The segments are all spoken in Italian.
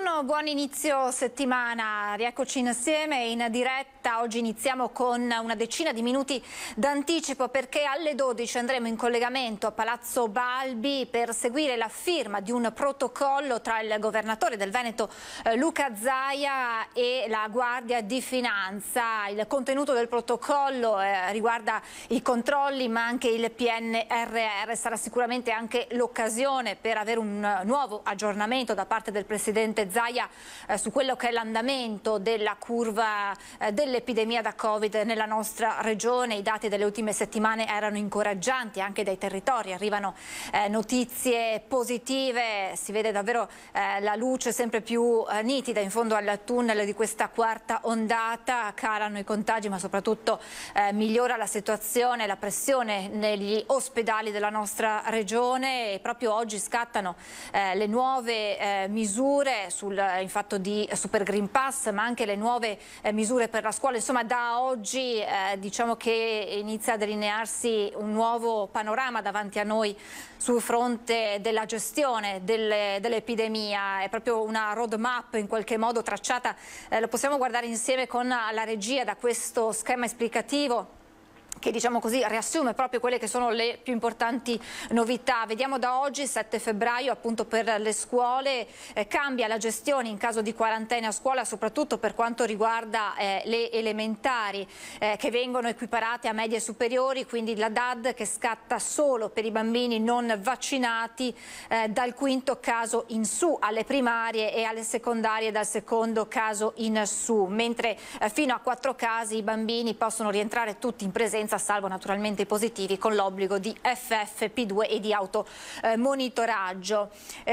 Buongiorno, buon inizio settimana, rieccoci insieme in diretta. Oggi iniziamo con una decina di minuti d'anticipo perché alle 12 andremo in collegamento a Palazzo Balbi per seguire la firma di un protocollo tra il governatore del Veneto Luca Zaia e la Guardia di Finanza. Il contenuto del protocollo riguarda i controlli ma anche il PNRR. Sarà sicuramente anche l'occasione per avere un nuovo aggiornamento da parte del Presidente Zaia su quello che è l'andamento della curva dell'epidemia da Covid nella nostra regione. I dati delle ultime settimane erano incoraggianti, anche dai territori arrivano notizie positive, si vede davvero la luce sempre più nitida in fondo al tunnel di questa quarta ondata. Calano i contagi ma soprattutto migliora la situazione, la pressione negli ospedali della nostra regione e proprio oggi scattano le nuove misure in fatto di Super Green Pass, ma anche le nuove misure per la scuola. Insomma, da oggi diciamo che inizia a delinearsi un nuovo panorama davanti a noi sul fronte della gestione dell'epidemia. È proprio una roadmap in qualche modo tracciata, lo possiamo guardare insieme con la regia da questo schema esplicativo che diciamo così riassume proprio quelle che sono le più importanti novità. Vediamo da oggi, 7 febbraio, appunto per le scuole, cambia la gestione in caso di quarantena a scuola, soprattutto per quanto riguarda le elementari che vengono equiparate a medie superiori, quindi la DAD che scatta solo per i bambini non vaccinati dal quinto caso in su, alle primarie e alle secondarie dal secondo caso in su, mentre fino a 4 casi i bambini possono rientrare tutti in presenza, salvo naturalmente i positivi, con l'obbligo di FFP2 e di automonitoraggio.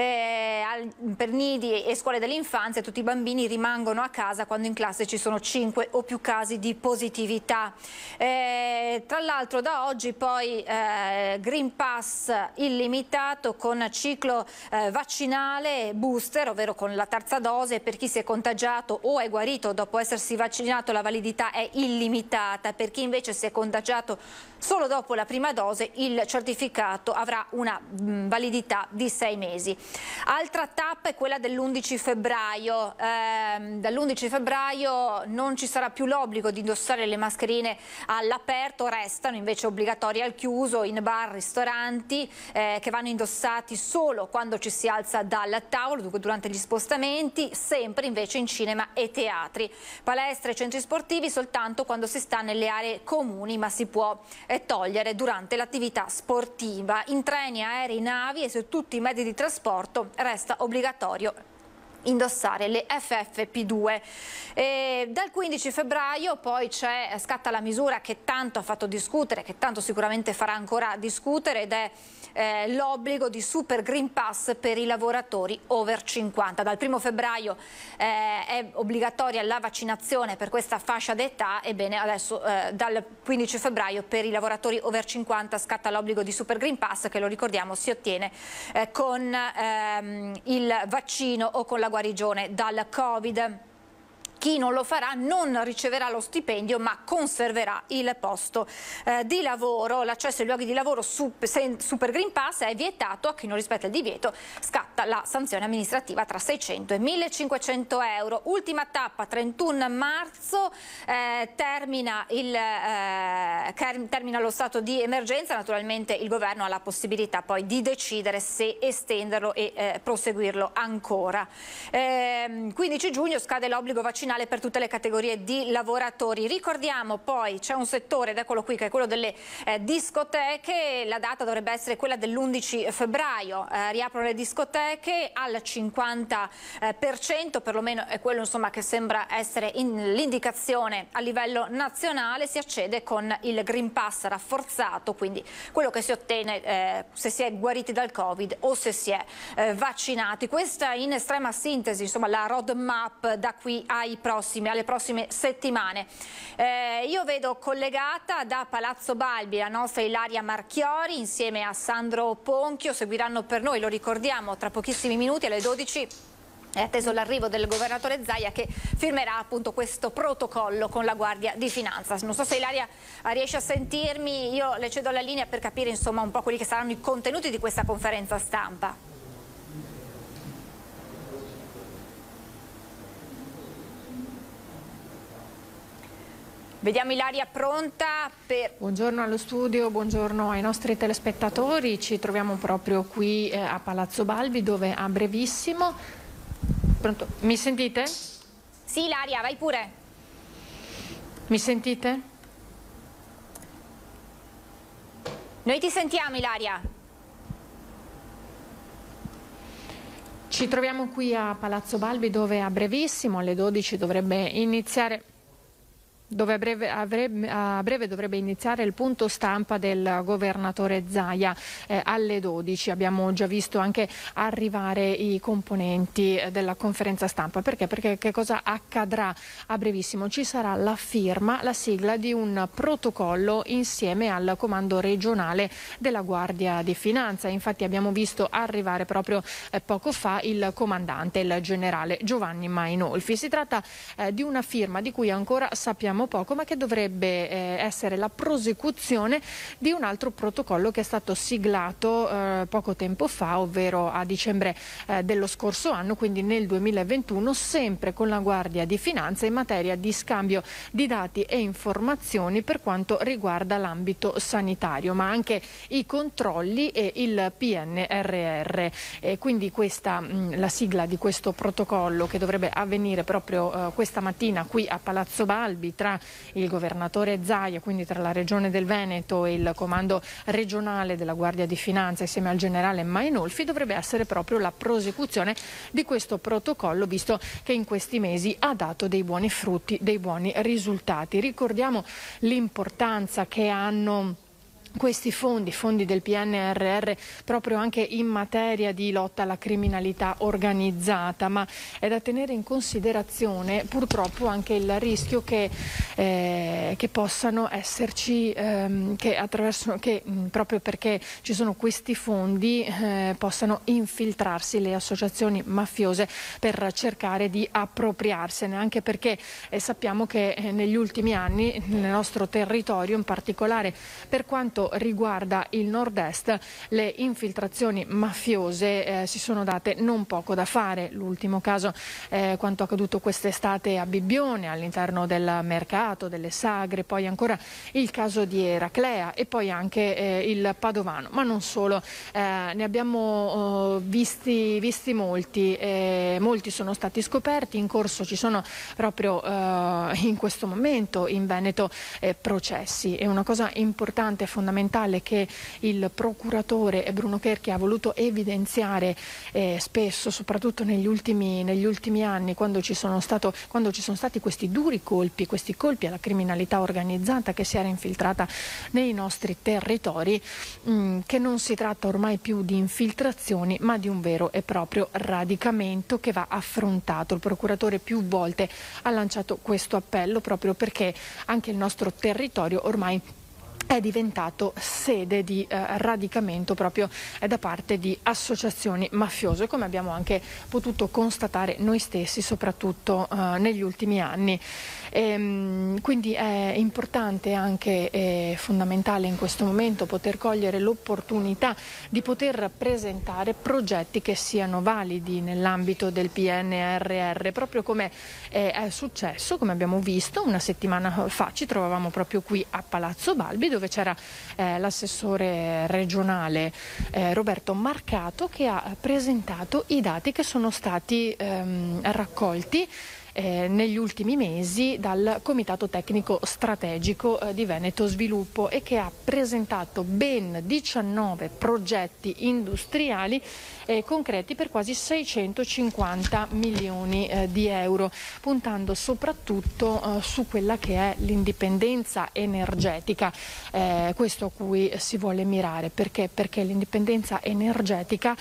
Per nidi e scuole dell'infanzia tutti i bambini rimangono a casa quando in classe ci sono 5 o più casi di positività. Tra l'altro da oggi poi Green Pass illimitato con ciclo vaccinale booster, ovvero con la terza dose. Per chi si è contagiato o è guarito dopo essersi vaccinato la validità è illimitata. Per chi invece si è contagiato solo dopo la prima dose il certificato avrà una validità di 6 mesi. Altra tappa è quella dell'11 febbraio. Dall'11 febbraio non ci sarà più l'obbligo di indossare le mascherine all'aperto, restano invece obbligatorie al chiuso in bar, ristoranti, che vanno indossati solo quando ci si alza dal tavolo, dunque durante gli spostamenti, sempre invece in cinema e teatri. Palestre e centri sportivi soltanto quando si sta nelle aree comuni, ma si può togliere durante l'attività sportiva. In treni, aerei, navi e su tutti i mezzi di trasporto resta obbligatorio indossare le FFP2. Dal 15 febbraio poi scatta la misura che tanto ha fatto discutere, che tanto sicuramente farà ancora discutere, ed è l'obbligo di Super Green Pass per i lavoratori over 50. Dal 1 febbraio è obbligatoria la vaccinazione per questa fascia d'età, ebbene adesso dal 15 febbraio per i lavoratori over 50 scatta l'obbligo di Super Green Pass, che lo ricordiamo si ottiene con il vaccino o con la guarigione dal Covid. Chi non lo farà non riceverà lo stipendio ma conserverà il posto di lavoro. L'accesso ai luoghi di lavoro Super Green Pass è vietato. A chi non rispetta il divieto scatta la sanzione amministrativa tra 600 e 1500 euro. Ultima tappa, 31 marzo, termina lo stato di emergenza. Naturalmente il governo ha la possibilità poi di decidere se estenderlo e proseguirlo ancora. 15 giugno scade l'obbligo vaccinale per tutte le categorie di lavoratori. Ricordiamo poi c'è un settore, ed eccolo qui, che è quello delle discoteche. La data dovrebbe essere quella dell'11 febbraio. Riaprono le discoteche al 50%, perlomeno è quello insomma che sembra essere l'indicazione a livello nazionale. Si accede con il Green Pass rafforzato, quindi quello che si ottiene se si è guariti dal Covid o se si è vaccinati. Questa in estrema sintesi insomma la roadmap da qui alle prossime settimane. Io vedo collegata da Palazzo Balbi la nostra Ilaria Marchiori insieme a Sandro Ponchio. Seguiranno per noi, lo ricordiamo, tra pochissimi minuti alle 12 è atteso l'arrivo del governatore Zaia, che firmerà appunto questo protocollo con la Guardia di Finanza. Non so se Ilaria riesce a sentirmi, io le cedo la linea per capire insomma un po' quelli che saranno i contenuti di questa conferenza stampa. Vediamo Ilaria pronta per... Buongiorno allo studio, buongiorno ai nostri telespettatori. Ci troviamo proprio qui a Palazzo Balbi, dove a brevissimo... Pronto? Mi sentite? Sì Ilaria, vai pure. Mi sentite? Noi ti sentiamo Ilaria. Ci troviamo qui a Palazzo Balbi, dove a brevissimo alle 12 dovrebbe iniziare... a breve dovrebbe iniziare il punto stampa del governatore Zaia alle 12. Abbiamo già visto anche arrivare i componenti della conferenza stampa. Perché? Perché che cosa accadrà a brevissimo? Ci sarà la firma, la sigla di un protocollo insieme al comando regionale della Guardia di Finanza. Infatti abbiamo visto arrivare proprio poco fa il comandante, il generale Giovanni Mainolfi. Si tratta di una firma di cui ancora sappiamo poco, ma che dovrebbe essere la prosecuzione di un altro protocollo che è stato siglato poco tempo fa, ovvero a dicembre dello scorso anno, quindi nel 2021, sempre con la Guardia di Finanza in materia di scambio di dati e informazioni per quanto riguarda l'ambito sanitario, ma anche i controlli e il PNRR. Quindi la sigla di questo protocollo, che dovrebbe avvenire proprio questa mattina qui a Palazzo Balbi tra il governatore Zaia, quindi tra la Regione del Veneto e il comando regionale della Guardia di Finanza insieme al generale Mainolfi, dovrebbe essere proprio la prosecuzione di questo protocollo, visto che in questi mesi ha dato dei buoni frutti, dei buoni risultati. Ricordiamo l'importanza che hanno questi fondi del PNRR proprio anche in materia di lotta alla criminalità organizzata, ma è da tenere in considerazione purtroppo anche il rischio che possano esserci, che proprio perché ci sono questi fondi possano infiltrarsi le associazioni mafiose per cercare di appropriarsene, anche perché sappiamo che negli ultimi anni nel nostro territorio, in particolare per quanto riguarda il nord-est, le infiltrazioni mafiose si sono date non poco da fare. L'ultimo caso quanto accaduto quest'estate a Bibbione, all'interno del mercato, delle sagre, poi ancora il caso di Eraclea e poi anche il Padovano, ma non solo. Ne abbiamo visti molti, molti sono stati scoperti, in corso ci sono proprio in questo momento in Veneto processi. È una cosa importante e fondamentale che il procuratore Bruno Cherchi ha voluto evidenziare spesso, soprattutto negli ultimi anni, quando ci sono stati questi duri colpi, questi colpi alla criminalità organizzata che si era infiltrata nei nostri territori, che non si tratta ormai più di infiltrazioni, ma di un vero e proprio radicamento che va affrontato. Il procuratore più volte ha lanciato questo appello proprio perché anche il nostro territorio ormai è diventato sede di radicamento proprio da parte di associazioni mafiose, come abbiamo anche potuto constatare noi stessi, soprattutto negli ultimi anni. Quindi è importante anche fondamentale in questo momento poter cogliere l'opportunità di poter presentare progetti che siano validi nell'ambito del PNRR, proprio come è successo, come abbiamo visto una settimana fa. Ci trovavamo proprio qui a Palazzo Balbi, dove c'era l'assessore regionale Roberto Marcato, che ha presentato i dati che sono stati raccolti negli ultimi mesi dal Comitato Tecnico Strategico di Veneto Sviluppo, e che ha presentato ben 19 progetti industriali concreti per quasi 650 milioni di euro, puntando soprattutto su quella che è l'indipendenza energetica, questo a cui si vuole mirare. Perché l'indipendenza energetica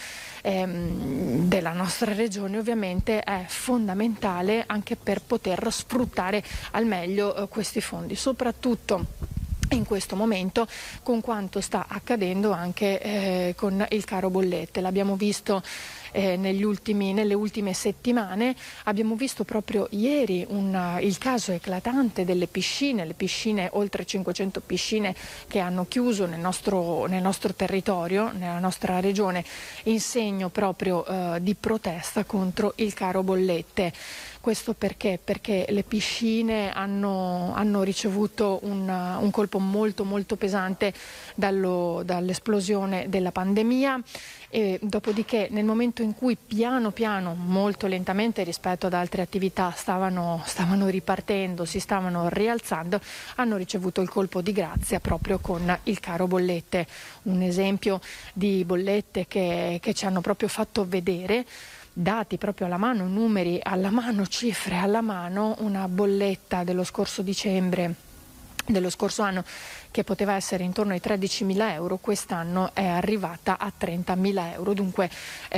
della nostra regione ovviamente è fondamentale anche per poter sfruttare al meglio questi fondi, soprattutto in questo momento con quanto sta accadendo anche con il caro bollette. L'abbiamo visto nelle ultime settimane, abbiamo visto proprio ieri il caso eclatante delle piscine, oltre 500 piscine che hanno chiuso nel nostro territorio, nella nostra regione, in segno proprio di protesta contro il caro bollette. Questo perché? Perché le piscine hanno ricevuto un colpo molto molto pesante dall'esplosione della pandemia, e dopodiché nel momento in cui piano piano, molto lentamente rispetto ad altre attività, stavano ripartendo, si stavano rialzando, hanno ricevuto il colpo di grazia proprio con il caro bollette. Un esempio di bollette che ci hanno proprio fatto vedere, dati proprio alla mano, numeri alla mano, cifre alla mano, una bolletta dello scorso dicembre dello scorso anno che poteva essere intorno ai 13.000 euro, quest'anno è arrivata a 30.000 euro, dunque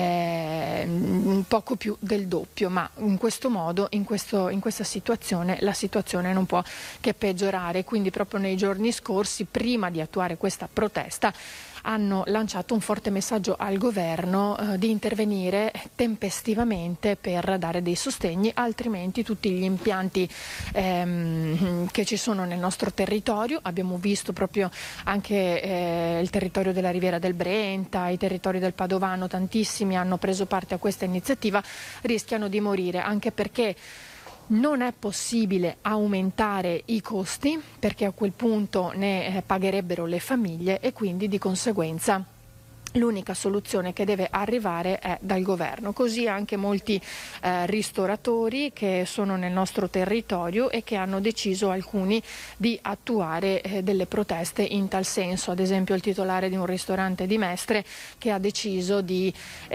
poco più del doppio, ma in questo modo, in questa situazione, la situazione non può che peggiorare. Quindi proprio nei giorni scorsi, prima di attuare questa protesta, hanno lanciato un forte messaggio al governo di intervenire tempestivamente per dare dei sostegni, altrimenti tutti gli impianti che ci sono nel nostro territorio, abbiamo visto proprio anche il territorio della Riviera del Brenta, i territori del Padovano, tantissimi hanno preso parte a questa iniziativa, rischiano di morire, anche perché non è possibile aumentare i costi, perché a quel punto ne pagherebbero le famiglie, e quindi di conseguenza l'unica soluzione che deve arrivare è dal governo. Così anche molti ristoratori che sono nel nostro territorio e che hanno deciso, alcuni, di attuare delle proteste in tal senso. Ad esempio il titolare di un ristorante di Mestre che ha deciso di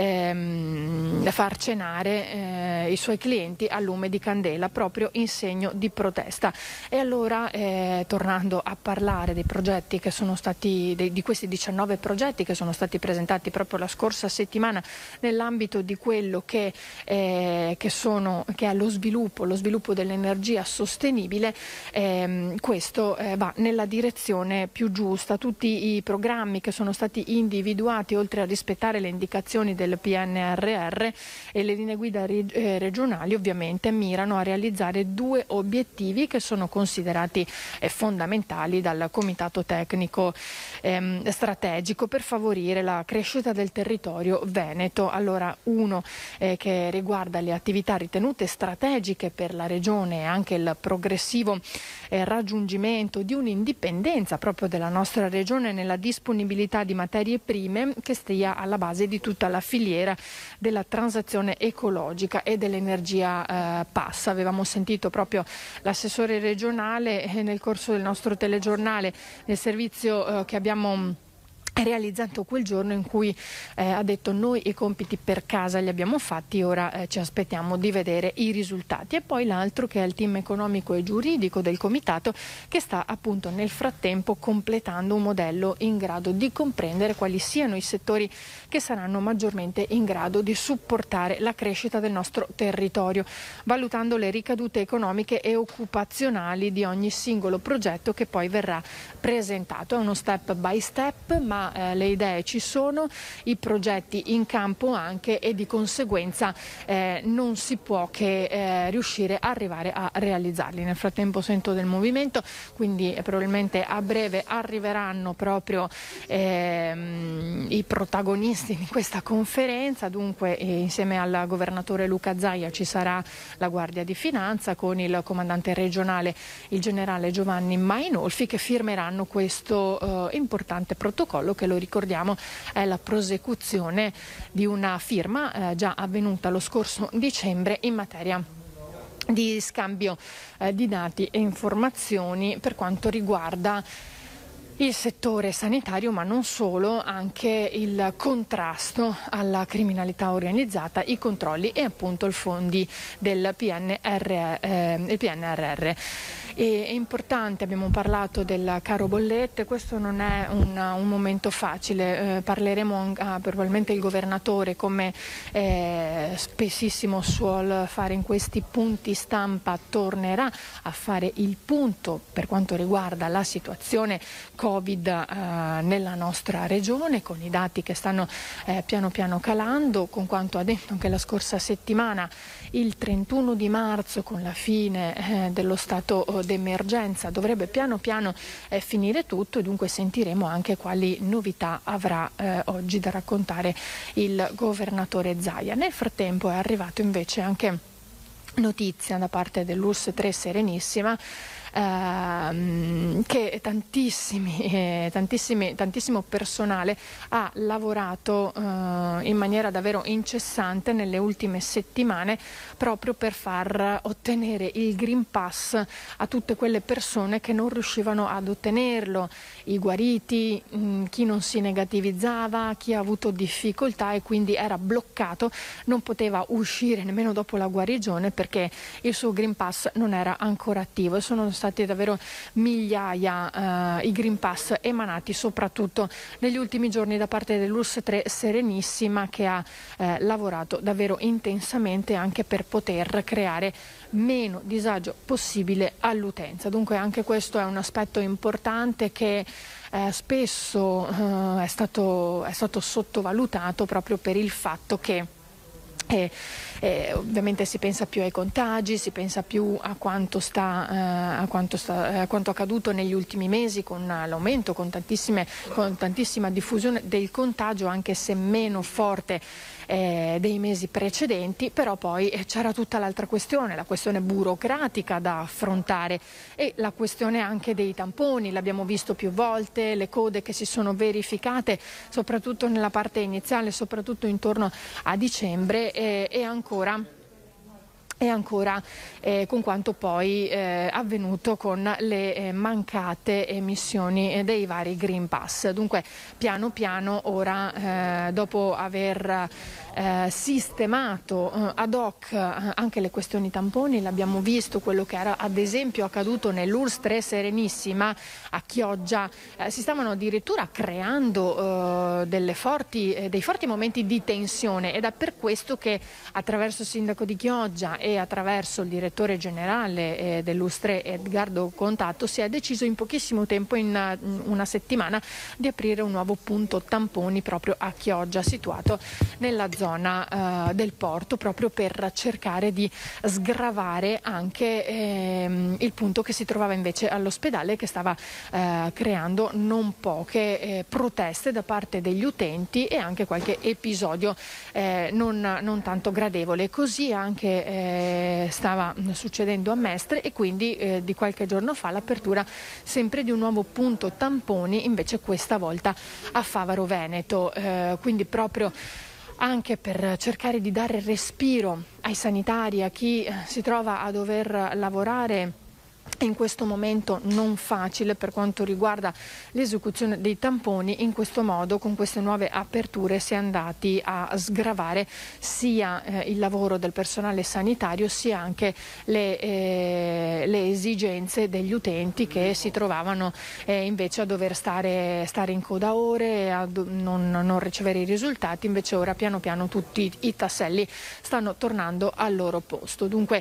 far cenare i suoi clienti a lume di candela, proprio in segno di protesta. E allora, tornando a parlare dei progetti che sono stati, di questi 19 progetti che sono stati presentati proprio la scorsa settimana nell'ambito di quello che è lo sviluppo dell'energia sostenibile, questo va nella direzione più giusta. Tutti i programmi che sono stati individuati, oltre a rispettare le indicazioni del PNRR e le linee guida regionali, ovviamente mirano a realizzare due obiettivi che sono considerati fondamentali dal Comitato Tecnico Strategico per favorire la crescita del territorio veneto. Allora, uno che riguarda le attività ritenute strategiche per la regione e anche il progressivo raggiungimento di un'indipendenza proprio della nostra regione nella disponibilità di materie prime che stia alla base di tutta la filiera della transazione ecologica e dell'energia passa. Avevamo sentito proprio l'assessore regionale nel corso del nostro telegiornale, nel servizio che abbiamo realizzato quel giorno, in cui ha detto: noi i compiti per casa li abbiamo fatti, ora ci aspettiamo di vedere i risultati. E poi l'altro, che è il team economico e giuridico del comitato, che sta appunto nel frattempo completando un modello in grado di comprendere quali siano i settori che saranno maggiormente in grado di supportare la crescita del nostro territorio, valutando le ricadute economiche e occupazionali di ogni singolo progetto che poi verrà presentato. È uno step by step, ma le idee ci sono, i progetti in campo anche, e di conseguenza non si può che riuscire a arrivare a realizzarli. Nel frattempo sento del movimento, quindi probabilmente a breve arriveranno proprio i protagonisti di questa conferenza. Dunque insieme al governatore Luca Zaia ci sarà la Guardia di Finanza con il comandante regionale, il generale Giovanni Mainolfi, che firmeranno questo importante protocollo, che, lo ricordiamo, è la prosecuzione di una firma già avvenuta lo scorso dicembre in materia di scambio di dati e informazioni per quanto riguarda il settore sanitario, ma non solo, anche il contrasto alla criminalità organizzata, i controlli e appunto i fondi del PNRR. È importante, abbiamo parlato del caro bollette, questo non è un momento facile, parleremo probabilmente il governatore, come spessissimo suol fare in questi punti stampa, tornerà a fare il punto per quanto riguarda la situazione Covid nella nostra regione, con i dati che stanno piano piano calando, con quanto ha detto anche la scorsa settimana, il 31 di marzo, con la fine dello stato d'emergenza, dovrebbe piano piano finire tutto, e dunque sentiremo anche quali novità avrà oggi da raccontare il governatore Zaia. Nel frattempo è arrivato invece anche notizia da parte dell'ULSS 3 Serenissima che tantissimo personale ha lavorato in maniera davvero incessante nelle ultime settimane proprio per far ottenere il Green Pass a tutte quelle persone che non riuscivano ad ottenerlo, i guariti, chi non si negativizzava, chi ha avuto difficoltà e quindi era bloccato, non poteva uscire nemmeno dopo la guarigione perché il suo Green Pass non era ancora attivo. Sono stati davvero migliaia i Green Pass emanati soprattutto negli ultimi giorni da parte dell'ULSS 3 Serenissima, che ha lavorato davvero intensamente anche per poter creare meno disagio possibile all'utenza. Dunque anche questo è un aspetto importante che spesso è stato sottovalutato proprio per il fatto che ovviamente si pensa più ai contagi, si pensa più a quanto accaduto negli ultimi mesi con l'aumento, con tantissima diffusione del contagio, anche se meno forte dei mesi precedenti, però poi c'era tutta l'altra questione, la questione burocratica da affrontare e la questione anche dei tamponi. L'abbiamo visto più volte, le code che si sono verificate soprattutto nella parte iniziale, soprattutto intorno a dicembre e ancora con quanto poi avvenuto con le mancate emissioni dei vari Green Pass. Dunque piano piano ora dopo aver sistemato ad hoc anche le questioni tamponi, l'abbiamo visto quello che era ad esempio accaduto nell'ULSS 3 Serenissima a Chioggia, si stavano addirittura creando dei forti momenti di tensione ed è per questo che attraverso il sindaco di Chioggia e attraverso il direttore generale dell'ULSS 3 Edgardo Contatto si è deciso in pochissimo tempo, in una settimana, di aprire un nuovo punto tamponi proprio a Chioggia, situato nella zona del porto, proprio per cercare di sgravare anche il punto che si trovava invece all'ospedale, che stava creando non poche proteste da parte degli utenti e anche qualche episodio non tanto gradevole. Così anche stava succedendo a Mestre e quindi di qualche giorno fa l'apertura sempre di un nuovo punto tamponi, invece questa volta a Favaro Veneto, quindi proprio anche per cercare di dare respiro ai sanitari, a chi si trova a dover lavorare in questo momento non facile per quanto riguarda l'esecuzione dei tamponi. In questo modo, con queste nuove aperture, si è andati a sgravare sia il lavoro del personale sanitario sia anche le esigenze degli utenti che si trovavano invece a dover stare in coda ore, a non ricevere i risultati. Invece ora piano piano tutti i tasselli stanno tornando al loro posto. Dunque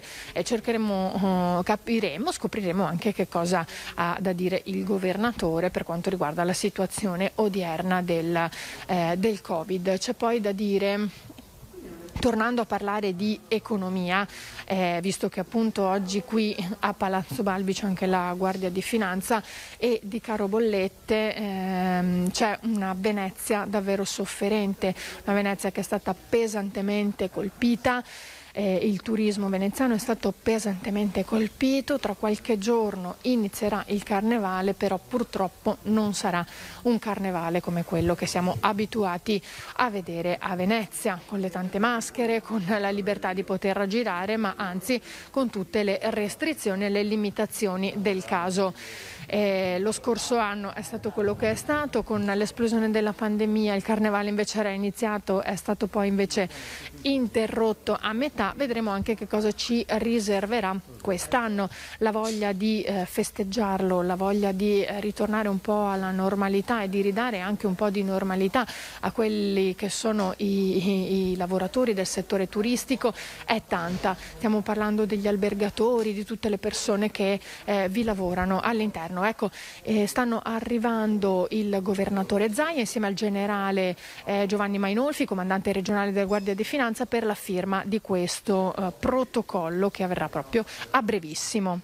scopriremo anche che cosa ha da dire il governatore per quanto riguarda la situazione odierna del Covid. C'è poi da dire, tornando a parlare di economia, visto che appunto oggi qui a Palazzo Balbi c'è anche la Guardia di Finanza e di caro bollette, c'è una Venezia davvero sofferente, una Venezia che è stata pesantemente colpita. Il turismo veneziano è stato pesantemente colpito, tra qualche giorno inizierà il carnevale, però purtroppo non sarà un carnevale come quello che siamo abituati a vedere a Venezia, con le tante maschere, con la libertà di poter girare, ma anzi con tutte le restrizioni e le limitazioni del caso. Lo scorso anno è stato quello che è stato, con l'esplosione della pandemia il carnevale invece era iniziato, è stato poi invece interrotto a metà. Vedremo anche che cosa ci riserverà quest'anno, la voglia di festeggiarlo, la voglia di ritornare un po' alla normalità e di ridare anche un po' di normalità a quelli che sono i lavoratori del settore turistico è tanta. Stiamo parlando degli albergatori, di tutte le persone che vi lavorano all'interno. Ecco, stanno arrivando il governatore Zaia insieme al generale Giovanni Mainolfi, comandante regionale della Guardia di Finanza, per la firma di questo protocollo che avverrà proprio a brevissimo.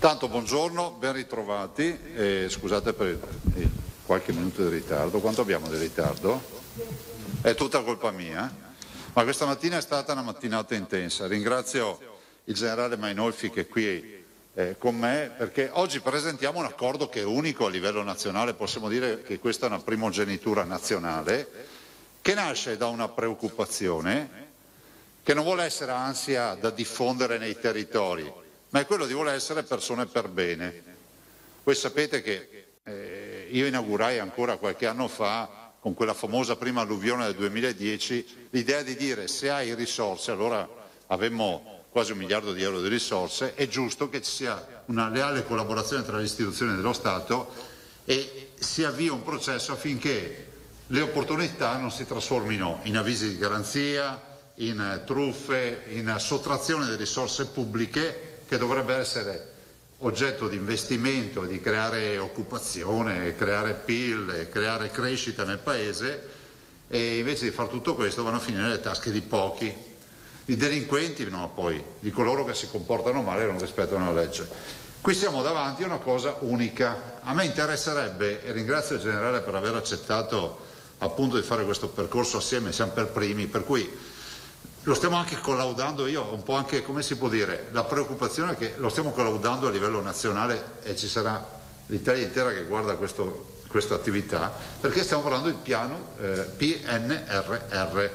Tanto buongiorno, ben ritrovati, scusate per qualche minuto di ritardo. Quanto abbiamo di ritardo? È tutta colpa mia, ma questa mattina è stata una mattinata intensa. Ringrazio il generale Mainolfi che è qui con me, perché oggi presentiamo un accordo che è unico a livello nazionale, possiamo dire che questa è una primogenitura nazionale, che nasce da una preoccupazione che non vuole essere ansia da diffondere nei territori, ma è quello di voler essere persone per bene. Voi sapete che io inaugurai ancora qualche anno fa, con quella famosa prima alluvione del 2010, l'idea di dire: se hai risorse, allora avemmo quasi 1 miliardo di euro di risorse, è giusto che ci sia una leale collaborazione tra le istituzioni dello Stato e si avvia un processo affinché le opportunità non si trasformino in avvisi di garanzia, in truffe, in sottrazione delle risorse pubbliche, che dovrebbe essere oggetto di investimento, di creare occupazione, creare PIL, creare crescita nel Paese, e invece di fare tutto questo vanno a finire nelle tasche di pochi, di delinquenti, no, poi di coloro che si comportano male e non rispettano la legge. Qui siamo davanti a una cosa unica. A me interesserebbe, e ringrazio il generale per aver accettato appunto di fare questo percorso assieme, siamo per primi, per cui lo stiamo anche collaudando, io un po' anche, come si può dire, la preoccupazione è che lo stiamo collaudando a livello nazionale e ci sarà l'Italia intera che guarda questa attività, perché stiamo parlando del piano PNRR,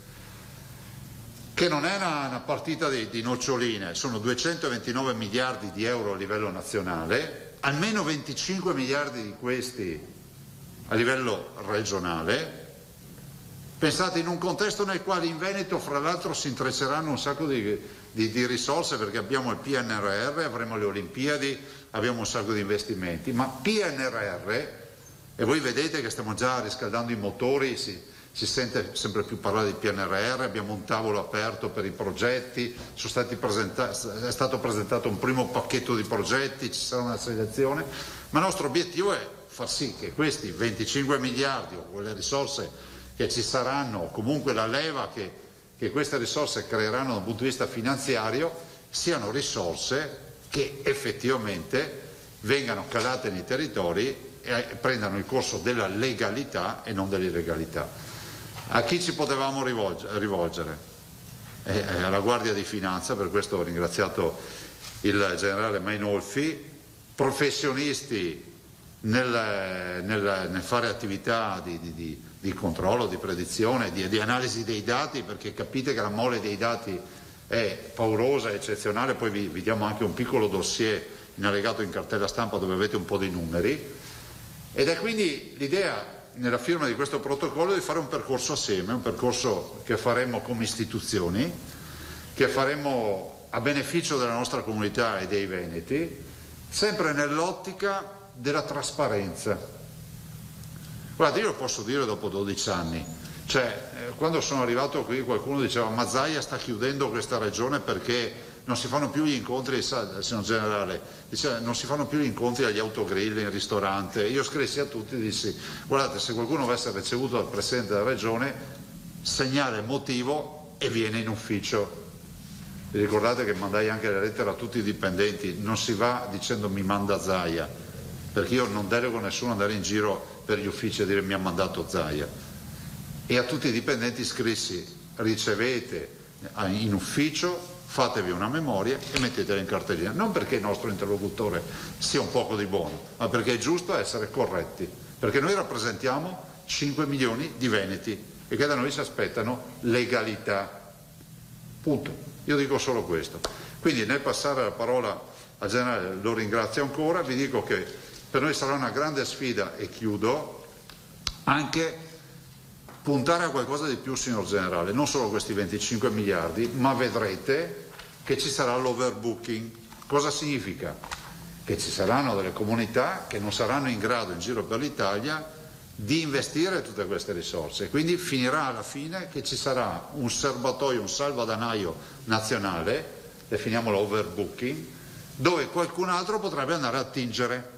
che non è una partita di noccioline, sono 229 miliardi di euro a livello nazionale, almeno 25 miliardi di questi a livello regionale. Pensate, in un contesto nel quale in Veneto fra l'altro si intrecceranno un sacco di risorse, perché abbiamo il PNRR, avremo le Olimpiadi, abbiamo un sacco di investimenti, ma PNRR, e voi vedete che stiamo già riscaldando i motori, si sente sempre più parlare di PNRR, abbiamo un tavolo aperto per i progetti, è stato presentato un primo pacchetto di progetti, ci sarà una selezione, ma il nostro obiettivo è far sì che questi 25 miliardi o quelle risorse che ci saranno, comunque la leva che queste risorse creeranno dal punto di vista finanziario, siano risorse che effettivamente vengano calate nei territori e prendano il corso della legalità e non dell'illegalità. A chi ci potevamo rivolgere? Alla Guardia di Finanza, per questo ho ringraziato il generale Mainolfi, professionisti nel fare attività di controllo, di predizione, di analisi dei dati, perché capite che la mole dei dati è paurosa, eccezionale. Poi vi diamo anche un piccolo dossier in allegato in cartella stampa dove avete un po' di numeri, ed è quindi l'idea nella firma di questo protocollo di fare un percorso assieme, un percorso che faremo come istituzioni, che faremo a beneficio della nostra comunità e dei veneti, sempre nell'ottica della trasparenza. Guardate, io lo posso dire dopo 12 anni, cioè quando sono arrivato qui qualcuno diceva: ma Zaia sta chiudendo questa regione perché non si fanno più gli incontri, signor generale, diceva, non si fanno più gli incontri agli autogrill, in ristorante. Io scrissi a tutti e dissi: guardate, se qualcuno avesse ricevuto dal Presidente della Regione, segnale motivo e viene in ufficio. Vi ricordate che mandai anche la lettera a tutti i dipendenti: non si va dicendo mi manda Zaia, perché io non delego nessuno ad andare in giro per gli uffici a dire mi ha mandato Zaia. E a tutti i dipendenti scrissi: ricevete in ufficio, fatevi una memoria e mettetela in cartellina, non perché il nostro interlocutore sia un poco di buono, ma perché è giusto essere corretti, perché noi rappresentiamo 5 milioni di veneti e che da noi si aspettano legalità, punto. Io dico solo questo. Quindi nel passare la parola al generale lo ringrazio ancora, vi dico che per noi sarà una grande sfida, e chiudo, anche puntare a qualcosa di più, signor generale, non solo questi 25 miliardi, ma vedrete che ci sarà l'overbooking. Cosa significa? Che ci saranno delle comunità che non saranno in grado in giro per l'Italia di investire tutte queste risorse, quindi finirà alla fine che ci sarà un serbatoio, un salvadanaio nazionale, definiamolo overbooking, dove qualcun altro potrebbe andare a attingere.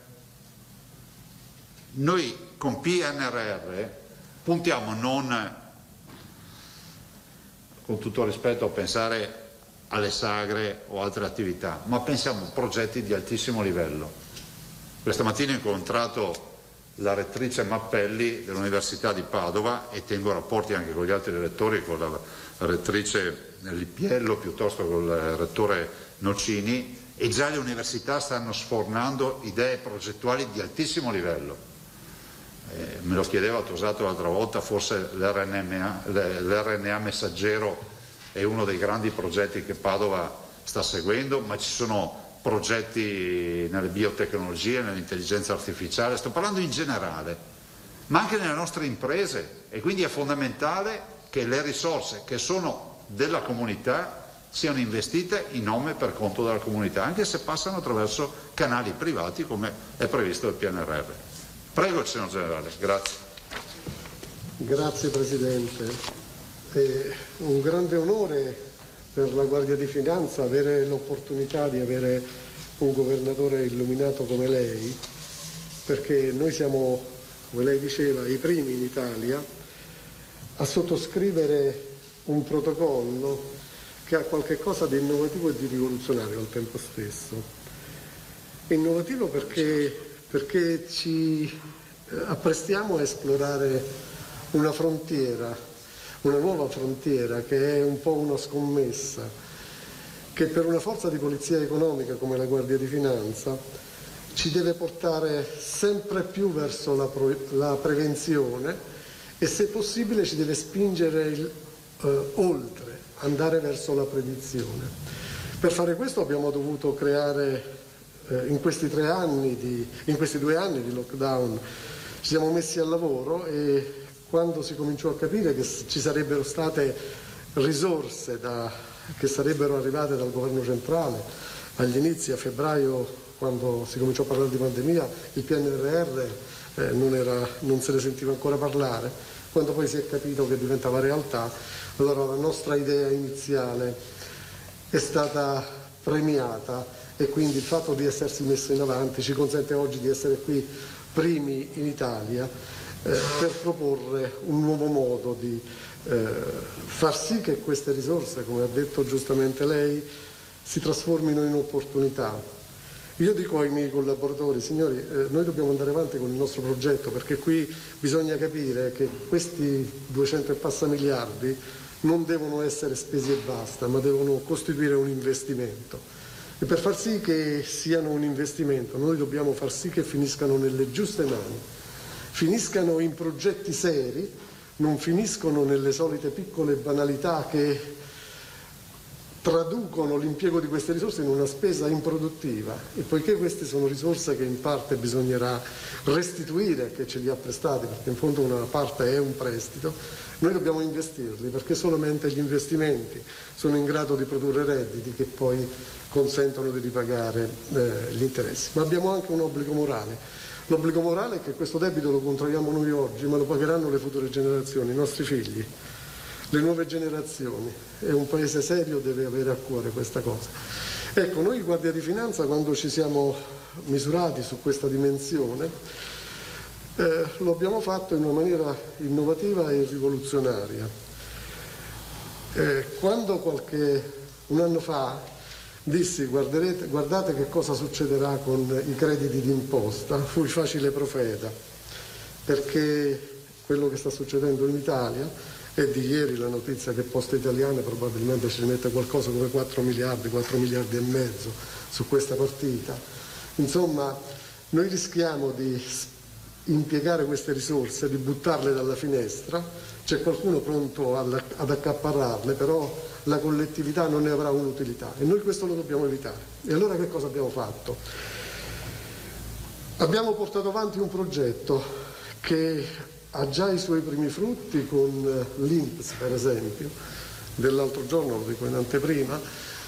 Noi con PNRR puntiamo non, con tutto rispetto, a pensare alle sagre o altre attività, ma pensiamo a progetti di altissimo livello. Questa mattina ho incontrato la rettrice Mappelli dell'Università di Padova e tengo rapporti anche con gli altri rettori, con la rettrice Lippiello piuttosto che con il rettore Nocini, e già le università stanno sfornando idee progettuali di altissimo livello. Me lo chiedeva Tosato l'altra volta, forse l'RNA messaggero è uno dei grandi progetti che Padova sta seguendo, ma ci sono progetti nelle biotecnologie, nell'intelligenza artificiale, sto parlando in generale, ma anche nelle nostre imprese, e quindi è fondamentale che le risorse che sono della comunità siano investite in nome e per conto della comunità, anche se passano attraverso canali privati come è previsto dal PNRR. Prego il signor Generale, grazie. Grazie Presidente. È un grande onore per la Guardia di Finanza avere l'opportunità di avere un governatore illuminato come lei, perché noi siamo, come lei diceva, i primi in Italia a sottoscrivere un protocollo che ha qualche cosa di innovativo e di rivoluzionario al tempo stesso. Innovativo perché ci apprestiamo a esplorare una frontiera, una nuova frontiera che è un po' una scommessa, che per una forza di polizia economica come la Guardia di Finanza ci deve portare sempre più verso la prevenzione e, se possibile, ci deve spingere oltre, andare verso la predizione. Per fare questo abbiamo dovuto creare in questi 2 anni di lockdown ci siamo messi al lavoro, e quando si cominciò a capire che ci sarebbero state risorse che sarebbero arrivate dal governo centrale agli inizi, a febbraio, quando si cominciò a parlare di pandemia, il PNRR non se ne sentiva ancora parlare. Quando poi si è capito che diventava realtà, allora la nostra idea iniziale è stata premiata, e quindi il fatto di essersi messo in avanti ci consente oggi di essere qui primi in Italia per proporre un nuovo modo di far sì che queste risorse, come ha detto giustamente lei, si trasformino in opportunità. Io dico ai miei collaboratori: signori, noi dobbiamo andare avanti con il nostro progetto, perché qui bisogna capire che questi 200 e passa miliardi non devono essere spesi e basta, ma devono costituire un investimento. E per far sì che siano un investimento noi dobbiamo far sì che finiscano nelle giuste mani, finiscano in progetti seri, non finiscono nelle solite piccole banalità che traducono l'impiego di queste risorse in una spesa improduttiva. E poiché queste sono risorse che in parte bisognerà restituire a chi ce li ha prestati, perché in fondo una parte è un prestito, noi dobbiamo investirli, perché solamente gli investimenti sono in grado di produrre redditi che poi consentono di ripagare gli interessi. Ma abbiamo anche un obbligo morale. L'obbligo morale è che questo debito lo contraiamo noi oggi, ma lo pagheranno le future generazioni, i nostri figli, le nuove generazioni, e un paese serio deve avere a cuore questa cosa. Ecco, noi Guardia di Finanza, quando ci siamo misurati su questa dimensione, lo abbiamo fatto in una maniera innovativa e rivoluzionaria. Quando un anno fa dissi: guardate che cosa succederà con i crediti d'imposta, fui facile profeta, perché quello che sta succedendo in Italia è di ieri la notizia che Poste Italiane probabilmente ci rimette qualcosa come 4 miliardi e mezzo su questa partita. Insomma, noi rischiamo di impiegare queste risorse, di buttarle dalla finestra. C'è qualcuno pronto ad accaparrarle, però la collettività non ne avrà un'utilità, e noi questo lo dobbiamo evitare. E allora che cosa abbiamo fatto? Abbiamo portato avanti un progetto che ha già i suoi primi frutti con l'INPS, per esempio. Dell'altro giorno, lo dico in anteprima,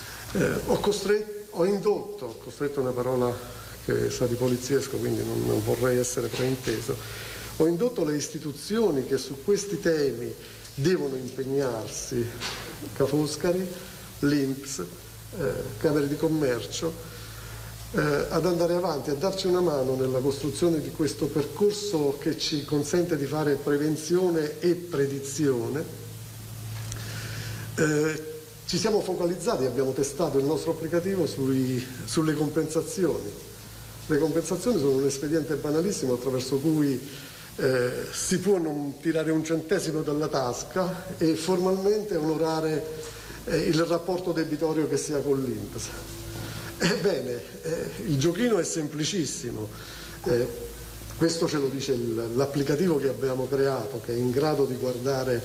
ho indotto è una parola che sa di poliziesco, quindi non vorrei essere frainteso, ho indotto le istituzioni che su questi temi devono impegnarsi, Ca' Foscari, l'INPS, Camere di Commercio, ad andare avanti, a darci una mano nella costruzione di questo percorso che ci consente di fare prevenzione e predizione. ci siamo focalizzati, abbiamo testato il nostro applicativo sulle compensazioni. Le compensazioni sono un espediente banalissimo attraverso cui si può non tirare un centesimo dalla tasca e formalmente onorare il rapporto debitorio che si ha con l'INPS. Ebbene, il giochino è semplicissimo. Questo ce lo dice l'applicativo che abbiamo creato, che è in grado di guardare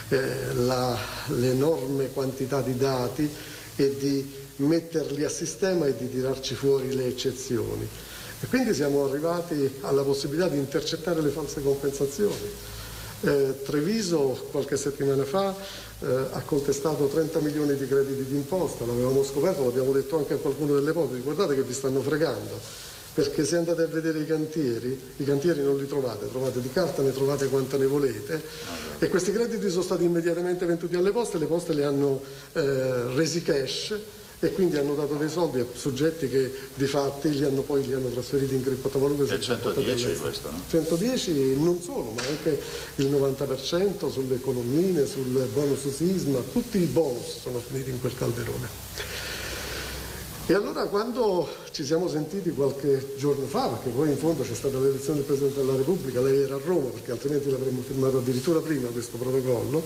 l'enorme quantità di dati e di metterli a sistema e di tirarci fuori le eccezioni. E quindi siamo arrivati alla possibilità di intercettare le false compensazioni. Treviso qualche settimana fa ha contestato 30 milioni di crediti d'imposta, l'avevamo scoperto, l'abbiamo detto anche a qualcuno delle popoli, guardate che vi stanno fregando. Perché se andate a vedere i cantieri non li trovate di carta, ne trovate quanta ne volete, e questi crediti sono stati immediatamente venduti alle poste, le poste li hanno resi cash e quindi hanno dato dei soldi a soggetti che di fatti li hanno trasferiti in criptovalute. E 110 questo, no? 110 non solo, ma anche il 90% sulle economie, sul bonus sisma, tutti i bonus sono finiti in quel calderone. E allora quando ci siamo sentiti qualche giorno fa, perché poi in fondo c'è stata l'elezione del Presidente della Repubblica, lei era a Roma perché altrimenti l'avremmo firmato addirittura prima questo protocollo,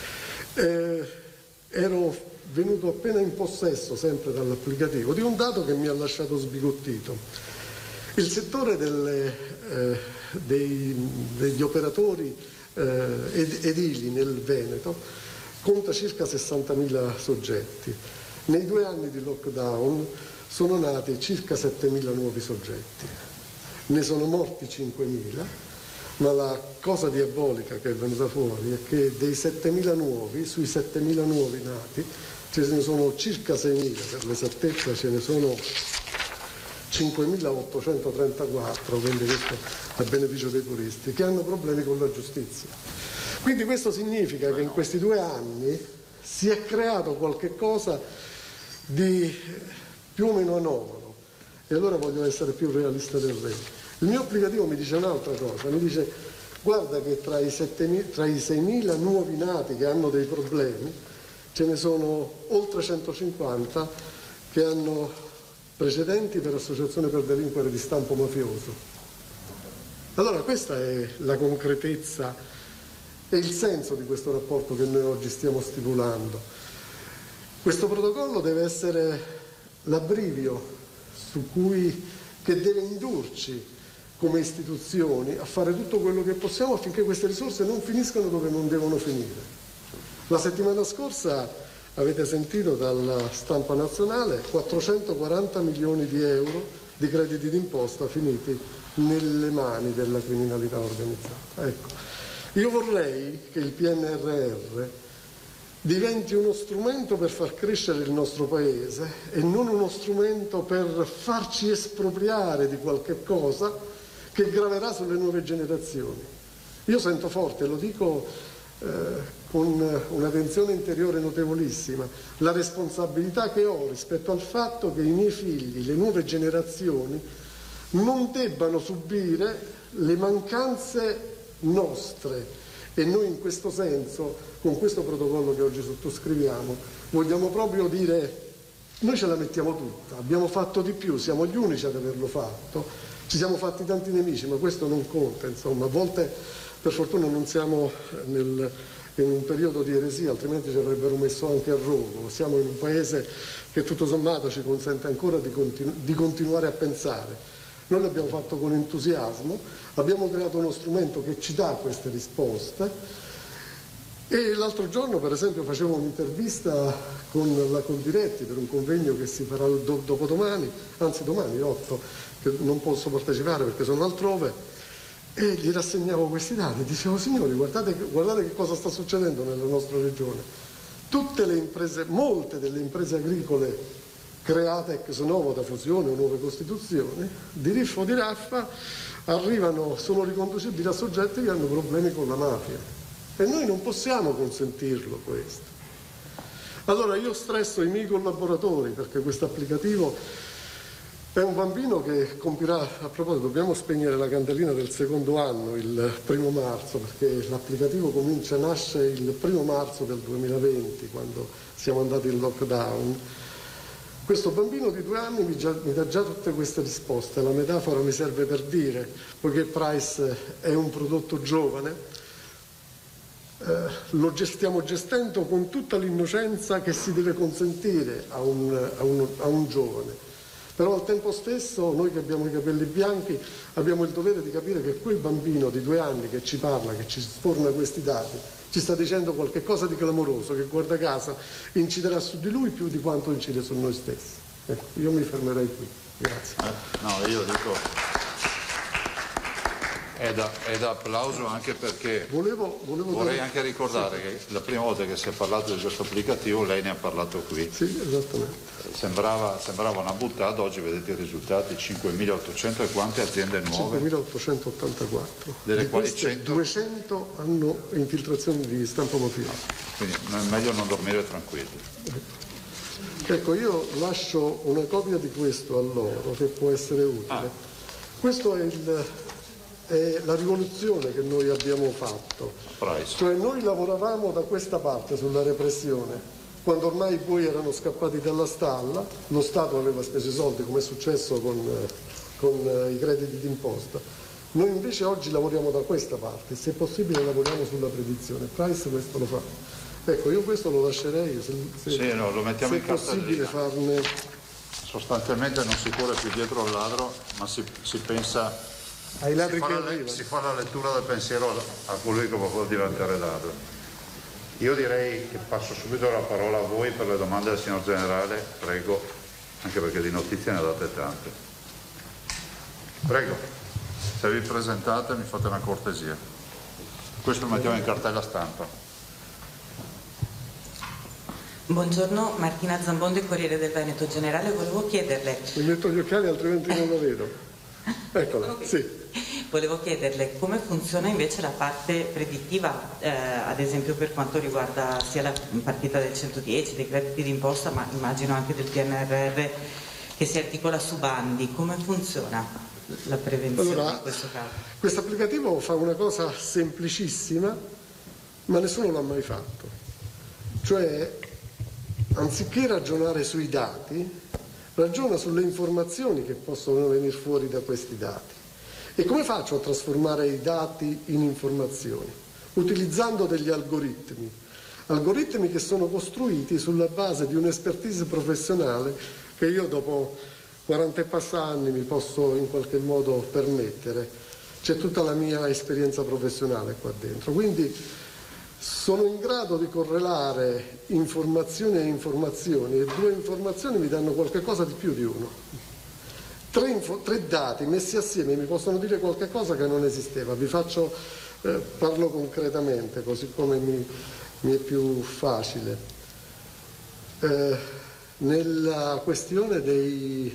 ero venuto appena in possesso, sempre dall'applicativo, di un dato che mi ha lasciato sbigottito. Il settore degli operatori edili nel Veneto conta circa 60.000 soggetti. Nei 2 anni di lockdown sono nati circa 7.000 nuovi soggetti, ne sono morti 5.000, ma la cosa diabolica che è venuta fuori è che dei 7.000 nuovi, sui 7.000 nuovi nati, ce ne sono circa 6.000, per l'esattezza ce ne sono 5.834, quindi questo a beneficio dei turisti, che hanno problemi con la giustizia. Quindi questo significa che in questi 2 anni si è creato qualche cosa di più o meno anomalo, e allora voglio essere più realista del re. Il mio applicativo mi dice un'altra cosa, mi dice guarda che tra i 6.000 nuovi nati che hanno dei problemi ce ne sono oltre 150 che hanno precedenti per associazione per delinquere di stampo mafioso. Allora questa è la concretezza e il senso di questo rapporto che noi oggi stiamo stipulando. Questo protocollo deve essere l'abbrivio che deve indurci come istituzioni a fare tutto quello che possiamo affinché queste risorse non finiscano dove non devono finire. La settimana scorsa avete sentito dalla stampa nazionale 440 milioni di euro di crediti d'imposta finiti nelle mani della criminalità organizzata. Ecco, io vorrei che il PNRR diventi uno strumento per far crescere il nostro Paese e non uno strumento per farci espropriare di qualche cosa che graverà sulle nuove generazioni. Io sento forte, lo dico con una tensione interiore notevolissima, la responsabilità che ho rispetto al fatto che i miei figli, le nuove generazioni, non debbano subire le mancanze nostre. E noi in questo senso, con questo protocollo che oggi sottoscriviamo, vogliamo proprio dire noi ce la mettiamo tutta, abbiamo fatto di più, siamo gli unici ad averlo fatto, ci siamo fatti tanti nemici, ma questo non conta, insomma, a volte per fortuna non siamo in un periodo di eresia, altrimenti ci avrebbero messo anche a rogo. Siamo in un paese che tutto sommato ci consente ancora di continuare a pensare. Noi l'abbiamo fatto con entusiasmo, abbiamo creato uno strumento che ci dà queste risposte e l'altro giorno per esempio facevo un'intervista con la Coldiretti per un convegno che si farà dopodomani, anzi domani 8, che non posso partecipare perché sono altrove, e gli rassegnavo questi dati, dicevo signori guardate che cosa sta succedendo nella nostra regione. Tutte le imprese, molte delle imprese agricole create ex novo da fusione o nuove costituzioni, di riff o di raffa, sono riconducibili a soggetti che hanno problemi con la mafia. E noi non possiamo consentirlo questo. Allora io stresso i miei collaboratori perché questo applicativo È un bambino che compirà, a proposito, dobbiamo spegnere la candelina del secondo anno il 1° marzo, perché l'applicativo nasce il 1° marzo del 2020, quando siamo andati in lockdown. Questo bambino di 2 anni mi dà già tutte queste risposte. La metafora mi serve per dire, poiché Price è un prodotto giovane, lo stiamo gestendo con tutta l'innocenza che si deve consentire a un giovane. Però al tempo stesso noi che abbiamo i capelli bianchi abbiamo il dovere di capire che quel bambino di 2 anni che ci parla, che ci sforna questi dati, ci sta dicendo qualche cosa di clamoroso che, guarda caso, inciderà su di lui più di quanto incide su noi stessi. Ecco, io mi fermerei qui. Grazie. No, io dico... È da applauso anche perché vorrei anche ricordare che la prima volta che si è parlato di questo applicativo lei ne ha parlato qui. Sì, esattamente. Sembrava una buttata, oggi vedete i risultati, 5.800 e quante aziende nuove? 5.884. Delle quali 200 hanno infiltrazioni di stampo mafioso. Quindi è meglio non dormire tranquilli. Ecco, io lascio una copia di questo a loro che può essere utile. Questo è la rivoluzione che noi abbiamo fatto. Cioè noi lavoravamo da questa parte sulla repressione, quando ormai i buoi erano scappati dalla stalla, lo Stato aveva speso i soldi, come è successo con i crediti d'imposta. Noi invece oggi lavoriamo da questa parte, se possibile lavoriamo sulla predizione. Price questo lo fa. Ecco, io questo lo lascerei, se lo mettiamo in possibile farne... Sostanzialmente non si corre più dietro al ladro, ma si pensa... Ai ladri che arrivano. Si fa la lettura del pensiero a colui che può diventare ladro. Io direi che passo subito la parola a voi per le domande del signor Generale, prego, anche perché di notizie ne date tante. Prego, se vi presentate mi fate una cortesia. Questo lo mettiamo in cartella stampa. Buongiorno, Martina Zambonde, Corriere del Veneto. Generale, volevo chiederle... Mi metto gli occhiali altrimenti non lo vedo. Eccola, okay. Sì. Volevo chiederle come funziona invece la parte predittiva, ad esempio per quanto riguarda sia la partita del 110, dei crediti d'imposta, ma immagino anche del PNRR che si articola su bandi. Come funziona la prevenzione in questo caso? Questo applicativo fa una cosa semplicissima, ma nessuno l'ha mai fatto. Cioè, anziché ragionare sui dati, ragiona sulle informazioni che possono venire fuori da questi dati. E come faccio a trasformare i dati in informazioni? Utilizzando degli algoritmi che sono costruiti sulla base di un'expertise professionale che io dopo 40 e passa anni mi posso in qualche modo permettere. C'è tutta la mia esperienza professionale qua dentro, quindi sono in grado di correlare informazioni a informazioni e 2 informazioni mi danno qualche cosa di più di uno. 3 dati messi assieme mi possono dire qualche cosa che non esisteva. Vi faccio, parlo concretamente, così come mi è più facile. Nella questione dei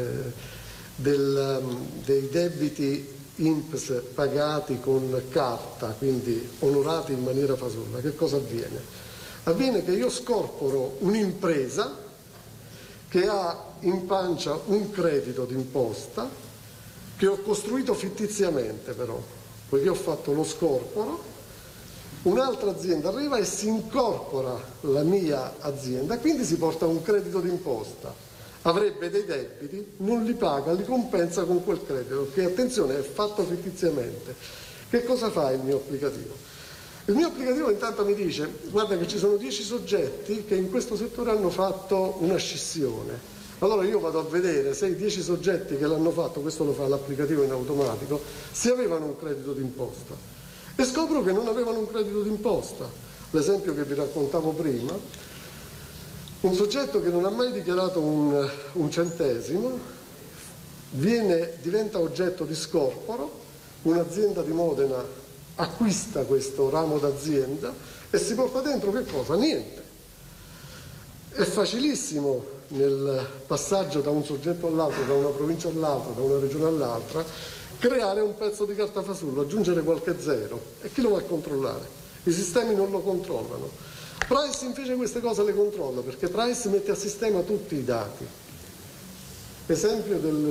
debiti INPS pagati con carta, quindi onorati in maniera fasulla, che cosa avviene? Avviene che io scorporo un'impresa che ha in pancia un credito d'imposta che ho costruito fittiziamente però, poiché ho fatto lo scorporo, un'altra azienda arriva e si incorpora la mia azienda, quindi si porta un credito d'imposta, avrebbe dei debiti, non li paga, li compensa con quel credito, che attenzione è fatto fittiziamente. Che cosa fa il mio applicativo? Il mio applicativo intanto mi dice, guarda che ci sono 10 soggetti che in questo settore hanno fatto una scissione. Allora io vado a vedere se i 10 soggetti che l'hanno fatto, questo lo fa l'applicativo in automatico, se avevano un credito d'imposta. E scopro che non avevano un credito d'imposta. L'esempio che vi raccontavo prima, un soggetto che non ha mai dichiarato un centesimo diventa oggetto di scorporo, un'azienda di Modena acquista questo ramo d'azienda e si porta dentro che cosa? Niente. È facilissimo nel passaggio da un soggetto all'altro, da una provincia all'altra, da una regione all'altra, creare un pezzo di carta fasullo, aggiungere qualche zero. E chi lo va a controllare? I sistemi non lo controllano. Price invece queste cose le controlla, perché Price mette a sistema tutti i dati. esempio del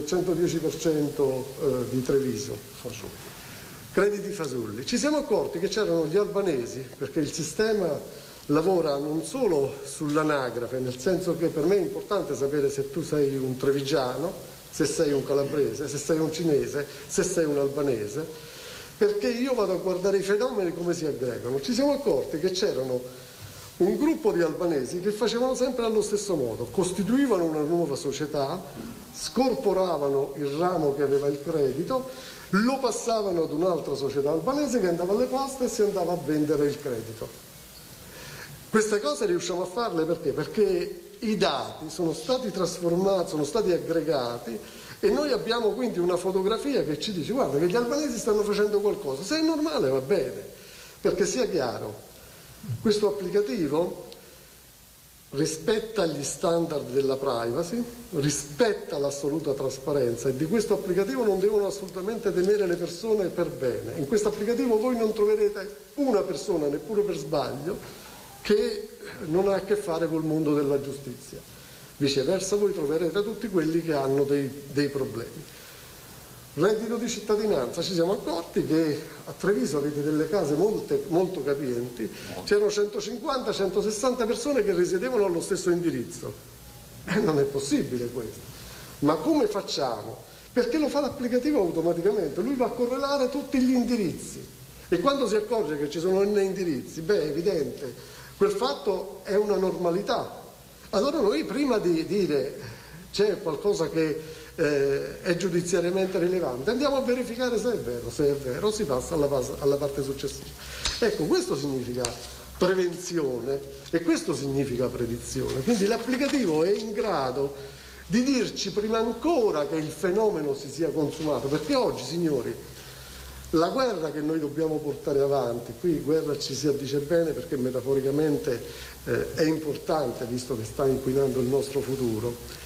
110% di Treviso, crediti fasulli. Ci siamo accorti che c'erano gli albanesi, perché il sistema lavora non solo sull'anagrafe, nel senso che per me è importante sapere se tu sei un trevigiano, se sei un calabrese, se sei un cinese, se sei un albanese, perché io vado a guardare i fenomeni come si aggregano. Ci siamo accorti che c'erano un gruppo di albanesi che facevano sempre allo stesso modo, costituivano una nuova società, scorporavano il ramo che aveva il credito, lo passavano ad un'altra società albanese che andava alle poste e si andava a vendere il credito. Queste cose riusciamo a farle perché? Perché i dati sono stati trasformati, sono stati aggregati e noi abbiamo quindi una fotografia che ci dice guarda che gli albanesi stanno facendo qualcosa, se è normale va bene, perché sia chiaro, questo applicativo rispetta gli standard della privacy, rispetta l'assoluta trasparenza e di questo applicativo non devono assolutamente temere le persone per bene. In questo applicativo voi non troverete una persona, neppure per sbaglio, che non ha a che fare col mondo della giustizia. Viceversa voi troverete tutti quelli che hanno dei problemi. Reddito di cittadinanza, ci siamo accorti che a Treviso avete delle case molto capienti, c'erano 150-160 persone che risiedevano allo stesso indirizzo. Non è possibile questo. Ma come facciamo? Perché lo fa l'applicativo automaticamente, lui va a correlare tutti gli indirizzi e quando si accorge che ci sono n indirizzi, beh è evidente, quel fatto è una normalità. Allora noi prima di dire c'è qualcosa che è giudiziariamente rilevante, andiamo a verificare se è vero si passa alla parte successiva. Ecco, questo significa prevenzione e questo significa predizione, quindi l'applicativo è in grado di dirci prima ancora che il fenomeno si sia consumato, perché oggi signori la guerra che noi dobbiamo portare avanti, qui guerra ci si addice bene perché metaforicamente è importante visto che sta inquinando il nostro futuro.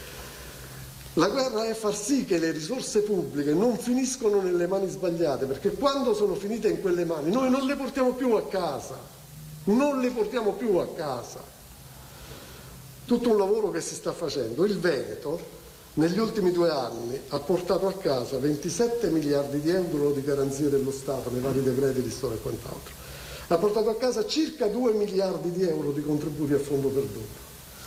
La guerra è far sì che le risorse pubbliche non finiscono nelle mani sbagliate, perché quando sono finite in quelle mani noi non le portiamo più a casa, non le portiamo più a casa. Tutto un lavoro che si sta facendo. Il Veneto negli ultimi 2 anni ha portato a casa 27 miliardi di euro di garanzie dello Stato nei vari decreti di Stato e quant'altro. Ha portato a casa circa 2 miliardi di euro di contributi a fondo perduto.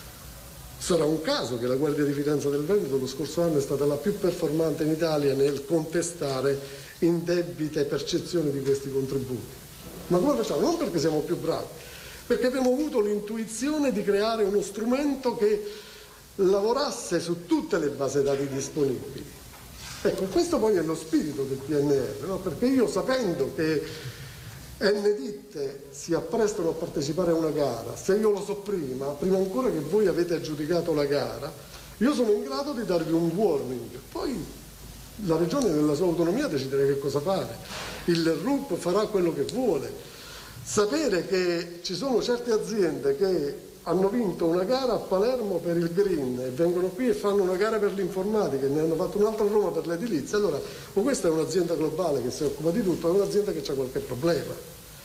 Sarà un caso che la Guardia di Finanza del Veneto lo scorso anno è stata la più performante in Italia nel contestare indebite percezioni di questi contributi. Ma come facciamo? Non perché siamo più bravi, perché abbiamo avuto l'intuizione di creare uno strumento che lavorasse su tutte le basi dati disponibili. Ecco, questo poi è lo spirito del PNR, no? Perché io sapendo che N-ditte si apprestano a partecipare a una gara, se io lo so prima ancora che voi avete aggiudicato la gara, io sono in grado di darvi un warning, poi la Regione nella sua autonomia deciderà che cosa fare, il RUP farà quello che vuole. Sapere che ci sono certe aziende che hanno vinto una gara a Palermo per il green e vengono qui e fanno una gara per l'informatica e ne hanno fatto un'altra a Roma per l'edilizia, allora o questa è un'azienda globale che si occupa di tutto o è un'azienda che ha qualche problema.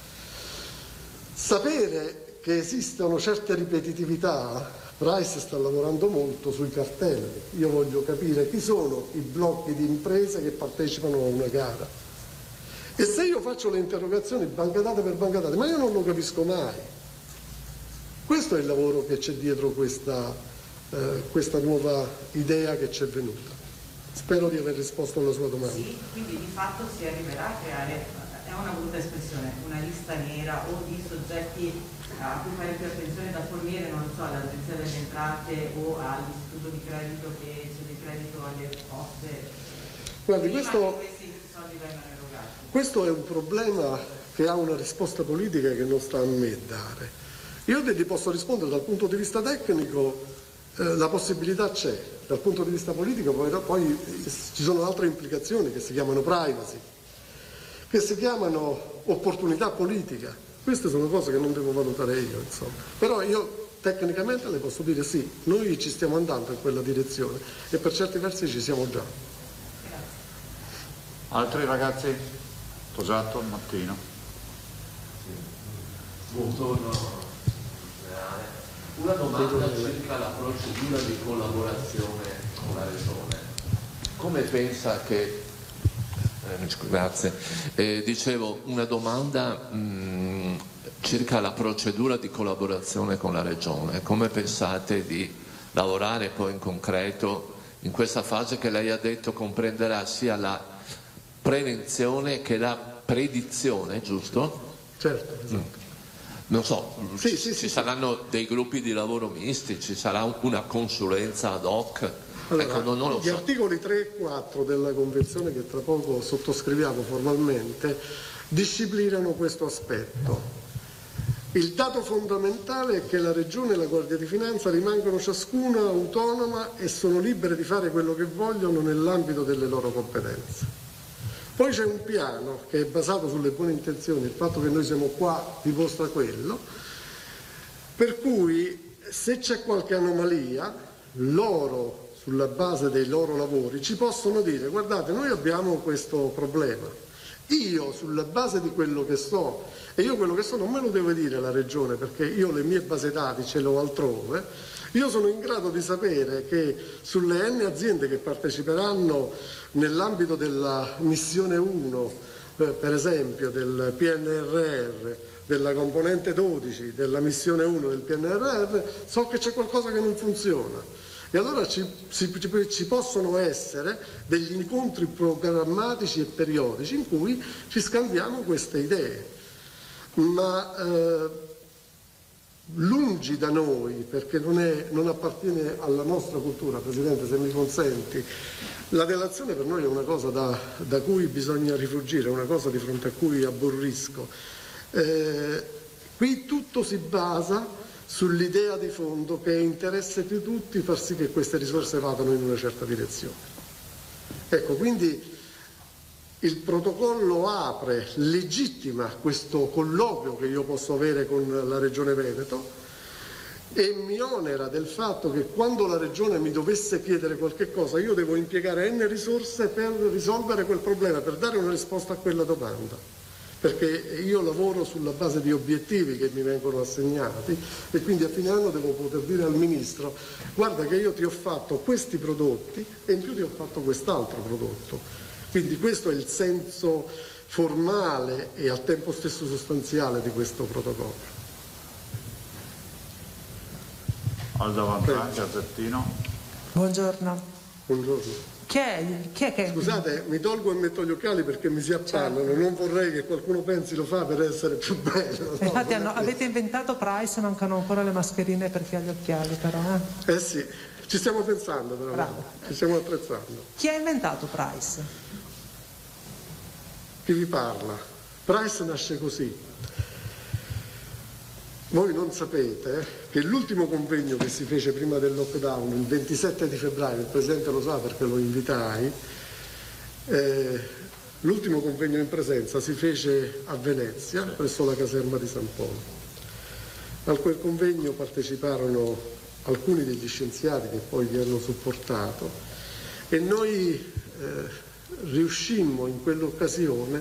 Sapere che esistono certe ripetitività, Price sta lavorando molto sui cartelli, io voglio capire chi sono i blocchi di imprese che partecipano a una gara e se io faccio le interrogazioni banca dati per banca dati, ma io non lo capisco mai. Questo è il lavoro che c'è dietro questa nuova idea che ci è venuta. Spero di aver risposto alla sua domanda. Sì, quindi di fatto si arriverà a creare, è una brutta espressione, una lista nera o di soggetti a cui fare più attenzione da fornire, non lo so, all'Agenzia delle Entrate o all'Istituto di Credito che cede credito alle poste. Guardi, Prima che questi soldi vengano erogati. Questo è un problema che ha una risposta politica che non sta a me dare. Io ti posso rispondere dal punto di vista tecnico, la possibilità c'è, dal punto di vista politico poi ci sono altre implicazioni che si chiamano privacy, che si chiamano opportunità politica. Queste sono cose che non devo valutare io, insomma. Però io tecnicamente le posso dire sì, noi ci stiamo andando in quella direzione e per certi versi ci siamo già. Altri ragazzi? Tosato, Mattino. Buongiorno. Una domanda circa la procedura di collaborazione con la Regione. come pensa che... grazie. Dicevo, una domanda circa la procedura di collaborazione con la Regione. Come pensate di lavorare poi in concreto in questa fase che lei ha detto comprenderà sia la prevenzione che la predizione, giusto? Certo, esatto. Non so, ci saranno dei gruppi di lavoro misti, ci sarà una consulenza ad hoc? Allora, ecco, non lo gli so. articoli 3 e 4 della Convenzione, che tra poco sottoscriviamo formalmente, disciplinano questo aspetto. Il dato fondamentale è che la Regione e la Guardia di Finanza rimangono ciascuna autonoma e sono libere di fare quello che vogliono nell'ambito delle loro competenze. Poi c'è un piano che è basato sulle buone intenzioni, il fatto che noi siamo qua dimostra quello, per cui se c'è qualche anomalia, loro, sulla base dei loro lavori, ci possono dire: guardate, noi abbiamo questo problema. Io, sulla base di quello che so, e io quello che so non me lo deve dire la Regione, perché io le mie base dati ce l'ho altrove, io sono in grado di sapere che sulle N aziende che parteciperanno nell'ambito della missione 1, per esempio del PNRR, della componente 12 della missione 1 del PNRR, so che c'è qualcosa che non funziona. E allora ci possono essere degli incontri programmatici e periodici in cui ci scambiamo queste idee. Ma lungi da noi, perché non appartiene alla nostra cultura, Presidente, se mi consenti, la delazione per noi è una cosa da cui bisogna rifugire, una cosa di fronte a cui aborrisco. Qui tutto si basa sull'idea di fondo che è interesse di tutti far sì che queste risorse vadano in una certa direzione. Ecco, quindi il protocollo apre, legittima questo colloquio che io posso avere con la Regione Veneto e mi onera del fatto che quando la Regione mi dovesse chiedere qualche cosa io devo impiegare N risorse per risolvere quel problema, per dare una risposta a quella domanda. Perché io lavoro sulla base di obiettivi che mi vengono assegnati e quindi a fine anno devo poter dire al Ministro: guarda che io ti ho fatto questi prodotti e in più ti ho fatto quest'altro prodotto. Quindi questo è il senso formale e al tempo stesso sostanziale di questo protocollo. Aldo Vanfranchi, Azzettino. Buongiorno. Buongiorno. Chi è che... Scusate, mi tolgo e metto gli occhiali perché mi si appannano, certo. Non vorrei che qualcuno pensi lo fa per essere più bello. No? Infatti avete inventato Price, mancano ancora le mascherine per chi ha gli occhiali però. Eh sì, ci stiamo pensando però, bravo. Ci stiamo attrezzando. Chi ha inventato Price? Chi vi parla? Price nasce così. Voi non sapete che l'ultimo convegno che si fece prima del lockdown, il 27 di febbraio, il Presidente lo sa perché lo invitai, l'ultimo convegno in presenza si fece a Venezia, presso la caserma di San Polo. A quel convegno parteciparono alcuni degli scienziati che poi vi hanno supportato e noi riuscimmo in quell'occasione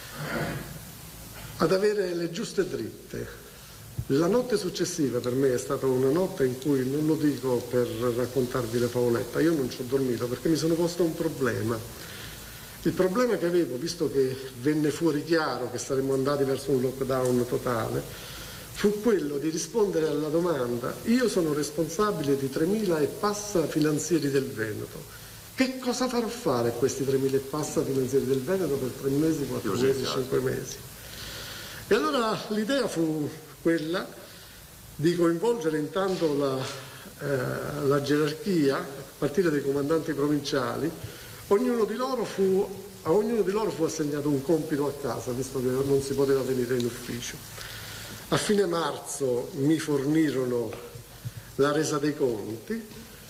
ad avere le giuste dritte. La notte successiva per me è stata una notte in cui, non lo dico per raccontarvi la favoletta, io non ci ho dormito perché mi sono posto un problema. Il problema che avevo, visto che venne fuori chiaro che saremmo andati verso un lockdown totale, fu quello di rispondere alla domanda: io sono responsabile di 3.000 e passa finanzieri del Veneto. Che cosa farò fare a questi 3.000 e passa finanzieri del Veneto per 3 mesi, 4 mesi, 5 mesi? E allora l'idea fu quella di coinvolgere intanto la gerarchia, a partire dai comandanti provinciali. A ognuno di loro fu assegnato un compito a casa, visto che non si poteva venire in ufficio. A fine marzo mi fornirono la resa dei conti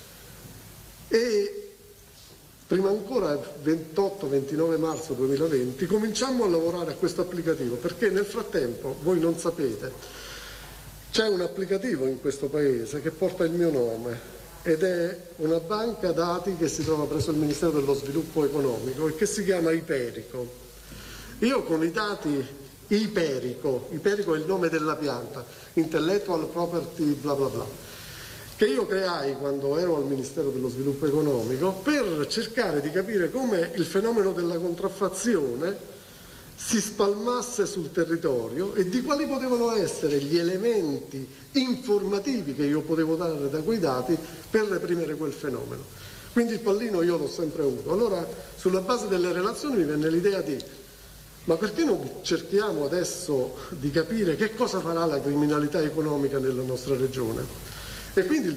e prima ancora, 28-29 marzo 2020, cominciammo a lavorare a questo applicativo, perché nel frattempo, voi non sapete, c'è un applicativo in questo paese che porta il mio nome ed è una banca dati che si trova presso il Ministero dello Sviluppo Economico e che si chiama Iperico. Io con i dati Iperico è il nome della pianta, Intellectual Property bla bla bla, che io creai quando ero al Ministero dello Sviluppo Economico per cercare di capire come il fenomeno della contraffazione si spalmasse sul territorio e di quali potevano essere gli elementi informativi che io potevo dare da quei dati per reprimere quel fenomeno. Quindi il pallino io l'ho sempre avuto. Allora, sulla base delle relazioni mi venne l'idea di: ma perché non cerchiamo adesso di capire che cosa farà la criminalità economica nella nostra regione? E quindi il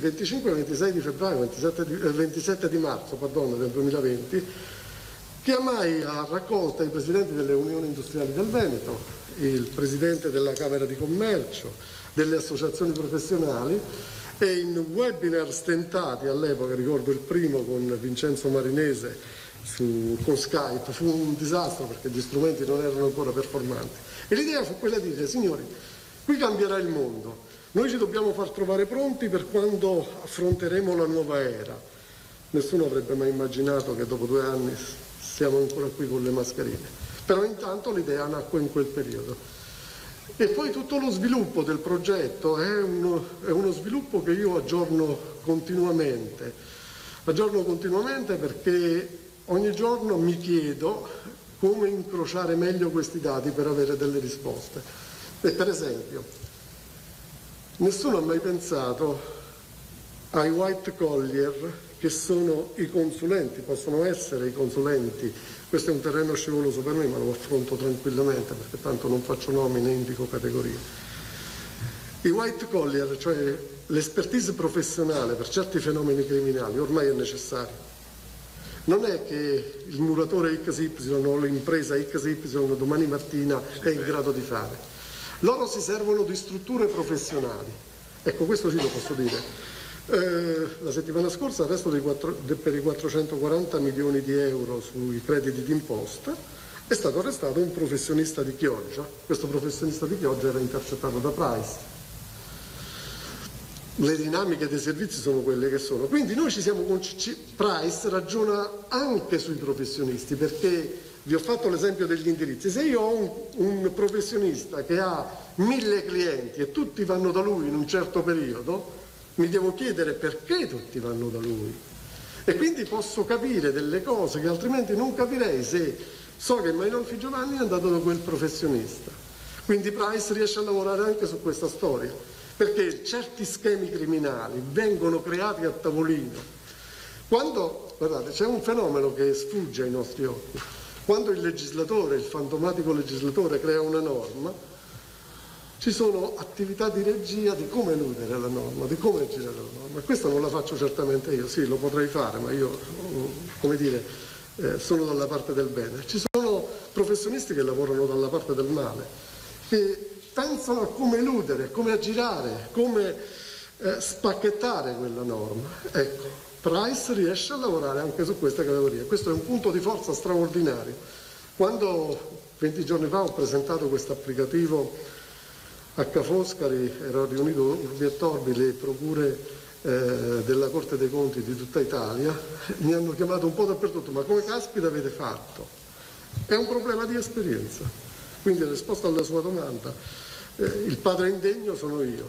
27 di marzo del 2020 chiamai a raccolta i presidenti delle Unioni Industriali del Veneto, il presidente della Camera di Commercio, delle associazioni professionali, e in webinar stentati all'epoca, ricordo il primo con Vincenzo Marinese con Skype, fu un disastro perché gli strumenti non erano ancora performanti. E l'idea fu quella di dire: signori, qui cambierà il mondo, noi ci dobbiamo far trovare pronti per quando affronteremo la nuova era. Nessuno avrebbe mai immaginato che dopo 2 anni siamo ancora qui con le mascherine, però intanto l'idea nacque in quel periodo. E poi tutto lo sviluppo del progetto è uno sviluppo che io aggiorno continuamente perché ogni giorno mi chiedo come incrociare meglio questi dati per avere delle risposte. E per esempio, nessuno ha mai pensato ai white collar, che sono i consulenti, possono essere i consulenti. Questo è un terreno scivoloso per me, ma lo affronto tranquillamente perché tanto non faccio nomi né indico categorie. I white collar, cioè l'espertise professionale per certi fenomeni criminali, ormai è necessario. Non è che il muratore XY o l'impresa XY domani mattina è in grado di fare. Loro si servono di strutture professionali. Ecco, questo sì lo posso dire. La settimana scorsa arresto per i 440 milioni di euro sui crediti d'imposta è stato arrestato un professionista di Chioggia. Questo professionista di Chioggia era intercettato da Price. Le dinamiche dei servizi sono quelle che sono. Quindi noi ci siamo Price ragiona anche sui professionisti, perché vi ho fatto l'esempio degli indirizzi. Se io ho un professionista che ha 1000 clienti e tutti vanno da lui in un certo periodo, mi devo chiedere perché tutti vanno da lui, e quindi posso capire delle cose che altrimenti non capirei se so che Mainolfi Giovanni è andato da quel professionista. Quindi Price riesce a lavorare anche su questa storia, perché certi schemi criminali vengono creati a tavolino. Guardate, c'è un fenomeno che sfugge ai nostri occhi. Quando il legislatore, il fantomatico legislatore, crea una norma, ci sono attività di regia di come eludere la norma, di come girare la norma. Questa non la faccio certamente io, sì, lo potrei fare, ma io, come dire, sono dalla parte del bene. Ci sono professionisti che lavorano dalla parte del male, che pensano a come eludere, come aggirare, come spacchettare quella norma. Ecco, Price riesce a lavorare anche su questa categoria. Questo è un punto di forza straordinario. Quando 20 giorni fa ho presentato questo applicativo a Ca' Foscari, ero riunito Urbi e Torbi, le procure della Corte dei Conti di tutta Italia, mi hanno chiamato un po' dappertutto: ma come caspita avete fatto? È un problema di esperienza. Quindi, in risposta alla sua domanda, il padre indegno sono io.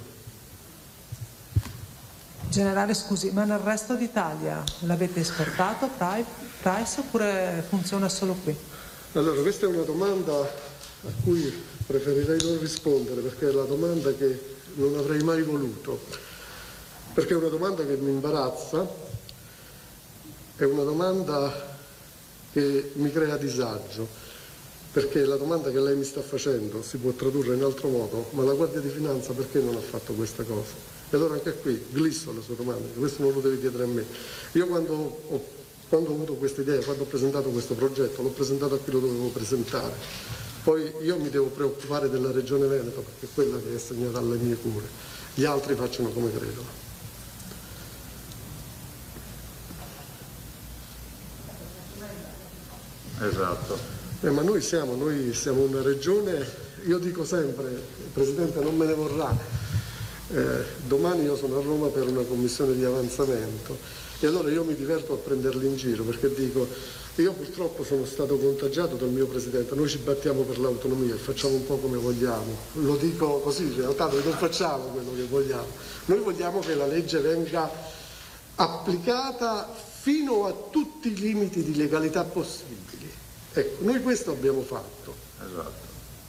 Generale, scusi, ma nel resto d'Italia l'avete esportato Price oppure funziona solo qui? Allora, questa è una domanda a cui preferirei non rispondere, perché è la domanda che non avrei mai voluto, perché è una domanda che mi imbarazza, è una domanda che mi crea disagio, perché la domanda che lei mi sta facendo si può tradurre in altro modo: ma la Guardia di Finanza perché non ha fatto questa cosa? E allora anche qui glisso alla sua domanda, questo non lo devi chiedere a me. Io quando ho avuto questa idea, quando ho presentato questo progetto, l'ho presentato a chi lo dovevo presentare. Poi io mi devo preoccupare della Regione Veneto, perché è quella che è assegnata alle mie cure. Gli altri facciano come credono. Esatto. Ma noi siamo una regione, io dico sempre, il Presidente non me ne vorrà, domani io sono a Roma per una commissione di avanzamento e allora io mi diverto a prenderli in giro, perché dico: Io purtroppo sono stato contagiato dal mio Presidente, noi ci battiamo per l'autonomia e facciamo un po' come vogliamo, lo dico così, in realtà noi non facciamo quello che vogliamo, noi vogliamo che la legge venga applicata fino a tutti i limiti di legalità possibili. Ecco, noi questo abbiamo fatto. Esatto.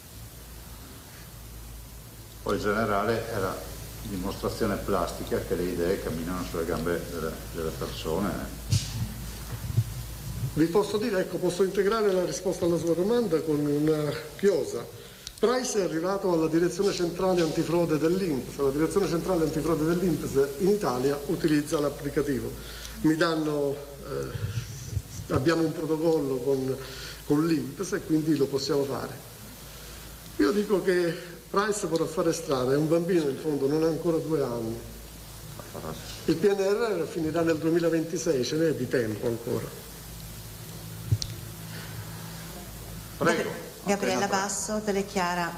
Poi in generale è la dimostrazione plastica che le idee camminano sulle gambe delle persone. Vi posso dire, ecco, posso integrare la risposta alla sua domanda con una chiosa. Price è arrivato alla direzione centrale antifrode dell'INPS. La direzione centrale antifrode dell'INPS in Italia utilizza l'applicativo. Abbiamo un protocollo con l'INPS e quindi lo possiamo fare. Io dico che Price potrà fare strada, è un bambino in fondo, non ha ancora 2 anni. Il PNRR finirà nel 2026, ce n'è di tempo ancora. Prego. Gabriella Basso, Telechiara.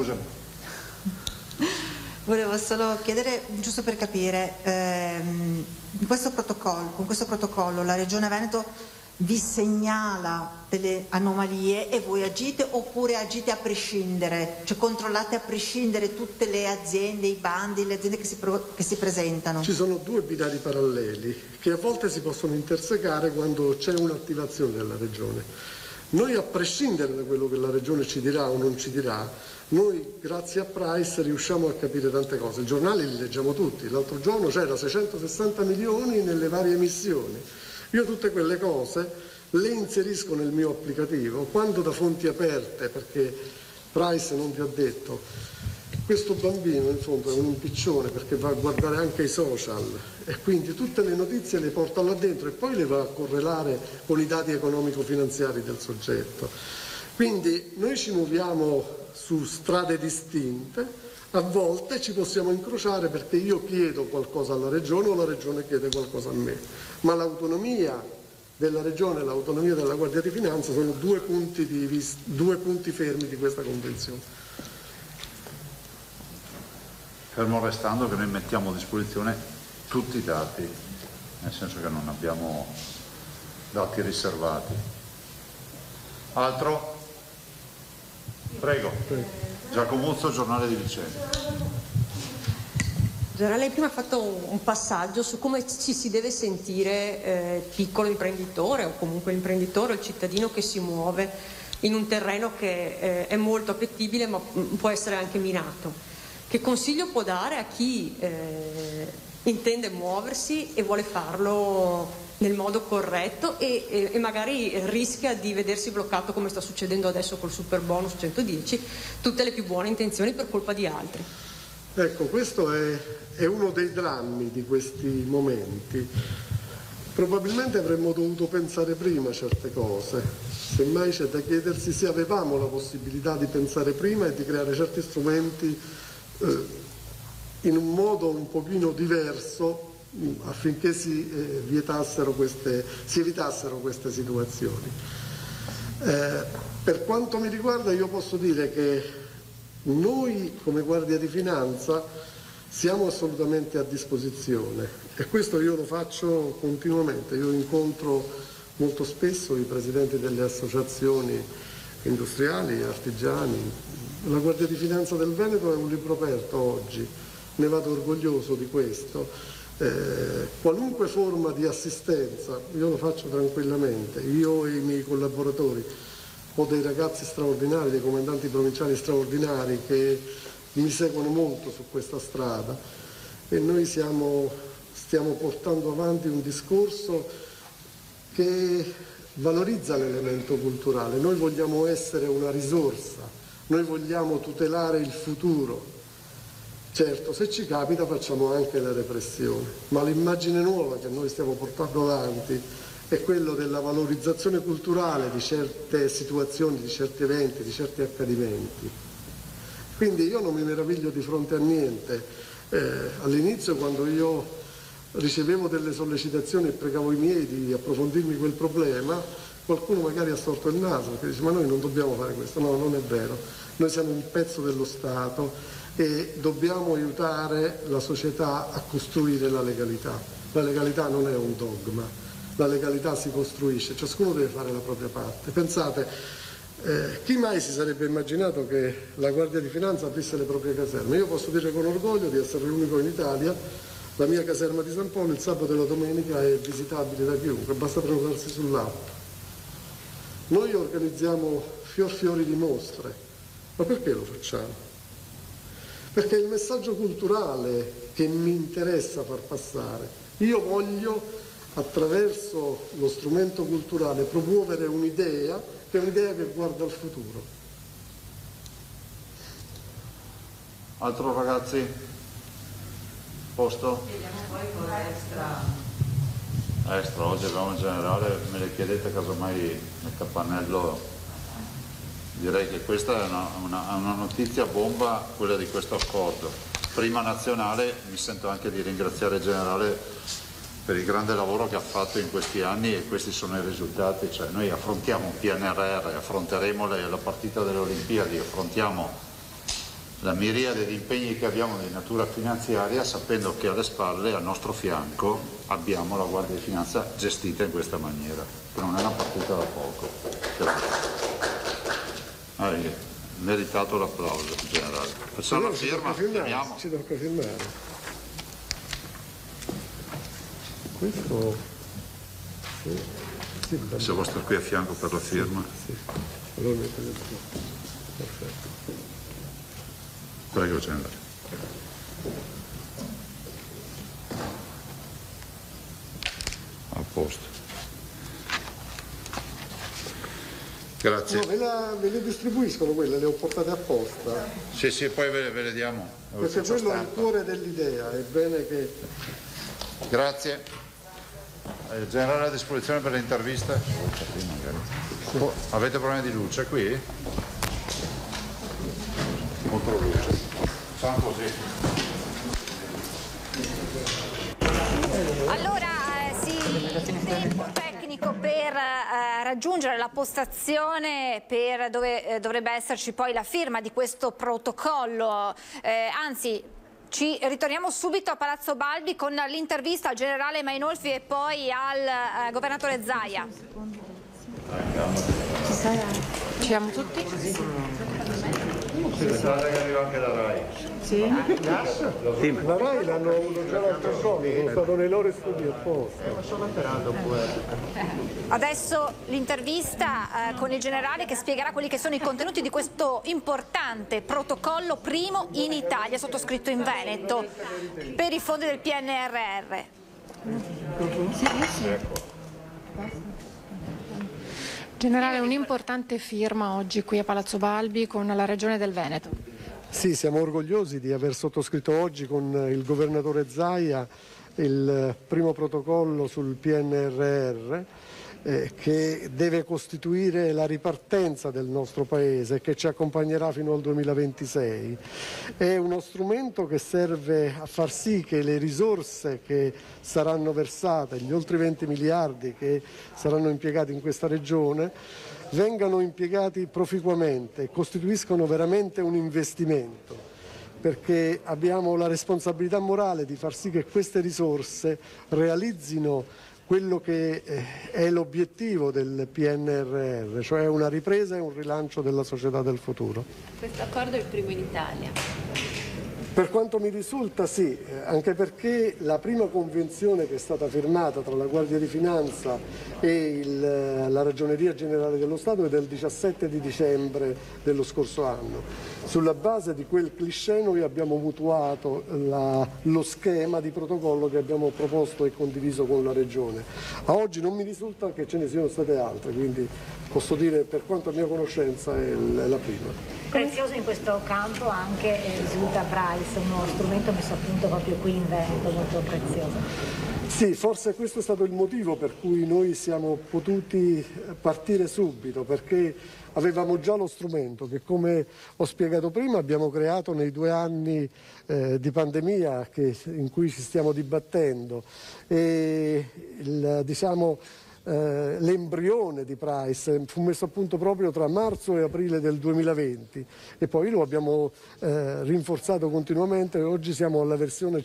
Volevo solo chiedere, giusto per capire, con questo protocollo la Regione Veneto vi segnala delle anomalie e voi agite, oppure agite a prescindere, cioè controllate a prescindere tutte le aziende, i bandi, le aziende che si presentano? Ci sono 2 binari paralleli che a volte si possono intersecare quando c'è un'attivazione della Regione. Noi, a prescindere da quello che la Regione ci dirà o non ci dirà, noi grazie a Price riusciamo a capire tante cose. I giornali li leggiamo tutti, l'altro giorno c'era 660 milioni nelle varie missioni. Io tutte quelle cose le inserisco nel mio applicativo, quando da fonti aperte, perché Price non vi ha detto. Questo bambino in fondo è un impiccione perché va a guardare anche i social e quindi tutte le notizie le porta là dentro e poi le va a correlare con i dati economico-finanziari del soggetto. Quindi noi ci muoviamo su strade distinte, a volte ci possiamo incrociare perché io chiedo qualcosa alla Regione o la Regione chiede qualcosa a me, ma l'autonomia della Regione e l'autonomia della Guardia di Finanza sono 2 punti fermi di questa convenzione. Fermo restando che noi mettiamo a disposizione tutti i dati, nel senso che non abbiamo dati riservati. Altro? Prego. Giacomuzzo, Giornale di Vicenza. Lei prima ha fatto un passaggio su come ci si deve sentire piccolo imprenditore o comunque l'imprenditore o il cittadino che si muove in un terreno che è molto appetibile ma può essere anche minato. Che consiglio può dare a chi intende muoversi e vuole farlo nel modo corretto e magari rischia di vedersi bloccato, come sta succedendo adesso col super bonus 110, tutte le più buone intenzioni per colpa di altri? Ecco, questo è uno dei drammi di questi momenti. Probabilmente avremmo dovuto pensare prima certe cose, semmai c'è da chiedersi se avevamo la possibilità di pensare prima e di creare certi strumenti in un modo un pochino diverso affinché si evitassero queste situazioni. Per quanto mi riguarda io posso dire che noi come Guardia di Finanza siamo assolutamente a disposizione e questo io lo faccio continuamente. Io incontro molto spesso i presidenti delle associazioni industriali, artigiani. La Guardia di Finanza del Veneto è un libro aperto oggi, ne vado orgoglioso di questo. Qualunque forma di assistenza io lo faccio tranquillamente, io e i miei collaboratori. Ho dei ragazzi straordinari, dei comandanti provinciali straordinari che mi seguono molto su questa strada e noi stiamo portando avanti un discorso che valorizza l'elemento culturale. Noi vogliamo essere una risorsa, noi vogliamo tutelare il futuro. Certo, se ci capita facciamo anche la repressione, ma l'immagine nuova che noi stiamo portando avanti è quello della valorizzazione culturale di certe situazioni, di certi eventi, di certi accadimenti. Quindi io non mi meraviglio di fronte a niente. All'inizio, quando io ricevevo delle sollecitazioni e pregavo i miei di approfondirmi quel problema, qualcuno magari ha storto il naso perché dice: ma noi non dobbiamo fare questo. No, non è vero. Noi siamo un pezzo dello Stato e dobbiamo aiutare la società a costruire la legalità. La legalità non è un dogma, la legalità si costruisce, ciascuno deve fare la propria parte. Pensate, chi mai si sarebbe immaginato che la Guardia di Finanza aprisse le proprie caserme? Io posso dire con orgoglio di essere l'unico in Italia. La mia caserma di San Polo il sabato e la domenica è visitabile da chiunque, basta prenotarsi sull'app. Noi organizziamo fiori di mostre, ma perché lo facciamo? Perché è il messaggio culturale che mi interessa far passare. Io voglio, attraverso lo strumento culturale, promuovere un'idea, che è un'idea che guarda al futuro. Altro ragazzi? Posto? Chiediamo poi cosa extra. Extra, oggi abbiamo in generale, me le chiedete casomai nel capannello, direi che questa è una notizia bomba, quella di questo accordo. Prima nazionale, mi sento anche di ringraziare il generale per il grande lavoro che ha fatto in questi anni e questi sono i risultati, cioè noi affrontiamo un PNRR, affronteremo la partita delle Olimpiadi, affrontiamo la miriade di impegni che abbiamo di natura finanziaria sapendo che alle spalle, al nostro fianco, abbiamo la Guardia di Finanza gestita in questa maniera, che non è una partita da poco. Meritato l'applauso in generale. Facciamo la firma, firmiamo. Ci tocca firmare. Questo... Sì, se vuoi stare qui a fianco per la firma. Sì. Allora mettere il perfetto. Prego, generale. A posto. Grazie. No, ve le distribuiscono quelle, le ho portate apposta. Sì, poi ve le diamo. Perché quello è il cuore dell'idea, è bene che... Grazie. Generale a disposizione per le interviste. Oh, avete problemi di luce qui? Contro luce. Facciamo così. Allora, tempo tecnico per raggiungere la postazione per dove dovrebbe esserci poi la firma di questo protocollo, anzi ci ritorniamo subito a Palazzo Balbi con l'intervista al generale Mainolfi e poi al governatore Zaia. Ci siamo tutti? Pensate che arriva anche la RAI. Sì. La RAI l'hanno avuto già l'altro giorno, sono stato nei loro studi apposta. Adesso l'intervista con il generale che spiegherà quelli che sono i contenuti di questo importante protocollo primo in Italia, sottoscritto in Veneto, per i fondi del PNRR. Generale, un'importante firma oggi qui a Palazzo Balbi con la Regione del Veneto. Sì, siamo orgogliosi di aver sottoscritto oggi con il governatore Zaia il primo protocollo sul PNRR che deve costituire la ripartenza del nostro Paese e che ci accompagnerà fino al 2026. È uno strumento che serve a far sì che le risorse che saranno versate, gli oltre 20 miliardi che saranno impiegati in questa regione, vengano impiegati proficuamente e costituiscono veramente un investimento, perché abbiamo la responsabilità morale di far sì che queste risorse realizzino quello che è l'obiettivo del PNRR, cioè una ripresa e un rilancio della società del futuro. Questo accordo è il primo in Italia. Per quanto mi risulta sì, anche perché la prima convenzione che è stata firmata tra la Guardia di Finanza e la Ragioneria Generale dello Stato è del 17 di dicembre dello scorso anno. Sulla base di quel cliché noi abbiamo mutuato lo schema di protocollo che abbiamo proposto e condiviso con la Regione. A oggi non mi risulta che ce ne siano state altre, quindi posso dire per quanto a mia conoscenza è la prima. Prezioso in questo campo anche risulta Price, uno strumento messo a punto proprio qui in Veneto, molto prezioso. Sì, forse questo è stato il motivo per cui noi siamo potuti partire subito, perché avevamo già lo strumento che, come ho spiegato prima, abbiamo creato nei 2 anni di pandemia in cui ci stiamo dibattendo. E l'embrione di Price, fu messo a punto proprio tra marzo e aprile del 2020 e poi lo abbiamo rinforzato continuamente. Oggi siamo alla versione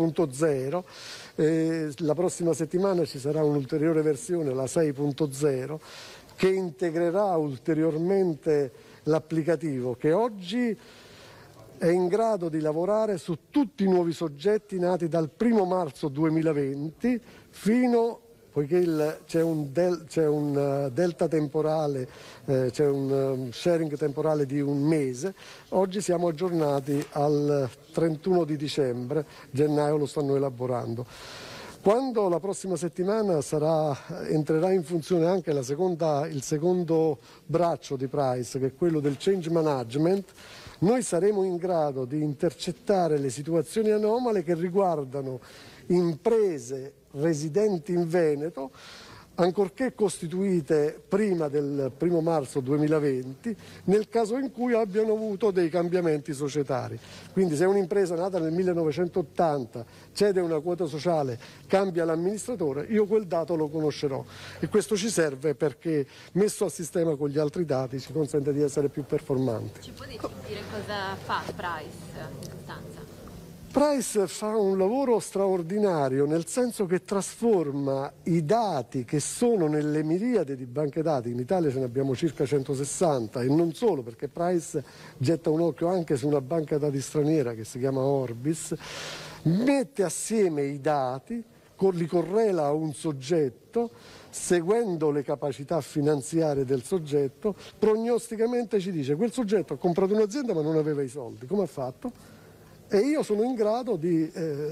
5.0, la prossima settimana ci sarà un'ulteriore versione, la 6.0, che integrerà ulteriormente l'applicativo, che oggi è in grado di lavorare su tutti i nuovi soggetti nati dal 1 marzo 2020 fino, poiché c'è un delta temporale, c'è un sharing temporale di un mese, oggi siamo aggiornati al 31 di dicembre, gennaio lo stanno elaborando. Quando la prossima settimana entrerà in funzione anche il secondo braccio di Price, che è quello del change management, noi saremo in grado di intercettare le situazioni anomale che riguardano imprese residenti in Veneto, ancorché costituite prima del 1 marzo 2020, nel caso in cui abbiano avuto dei cambiamenti societari. Quindi se un'impresa nata nel 1980 cede una quota sociale, cambia l'amministratore, io quel dato lo conoscerò e questo ci serve perché messo a sistema con gli altri dati ci consente di essere più performanti. Ci può dire cosa fa Price in sostanza? Price fa un lavoro straordinario, nel senso che trasforma i dati che sono nelle miriade di banche dati, in Italia ce ne abbiamo circa 160 e non solo, perché Price getta un occhio anche su una banca dati straniera che si chiama Orbis, mette assieme i dati, li correla a un soggetto, seguendo le capacità finanziarie del soggetto, prognosticamente ci dice quel soggetto ha comprato un'azienda ma non aveva i soldi, come ha fatto? E io sono in grado di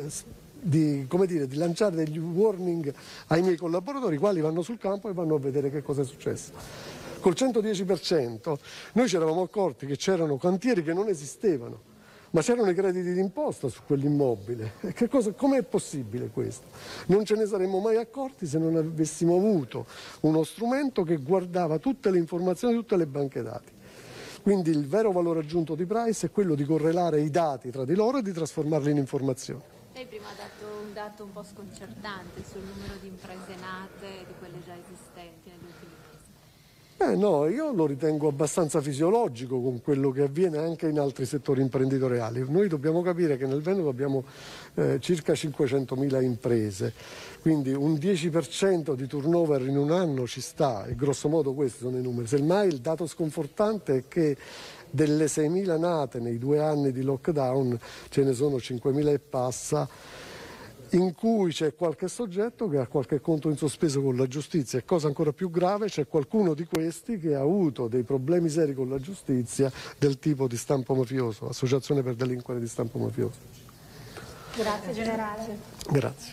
lanciare degli warning ai miei collaboratori, i quali vanno sul campo e vanno a vedere che cosa è successo. Col 110% noi ci eravamo accorti che c'erano cantieri che non esistevano, ma c'erano i crediti d'imposta su quell'immobile. Com'è possibile questo? Non ce ne saremmo mai accorti se non avessimo avuto uno strumento che guardava tutte le informazioni di tutte le banche dati. Quindi il vero valore aggiunto di Price è quello di correlare i dati tra di loro e di trasformarli in informazioni. Lei prima ha dato un dato un po' sconcertante sul numero di imprese nate e di quelle già esistenti negli ultimi mesi. No, io lo ritengo abbastanza fisiologico con quello che avviene anche in altri settori imprenditoriali. Noi dobbiamo capire che nel Veneto abbiamo circa 500.000 imprese, quindi un 10% di turnover in un anno ci sta, e grosso modo questi sono i numeri. Semmai il dato sconfortante è che delle 6.000 nate nei 2 anni di lockdown ce ne sono 5.000 e passa, in cui c'è qualche soggetto che ha qualche conto in sospeso con la giustizia e, cosa ancora più grave, c'è qualcuno di questi che ha avuto dei problemi seri con la giustizia del tipo di stampo mafioso, associazione per delinquere di stampo mafioso. Grazie generale. Grazie.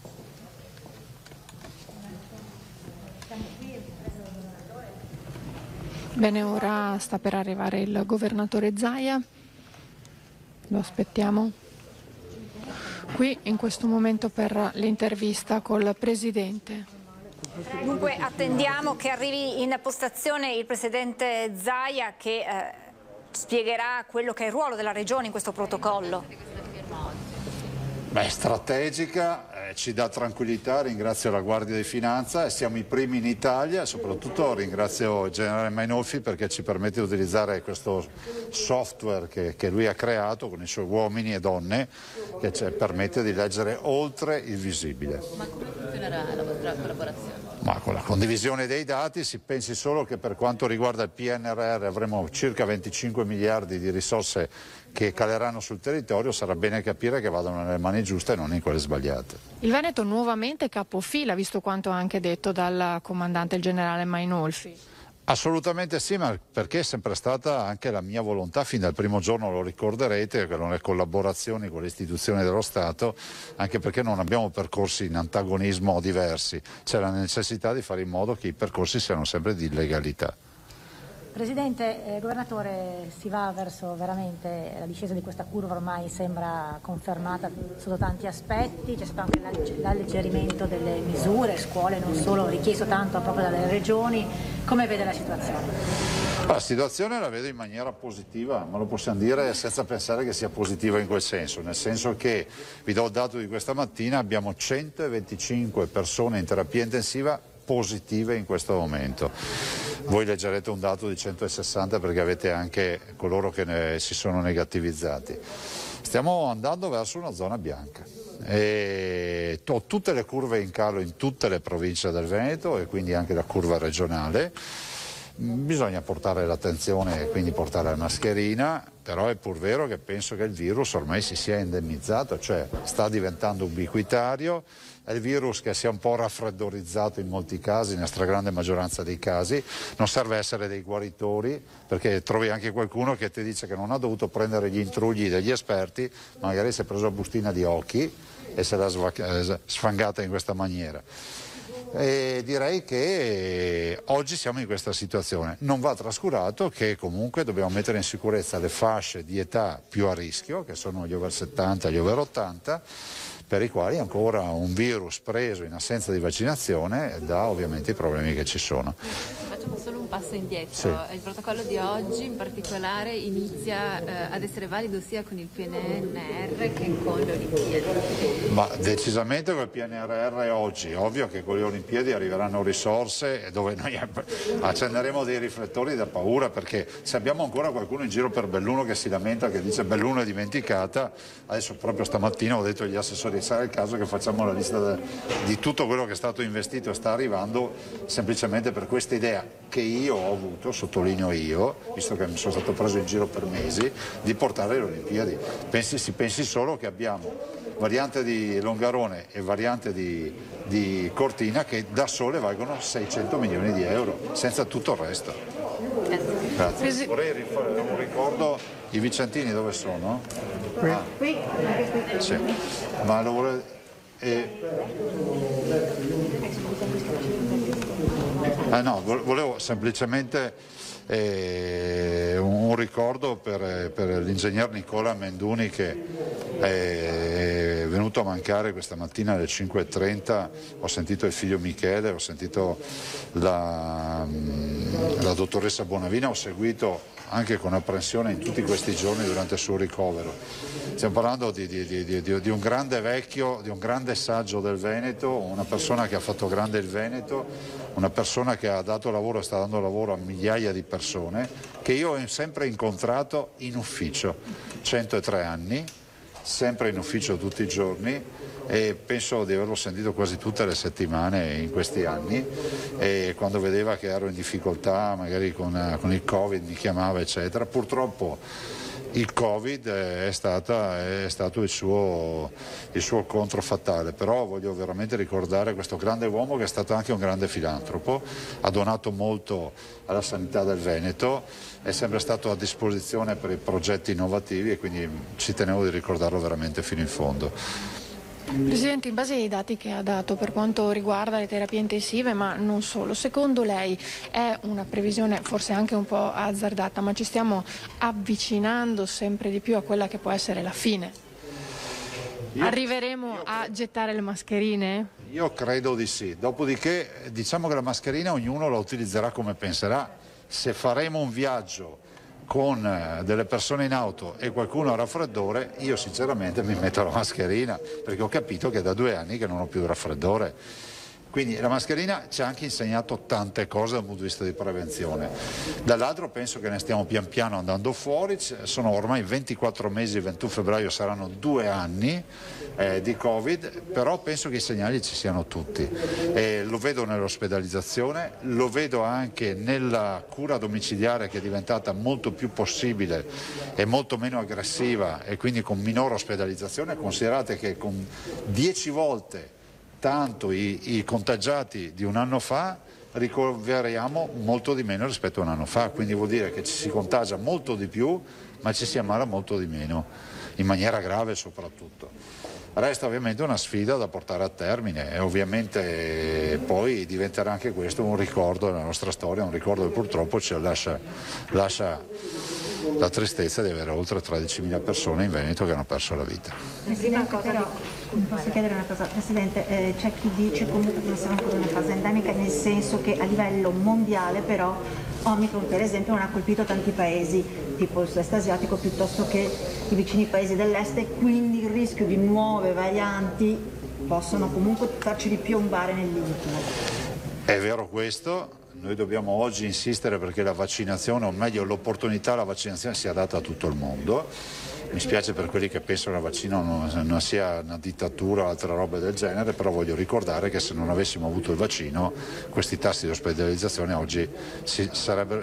Bene, ora sta per arrivare il governatore Zaia, lo aspettiamo qui in questo momento per l'intervista col Presidente. Dunque attendiamo che arrivi in postazione il Presidente Zaia che spiegherà quello che è il ruolo della Regione in questo protocollo. Strategica, ci dà tranquillità, ringrazio la Guardia di Finanza e siamo i primi in Italia, soprattutto ringrazio il generale Mainolfi perché ci permette di utilizzare questo software che lui ha creato con i suoi uomini e donne che ci permette di leggere oltre il visibile. Ma come funzionerà la vostra collaborazione? Ma con la condivisione dei dati si pensi solo che per quanto riguarda il PNRR avremo circa 25 miliardi di risorse che caleranno sul territorio, sarà bene capire che vadano nelle mani giuste e non in quelle sbagliate. Il Veneto nuovamente capofila, visto quanto anche detto dal comandante il generale Mainolfi. Assolutamente sì, ma perché è sempre stata anche la mia volontà, fin dal primo giorno lo ricorderete, che le collaborazioni con le istituzioni dello Stato, anche perché non abbiamo percorsi in antagonismo diversi, c'è la necessità di fare in modo che i percorsi siano sempre di legalità. Presidente, Governatore, si va verso veramente la discesa di questa curva, ormai sembra confermata sotto tanti aspetti, c'è stato anche l'alleggerimento delle misure, scuole non solo, richiesto tanto proprio dalle regioni, come vede la situazione? La situazione la vedo in maniera positiva, ma lo possiamo dire senza pensare che sia positiva in quel senso, nel senso che, vi do il dato di questa mattina, abbiamo 125 persone in terapia intensiva positive in questo momento. Voi leggerete un dato di 160 perché avete anche coloro che si sono negativizzati. Stiamo andando verso una zona bianca. E ho tutte le curve in calo in tutte le province del Veneto e quindi anche la curva regionale. Bisogna portare l'attenzione e quindi portare la mascherina, però è pur vero che penso che il virus ormai si sia indennizzato, cioè sta diventando ubiquitario, è il virus che si è un po' raffreddorizzato in molti casi, nella stragrande maggioranza dei casi, non serve essere dei guaritori perché trovi anche qualcuno che ti dice che non ha dovuto prendere gli intrugli degli esperti, magari si è preso la bustina di occhi e se l'ha sfangata in questa maniera. E direi che oggi siamo in questa situazione. Non va trascurato che comunque dobbiamo mettere in sicurezza le fasce di età più a rischio, che sono gli over 70 e gli over 80, per i quali ancora un virus preso in assenza di vaccinazione dà ovviamente i problemi che ci sono. Facciamo solo un passo indietro. Sì. Il protocollo di oggi in particolare inizia ad essere valido sia con il PNRR che con le Olimpiadi. Ma decisamente con il PNRR oggi, ovvio che con le Olimpiadi arriveranno risorse dove noi accenderemo dei riflettori da paura, perché se abbiamo ancora qualcuno in giro per Belluno che si lamenta, che dice Belluno è dimenticata, adesso proprio stamattina ho detto agli assessori sarà il caso che facciamo la lista di tutto quello che è stato investito e sta arrivando, semplicemente per questa idea che io ho avuto, sottolineo io, visto che mi sono stato preso in giro per mesi, di portare le Olimpiadi. Si pensi solo che abbiamo variante di Longarone e variante di Cortina che da sole valgono 600 milioni di euro, senza tutto il resto. Grazie. Vorrei fare un ricordo, i vicentini dove sono? Qui. Sì. Ma allora, no, volevo semplicemente un ricordo per l'ingegner Nicola Menduni che è venuto a mancare questa mattina alle 5:30. Ho sentito il figlio Michele, ho sentito la dottoressa Bonavina, ho seguito anche con apprensione in tutti questi giorni durante il suo ricovero. Stiamo parlando di un grande vecchio, di un grande saggio del Veneto, una persona che ha fatto grande il Veneto, una persona che ha dato lavoro e sta dando lavoro a migliaia di persone, che io ho sempre incontrato in ufficio, 103 anni, sempre in ufficio tutti i giorni, e penso di averlo sentito quasi tutte le settimane in questi anni, e quando vedeva che ero in difficoltà magari con il Covid mi chiamava eccetera. Purtroppo il Covid è stato il suo contro fatale, però voglio veramente ricordare questo grande uomo che è stato anche un grande filantropo, ha donato molto alla sanità del Veneto, è sempre stato a disposizione per i progetti innovativi e quindi ci tenevo di ricordarlo veramente fino in fondo. Presidente, in base ai dati che ha dato per quanto riguarda le terapie intensive, ma non solo, secondo lei è una previsione forse anche un po' azzardata, ma ci stiamo avvicinando sempre di più a quella che può essere la fine? Arriveremo a gettare le mascherine? Io credo di sì, dopodiché diciamo che la mascherina ognuno la utilizzerà come penserà. Se faremo un viaggio con delle persone in auto e qualcuno ha raffreddore, io sinceramente mi metto la mascherina, perché ho capito che è da 2 anni che non ho più il raffreddore. Quindi la mascherina ci ha anche insegnato tante cose dal punto di vista di prevenzione. Dall'altro penso che ne stiamo pian piano andando fuori, sono ormai 24 mesi, il 21 febbraio saranno 2 anni di Covid, però penso che i segnali ci siano tutti. Lo vedo nell'ospedalizzazione, lo vedo anche nella cura domiciliare che è diventata molto più possibile e molto meno aggressiva e quindi con minore ospedalizzazione. Considerate che con 10 volte tanto i contagiati di un anno fa ricoveriamo molto di meno rispetto a un anno fa, quindi vuol dire che ci si contagia molto di più ma ci si ammala molto di meno, in maniera grave soprattutto. Resta ovviamente una sfida da portare a termine e ovviamente poi diventerà anche questo un ricordo della nostra storia, un ricordo che purtroppo ci lascia la tristezza di avere oltre 13.000 persone in Veneto che hanno perso la vita. Posso chiedere una cosa, Presidente, c'è chi dice comunque che non siamo ancora in una fase endemica, nel senso che a livello mondiale però Omicron per esempio non ha colpito tanti paesi tipo il sud-est asiatico piuttosto che i vicini paesi dell'est, e quindi il rischio di nuove varianti possono comunque farci ripiombare nell'intimo. È vero questo, noi dobbiamo oggi insistere perché la vaccinazione, o meglio l'opportunità alla vaccinazione sia data a tutto il mondo. Mi spiace per quelli che pensano che la vaccino non sia una dittatura o altre robe del genere, però voglio ricordare che se non avessimo avuto il vaccino questi tassi di ospedalizzazione oggi si sarebbe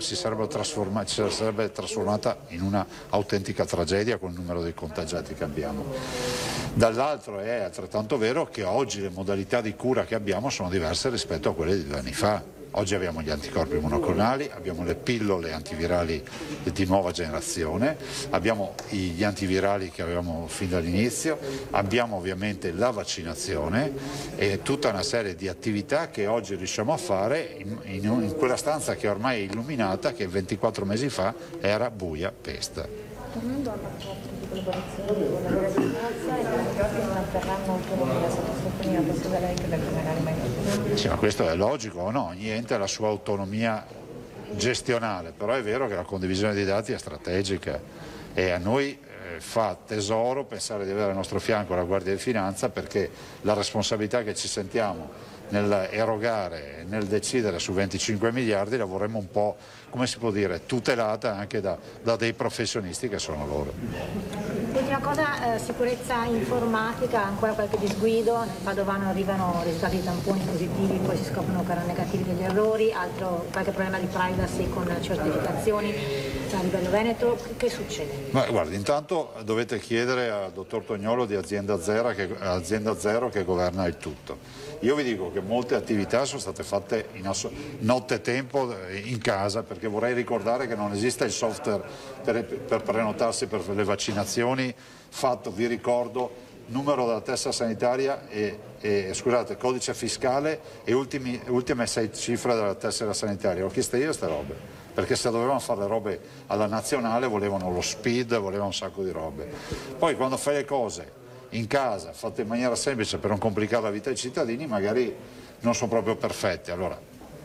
trasformata in una autentica tragedia con il numero dei contagiati che abbiamo. Dall'altro è altrettanto vero che oggi le modalità di cura che abbiamo sono diverse rispetto a quelle di 2 anni fa. Oggi abbiamo gli anticorpi monoclonali, abbiamo le pillole antivirali di nuova generazione, abbiamo gli antivirali che avevamo fin dall'inizio, abbiamo ovviamente la vaccinazione e tutta una serie di attività che oggi riusciamo a fare in quella stanza che ormai è illuminata, che 24 mesi fa era buia pesta. Tornando al rapporto di collaborazione con la Guardia di Finanza, i poliziotti non avverranno autonomia, sottolineato sia da lei che dal generale Mainolfi. Sì, ma questo è logico o no? Ogni ente ha la sua autonomia gestionale, però è vero che la condivisione dei dati è strategica e a noi fa tesoro pensare di avere al nostro fianco la Guardia di Finanza, perché la responsabilità che ci sentiamo nel erogare, nel decidere su 25 miliardi la vorremmo un po', come si può dire, tutelata anche da dei professionisti che sono loro. Ultima cosa, sicurezza informatica, ancora qualche disguido, nel Padovano arrivano risultati di tamponi positivi, poi si scoprono che erano negativi degli errori, qualche problema di privacy con certificazioni a livello Veneto, che succede? Ma guardi, intanto dovete chiedere al dottor Tognolo di Azienda Zero che governa il tutto. Io vi dico che molte attività sono state fatte in nottetempo in casa, perché vorrei ricordare che non esiste il software per prenotarsi per le vaccinazioni fatto, vi ricordo, numero della tessera sanitaria scusate, codice fiscale e ultime 6 cifre della tessera sanitaria. Ho chiesto io queste robe, perché se dovevano fare le robe alla nazionale volevano lo SPID, volevano un sacco di robe. Poi quando fai le cose in casa, fatte in maniera semplice per non complicare la vita ai cittadini, magari non sono proprio perfette. Allora,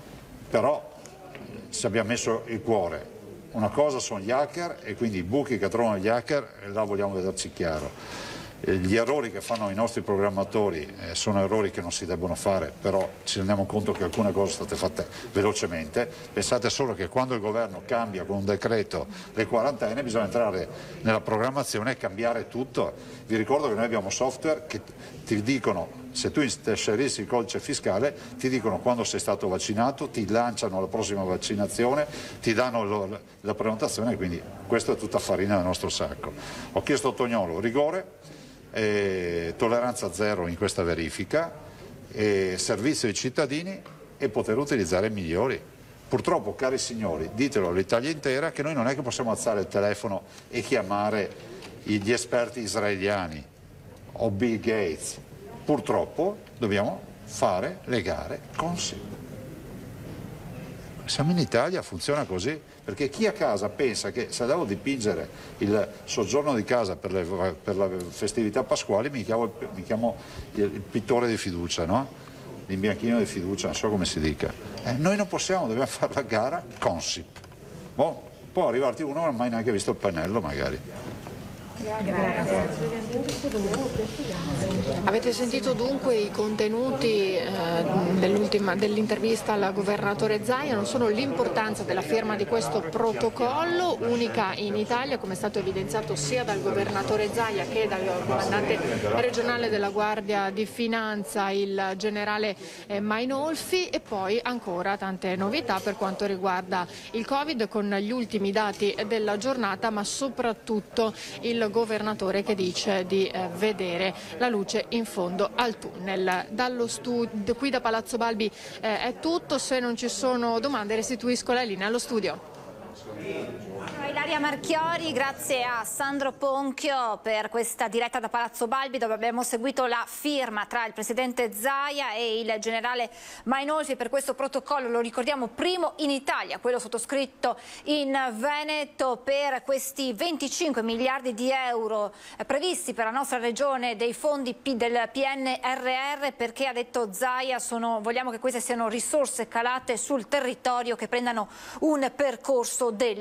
però ci abbiamo messo il cuore. Una cosa sono gli hacker e quindi i buchi che trovano gli hacker, e là vogliamo vederci chiaro. Gli errori che fanno i nostri programmatori sono errori che non si debbono fare, però ci rendiamo conto che alcune cose sono state fatte velocemente. Pensate solo che quando il governo cambia con un decreto le quarantene bisogna entrare nella programmazione e cambiare tutto. Vi ricordo che noi abbiamo software che ti dicono, se tu inserisci il codice fiscale, ti dicono quando sei stato vaccinato, ti lanciano la prossima vaccinazione, ti danno la prenotazione, quindi questa è tutta farina del nostro sacco. Ho chiesto a Tognolo rigore, tolleranza zero in questa verifica, servizio ai cittadini e poter utilizzare i migliori. Purtroppo, cari signori, ditelo all'Italia intera che noi non è che possiamo alzare il telefono e chiamare gli esperti israeliani o Bill Gates. Purtroppo dobbiamo fare le gare Consip. Siamo in Italia, funziona così, perché chi a casa pensa che se devo dipingere il soggiorno di casa per la festività pasquali mi chiamo il pittore di fiducia, no? L'imbianchino di fiducia, non so come si dica. Noi non possiamo, dobbiamo fare la gara Consip. Boh, può arrivarti uno che non ha mai neanche visto il pannello magari. Avete sentito dunque i contenuti dell'intervista al governatore Zaia, non solo l'importanza della firma di questo protocollo, unica in Italia, come è stato evidenziato sia dal governatore Zaia che dal comandante regionale della Guardia di Finanza, il generale Mainolfi, e poi ancora tante novità per quanto riguarda il Covid, con gli ultimi dati della giornata, ma soprattutto il governatore che dice di vedere la luce in fondo al tunnel. Qui da Palazzo Balbi è tutto, se non ci sono domande restituisco la linea allo studio. Ilaria Marchiori, grazie a Sandro Ponchio per questa diretta da Palazzo Balbi, dove abbiamo seguito la firma tra il presidente Zaia e il generale Mainolfi per questo protocollo, lo ricordiamo, primo in Italia, quello sottoscritto in Veneto, per questi 25 miliardi di euro previsti per la nostra regione dei fondi del PNRR, perché, ha detto Zaia, vogliamo che queste siano risorse calate sul territorio, che prendano un percorso della legalità.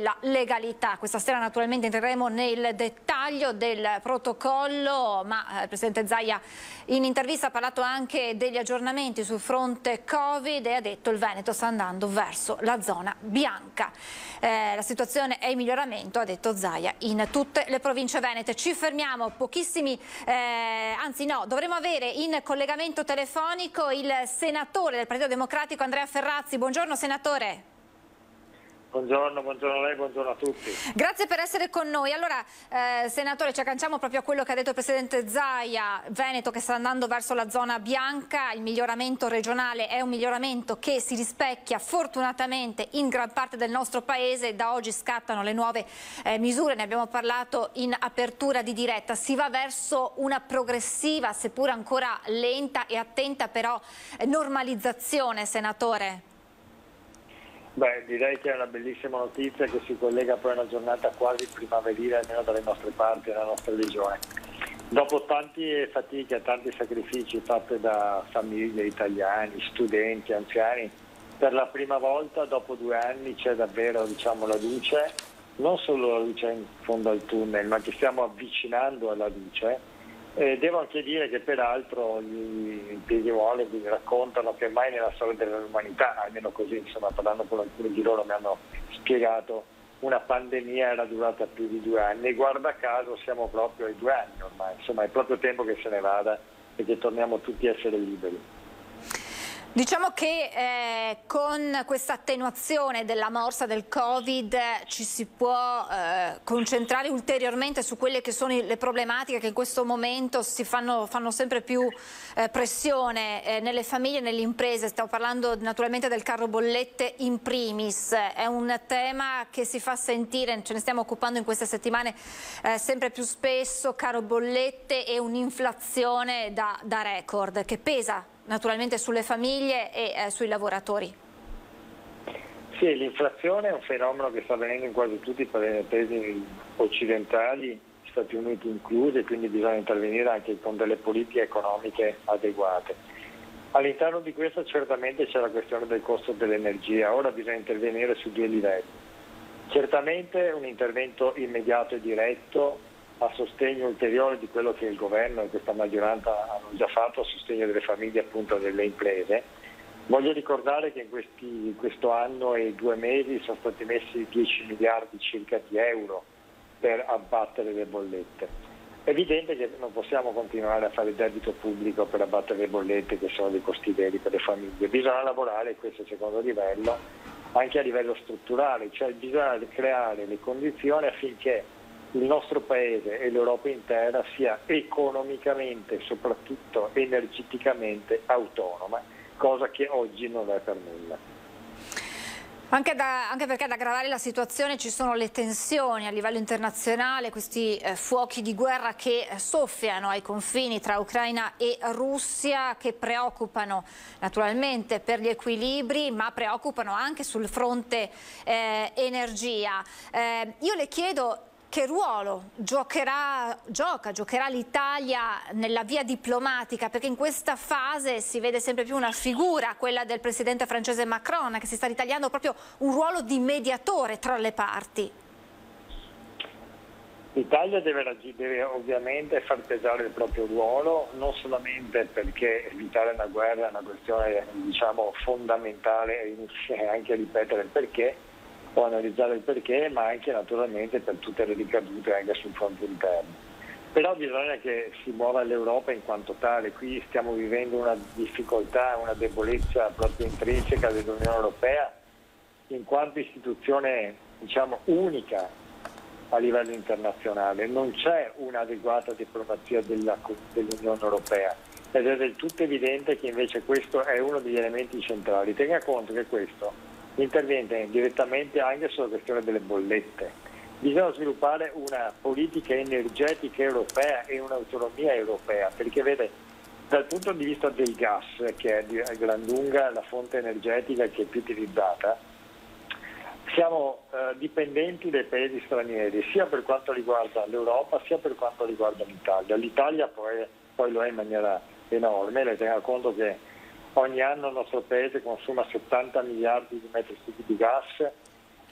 legalità. Questa sera naturalmente entreremo nel dettaglio del protocollo, ma il Presidente Zaia in intervista ha parlato anche degli aggiornamenti sul fronte Covid e ha detto il Veneto sta andando verso la zona bianca. La situazione è in miglioramento, ha detto Zaia, in tutte le province venete. Ci fermiamo, pochissimi, anzi no, dovremo avere in collegamento telefonico il senatore del Partito Democratico Andrea Ferrazzi. Buongiorno senatore. Buongiorno a lei, buongiorno a tutti. Grazie per essere con noi. Allora, senatore, ci agganciamo proprio a quello che ha detto il Presidente Zaia, Veneto che sta andando verso la zona bianca, il miglioramento regionale è un miglioramento che si rispecchia fortunatamente in gran parte del nostro Paese. Da oggi scattano le nuove misure, ne abbiamo parlato in apertura di diretta. Si va verso una progressiva, seppur ancora lenta e attenta però, normalizzazione, senatore? Beh, direi che è una bellissima notizia che si collega poi a una giornata quasi primaverile, almeno dalle nostre parti, nella nostra regione. Dopo tante fatiche, tanti sacrifici fatti da famiglie italiani, studenti, anziani, per la prima volta dopo 2 anni c'è davvero, diciamo, la luce, non solo la luce in fondo al tunnel, ma ci stiamo avvicinando alla luce. Devo anche dire che peraltro i pieghevoli raccontano che mai nella storia dell'umanità, almeno così, insomma, parlando con alcuni di loro mi hanno spiegato, una pandemia era durata più di 2 anni e guarda caso siamo proprio ai 2 anni ormai, insomma è proprio tempo che se ne vada e che torniamo tutti a essere liberi. Diciamo che con questa attenuazione della morsa del Covid ci si può concentrare ulteriormente su quelle che sono le problematiche che in questo momento si fanno sempre più pressione nelle famiglie e nelle imprese. Stiamo parlando naturalmente del carro bollette in primis, è un tema che si fa sentire, ce ne stiamo occupando in queste settimane sempre più spesso, caro bollette e un'inflazione da record che pesa naturalmente sulle famiglie e sui lavoratori. Sì, l'inflazione è un fenomeno che sta avvenendo in quasi tutti i paesi occidentali, Stati Uniti inclusi, quindi bisogna intervenire anche con delle politiche economiche adeguate. All'interno di questo certamente c'è la questione del costo dell'energia, ora bisogna intervenire su 2 livelli. Certamente un intervento immediato e diretto a sostegno ulteriore di quello che il governo e questa maggioranza hanno già fatto a sostegno delle famiglie, appunto delle imprese. Voglio ricordare che in questo anno e 2 mesi sono stati messi 10 miliardi circa di euro per abbattere le bollette. È evidente che non possiamo continuare a fare debito pubblico per abbattere le bollette che sono dei costi veri per le famiglie. Bisogna lavorare, questo secondo livello, anche a livello strutturale, cioè bisogna creare le condizioni affinché il nostro Paese e l'Europa intera sia economicamente e soprattutto energeticamente autonoma, cosa che oggi non è per nulla. Anche perché ad aggravare la situazione ci sono le tensioni a livello internazionale, questi fuochi di guerra che soffiano ai confini tra Ucraina e Russia, che preoccupano naturalmente per gli equilibri, ma preoccupano anche sul fronte energia. Io le chiedo che ruolo giocherà l'Italia nella via diplomatica, perché in questa fase si vede sempre più una figura, quella del presidente francese Macron, che si sta ritagliando proprio un ruolo di mediatore tra le parti. L'Italia deve ovviamente far pesare il proprio ruolo, non solamente perché evitare una guerra è una questione, diciamo, fondamentale e inizia anche a ripetere il perché, o analizzare il perché, ma anche naturalmente per tutte le ricadute anche sul fronte interno. Però bisogna che si muova l'Europa in quanto tale. Qui stiamo vivendo una difficoltà, una debolezza proprio intrinseca dell'Unione Europea in quanto istituzione, diciamo, unica a livello internazionale. Non c'è un'adeguata diplomazia dell'Unione Europea ed è del tutto evidente che invece questo è uno degli elementi centrali. Tenga conto che questo interviene direttamente anche sulla questione delle bollette. Bisogna sviluppare una politica energetica europea e un'autonomia europea, perché vede, dal punto di vista del gas, che è di gran lunga la fonte energetica che è più utilizzata, siamo dipendenti dai paesi stranieri, sia per quanto riguarda l'Europa, sia per quanto riguarda l'Italia. L'Italia poi lo è in maniera enorme, lei tenga conto che ogni anno il nostro paese consuma 70 miliardi di metri cubi di gas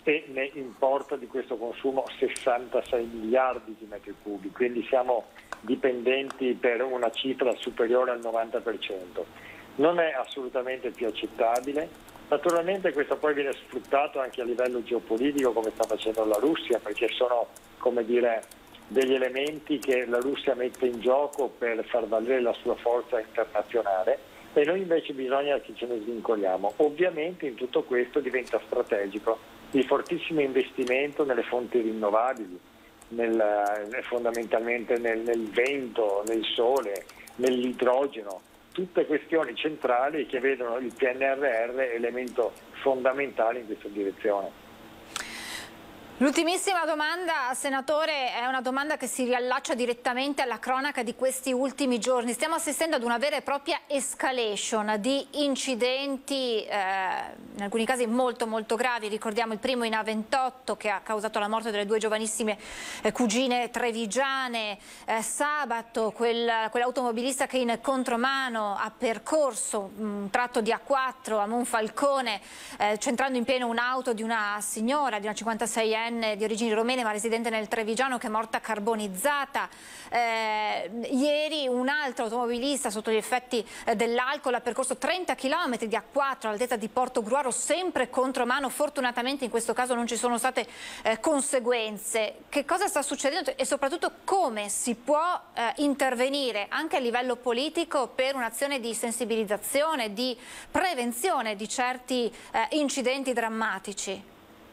e ne importa di questo consumo 66 miliardi di metri cubi, quindi siamo dipendenti per una cifra superiore al 90%. Non è assolutamente più accettabile. Naturalmente questo poi viene sfruttato anche a livello geopolitico, come sta facendo la Russia, perché sono, come dire, degli elementi che la Russia mette in gioco per far valere la sua forza internazionale, e noi invece bisogna che ce ne svincoliamo. Ovviamente in tutto questo diventa strategico il fortissimo investimento nelle fonti rinnovabili, fondamentalmente nel vento, nel sole, nell'idrogeno, tutte questioni centrali che vedono il PNRR elemento fondamentale in questa direzione. L'ultimissima domanda, senatore, è una domanda che si riallaccia direttamente alla cronaca di questi ultimi giorni. Stiamo assistendo ad una vera e propria escalation di incidenti, in alcuni casi molto gravi. Ricordiamo il primo in A28 che ha causato la morte delle due giovanissime cugine trevigiane. Sabato quell'automobilista che in contromano ha percorso un tratto di A4 a Monfalcone, centrando in pieno un'auto di una signora, di una 56enne di origini romene ma residente nel Trevigiano, che è morta carbonizzata. Ieri un altro automobilista sotto gli effetti dell'alcol ha percorso 30 km di A4 all'altezza di Portogruaro, sempre contromano. Fortunatamente in questo caso non ci sono state conseguenze. Che cosa sta succedendo e soprattutto come si può intervenire anche a livello politico per un'azione di sensibilizzazione, di prevenzione di certi incidenti drammatici?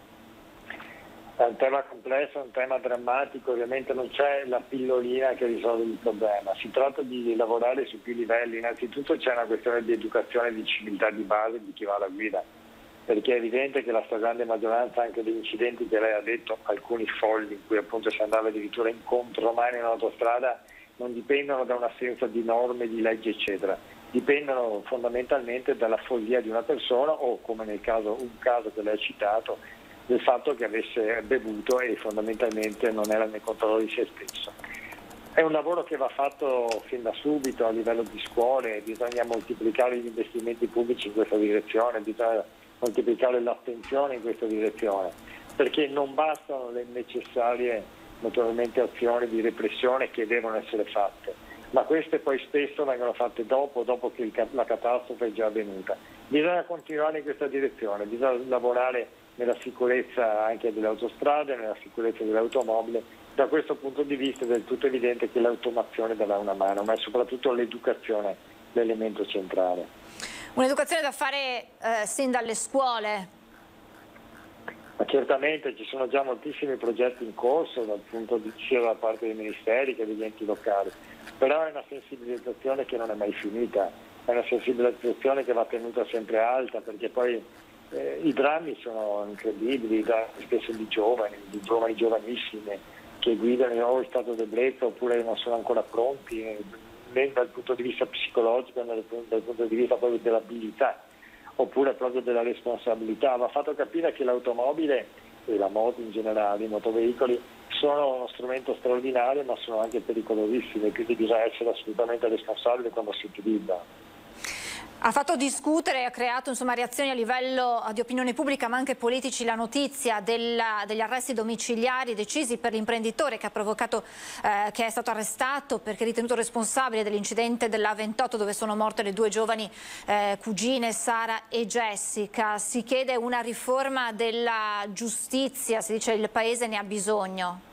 È un tema complesso, è un tema drammatico, ovviamente non c'è la pillolina che risolve il problema, si tratta di lavorare su più livelli. Innanzitutto c'è una questione di educazione e di civiltà di base di chi va alla guida, perché è evidente che la stragrande maggioranza anche degli incidenti che lei ha detto, alcuni folli in cui appunto si andava addirittura in contromano in autostrada, non dipendono da un'assenza di norme, di leggi eccetera, dipendono fondamentalmente dalla follia di una persona o, come un caso che lei ha citato, del fatto che avesse bevuto e fondamentalmente non era nel controllo di se stesso. È un lavoro che va fatto fin da subito a livello di scuole, bisogna moltiplicare gli investimenti pubblici in questa direzione, bisogna moltiplicare l'attenzione in questa direzione, perché non bastano le necessarie naturalmente azioni di repressione che devono essere fatte, ma queste poi spesso vengono fatte dopo che la catastrofe è già avvenuta. Bisogna continuare in questa direzione, bisogna lavorare nella sicurezza anche delle autostrade, nella sicurezza dell'automobile. Da questo punto di vista è del tutto evidente che l'automazione darà una mano, ma è soprattutto l'educazione l'elemento centrale. Un'educazione da fare sin dalle scuole? Ma certamente ci sono già moltissimi progetti in corso, sia da parte dei ministeri che degli enti locali, però è una sensibilizzazione che non è mai finita, è una sensibilizzazione che va tenuta sempre alta, perché poi i drammi sono incredibili, spesso di giovani giovanissime che guidano o in stato d'ebbrezza oppure non sono ancora pronti, né dal punto di vista psicologico né dal punto di vista proprio dell'abilità oppure proprio della responsabilità. Va fatto capire che l'automobile e la moto in generale, i motoveicoli, sono uno strumento straordinario ma sono anche pericolosissimi, quindi bisogna essere assolutamente responsabili quando si utilizzano. Ha fatto discutere e ha creato reazioni a livello di opinione pubblica ma anche politici la notizia degli arresti domiciliari decisi per l'imprenditore che è stato arrestato perché è ritenuto responsabile dell'incidente dell'A28 dove sono morte le due giovani cugine Sara e Jessica. Si chiede una riforma della giustizia, si dice il Paese ne ha bisogno.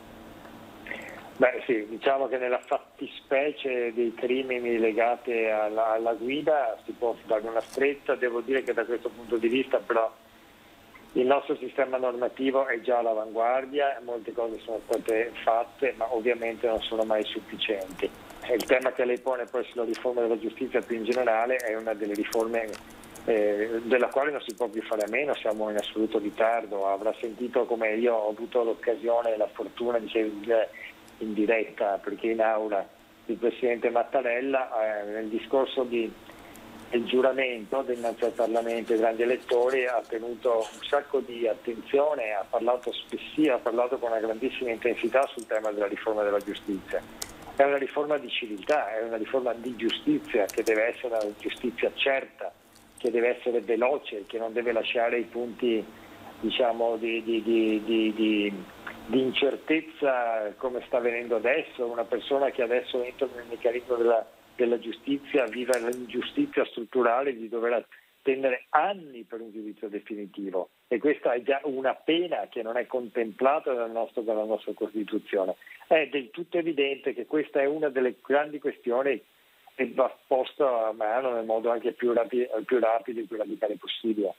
Beh sì, diciamo che nella fattispecie dei crimini legati alla guida si può dare una stretta. Devo dire che da questo punto di vista però il nostro sistema normativo è già all'avanguardia, molte cose sono state fatte ma ovviamente non sono mai sufficienti. Il tema che lei pone poi sulla riforma della giustizia più in generale è una delle riforme della quale non si può più fare a meno, siamo in assoluto ritardo. Avrà sentito come io ho avuto l'occasione e la fortuna di seguire in diretta, perché in aula il Presidente Mattarella nel discorso del giuramento dinanzi al Parlamento e ai grandi elettori ha tenuto un sacco di attenzione, ha parlato spessissimo, ha parlato con una grandissima intensità sul tema della riforma della giustizia. È una riforma di civiltà, è una riforma di giustizia che deve essere una giustizia certa, che deve essere veloce, che non deve lasciare i punti diciamo, di incertezza come sta avvenendo adesso. Una persona che adesso entra nel meccanismo della giustizia vive l'ingiustizia strutturale di dover attendere anni per un giudizio definitivo, e questa è già una pena che non è contemplata dalla nostra Costituzione. È del tutto evidente che questa è una delle grandi questioni che va posta a mano nel modo anche più rapido e più radicale possibile.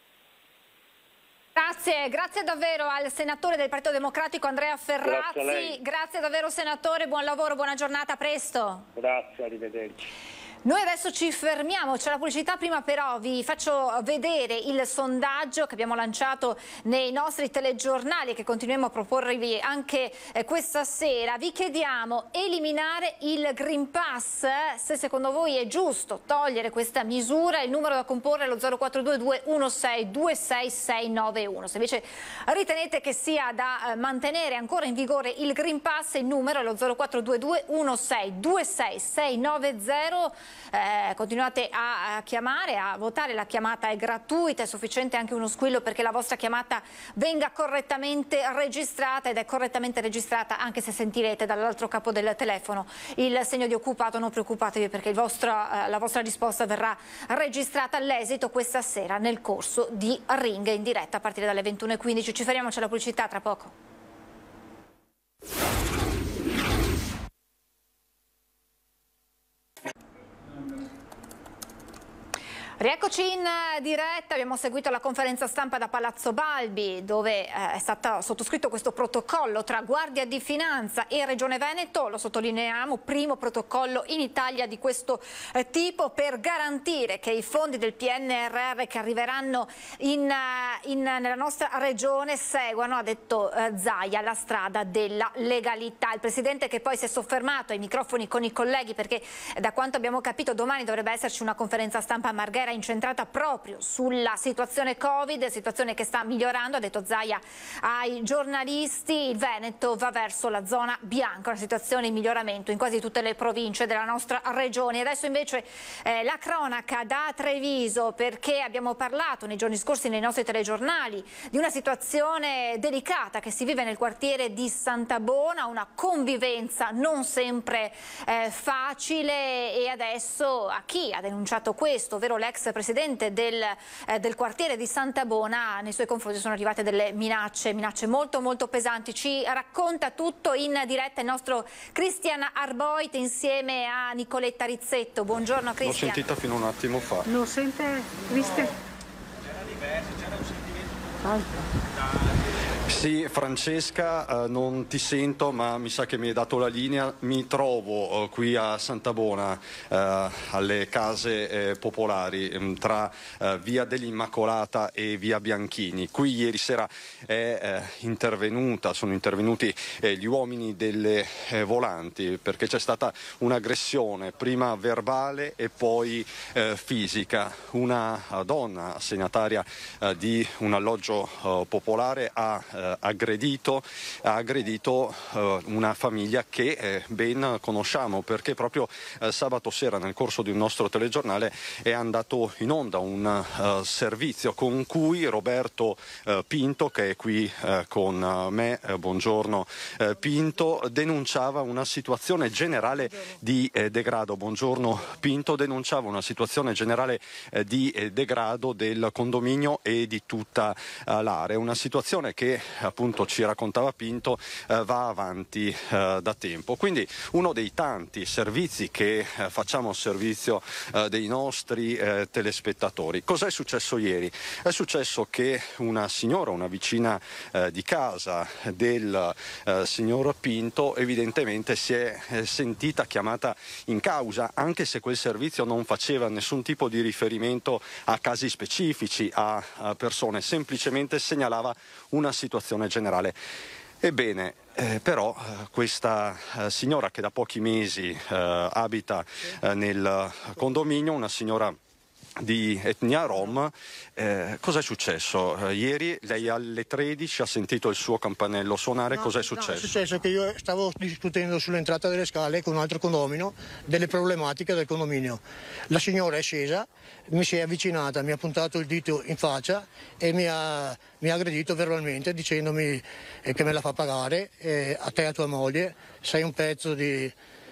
Grazie davvero al senatore del Partito Democratico Andrea Ferrazzi. Grazie davvero senatore, buon lavoro, buona giornata, a presto. Grazie, arrivederci. Noi adesso ci fermiamo, c'è la pubblicità, prima però vi faccio vedere il sondaggio che abbiamo lanciato nei nostri telegiornali, che continuiamo a proporvi anche questa sera. Vi chiediamo: eliminare il Green Pass, se secondo voi è giusto togliere questa misura. Il numero da comporre è lo 0422 16 26 691. Se invece ritenete che sia da mantenere ancora in vigore il Green Pass, il numero è lo 0422 16 26 690. Continuate a chiamare, a votare, la chiamata è gratuita, è sufficiente anche uno squillo perché la vostra chiamata venga correttamente registrata, ed è correttamente registrata anche se sentirete dall'altro capo del telefono il segno di occupato. Non preoccupatevi, perché la vostra risposta verrà registrata all'esito questa sera nel corso di Ring in diretta a partire dalle 21:15. Ci fermiamo, c'è la pubblicità, tra poco. Rieccoci in diretta, abbiamo seguito la conferenza stampa da Palazzo Balbi, dove è stato sottoscritto questo protocollo tra Guardia di Finanza e Regione Veneto. Lo sottolineiamo, primo protocollo in Italia di questo tipo per garantire che i fondi del PNRR che arriveranno nella nostra regione seguano, ha detto Zaia, la strada della legalità. Il Presidente, che poi si è soffermato ai microfoni con i colleghi, perché da quanto abbiamo capito domani dovrebbe esserci una conferenza stampa a Marghera incentrata proprio sulla situazione Covid, situazione che sta migliorando. Ha detto Zaia ai giornalisti: il Veneto va verso la zona bianca, una situazione in miglioramento in quasi tutte le province della nostra regione. Adesso invece la cronaca da Treviso, perché abbiamo parlato nei giorni scorsi nei nostri telegiornali di una situazione delicata che si vive nel quartiere di Santabona, una convivenza non sempre facile, e adesso a chi ha denunciato questo, ovvero l'ex presidente del quartiere di Santabona, nei suoi confronti sono arrivate delle minacce molto pesanti. Ci racconta tutto in diretta il nostro Cristian Arboit insieme a Nicoletta Rizzetto. Buongiorno Cristian. L'ho sentita fino a un attimo fa. Lo sente Cristian? C'era diverso, c'era un sentimento. Sì, Francesca, non ti sento, ma mi sa che mi hai dato la linea. Mi trovo qui a Santabona, alle case popolari, tra via dell'Immacolata e via Bianchini. Qui ieri sera sono intervenuti gli uomini delle volanti, perché c'è stata un'aggressione, prima verbale e poi fisica. Una donna assegnataria di un alloggio popolare ha aggredito una famiglia che ben conosciamo, perché proprio sabato sera nel corso di un nostro telegiornale è andato in onda un servizio con cui Roberto Pinto, che è qui con me, buongiorno Pinto, denunciava una situazione generale di degrado. Buongiorno Pinto, denunciava una situazione generale di degrado del condominio e di tutta l'area, una situazione che appunto ci raccontava Pinto va avanti da tempo. Quindi uno dei tanti servizi che facciamo al servizio dei nostri telespettatori. Cos'è successo ieri? È successo che una signora, una vicina di casa del signor Pinto, evidentemente si è sentita chiamata in causa, anche se quel servizio non faceva nessun tipo di riferimento a casi specifici, a persone, semplicemente segnalava una situazione generale. Ebbene, però questa signora, che da pochi mesi abita nel condominio, una signora di etnia rom. Cosa è successo? Ieri lei alle 13 ha sentito il suo campanello suonare, cosa è successo? No, è successo che io stavo discutendo sull'entrata delle scale con un altro condomino delle problematiche del condominio. La signora è scesa, mi si è avvicinata, mi ha puntato il dito in faccia e mi ha aggredito verbalmente dicendomi che me la fa pagare, a te e a tua moglie, sei un pezzo di...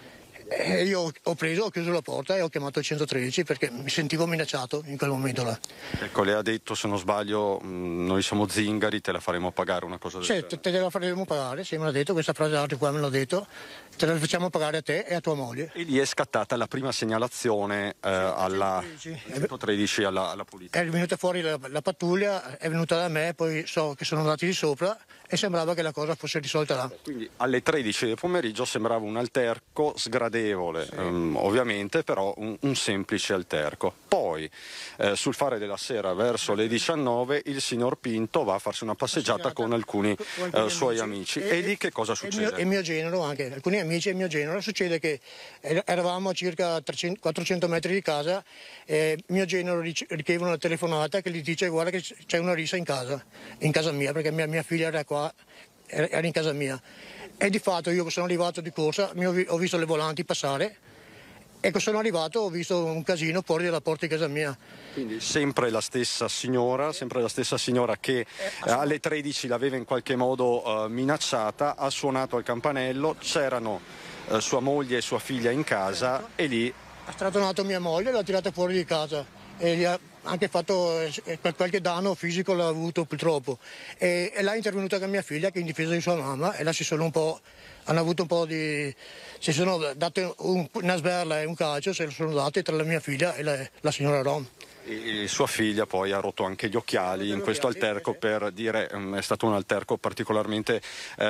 Io ho chiuso la porta e ho chiamato il 113 perché mi sentivo minacciato in quel momento là. Ecco, lei ha detto, se non sbaglio, noi siamo zingari, te la faremo pagare, una cosa del genere. Te la faremo pagare, sì, me l'ha detto, questa frase l'altro qua me l'ha detto, te la facciamo pagare a te e a tua moglie. E lì è scattata la prima segnalazione alla 113 alla polizia. È venuta fuori la pattuglia, è venuta da me, poi so che sono andati di sopra e sembrava che la cosa fosse risolta là. Quindi alle 13 del pomeriggio sembrava un alterco sgradevole, ovviamente, però un semplice alterco. Poi sul fare della sera verso le 19 il signor Pinto va a farsi una passeggiata con alcuni suoi amici. E lì che cosa succede? E mio genero anche, alcuni amici e mio genero. Succede che eravamo a circa 400 metri di casa e mio genero riceve una telefonata che gli dice guarda che c'è una rissa in casa mia, perché mia figlia era qua, era in casa mia. E di fatto io sono arrivato di corsa, ho visto le volanti passare e sono arrivato, ho visto un casino fuori dalla porta di casa mia. Quindi sempre la stessa signora che alle 13 l'aveva in qualche modo minacciata, ha suonato al campanello, c'erano sua moglie e sua figlia in casa e lì... Ha strattonato mia moglie, l'ha tirata fuori di casa e gli ha anche fatto qualche danno fisico, l'ha avuto purtroppo. E là è intervenuta con mia figlia che è in difesa di sua mamma e là hanno avuto un po' di... si sono date una sberla e un calcio, se lo sono date tra la mia figlia e la signora Rom. E sua figlia poi ha rotto anche gli occhiali in questo alterco, per dire è stato un alterco particolarmente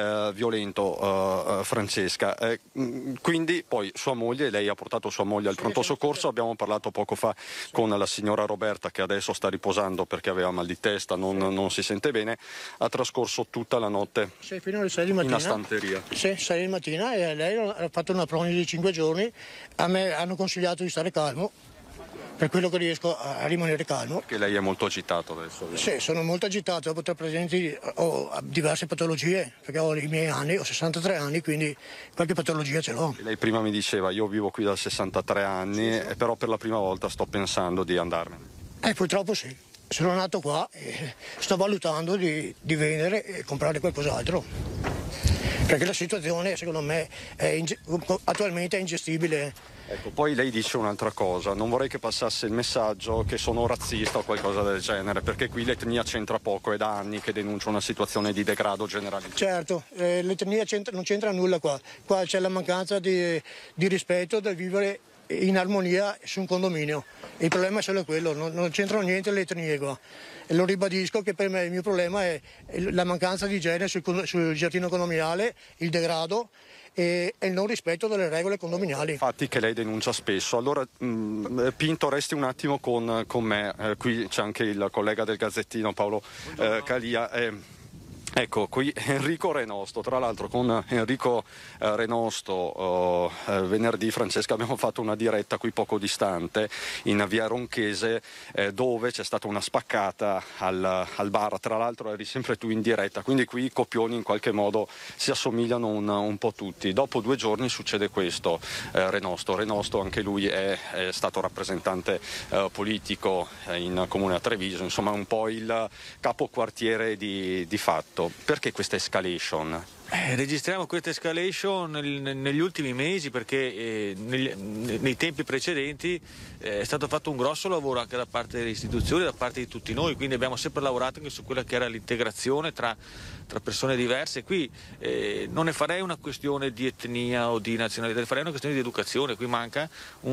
violento, Francesca. Quindi poi sua moglie, lei ha portato sua moglie al pronto soccorso, abbiamo parlato poco fa con la signora Roberta che adesso sta riposando perché aveva mal di testa, non si sente bene, ha trascorso tutta la notte fino alle 6 di mattina, in stanteria. Sì, 6 di mattina e lei ha fatto una prognosi di 5 giorni, a me hanno consigliato di stare calmo. Per quello che riesco a rimanere calmo. Che lei è molto agitato adesso. Sì, sono molto agitato, ho diverse patologie, perché ho i miei anni, ho 63 anni, quindi qualche patologia ce l'ho. Lei prima mi diceva, io vivo qui da 63 anni, però per la prima volta sto pensando di andarmene. Purtroppo sì. Sono nato qua e sto valutando di vendere e comprare qualcos'altro. Perché la situazione, secondo me, attualmente è ingestibile. Ecco, poi lei dice un'altra cosa, non vorrei che passasse il messaggio che sono razzista o qualcosa del genere, perché qui l'etnia c'entra poco, è da anni che denuncia una situazione di degrado generalizzato. Certo, l'etnia non c'entra nulla qua c'è la mancanza di rispetto del vivere in armonia su un condominio. Il problema è solo quello, non c'entrano niente le etnie qua. E lo ribadisco che per me il mio problema è la mancanza di igiene sul giardino condominiale, il degrado e il non rispetto delle regole condominiali. Infatti che lei denuncia spesso. Allora Pinto, resti un attimo con me, qui c'è anche il collega del Gazzettino Paolo Calia. Ecco, qui Enrico Renosto, tra l'altro con Enrico Renosto venerdì, Francesca, abbiamo fatto una diretta qui poco distante in via Ronchese dove c'è stata una spaccata al bar, tra l'altro eri sempre tu in diretta, quindi qui i copioni in qualche modo si assomigliano un po' tutti. Dopo 2 giorni succede questo, Renosto anche lui è stato rappresentante politico in Comune a Treviso, insomma un po' il capoquartiere di fatto. Perché questa escalation? Registriamo questa escalation negli ultimi mesi perché nei tempi precedenti è stato fatto un grosso lavoro anche da parte delle istituzioni, da parte di tutti noi, quindi abbiamo sempre lavorato anche su quella che era l'integrazione tra persone diverse. Qui non ne farei una questione di etnia o di nazionalità, ne farei una questione di educazione. Qui manca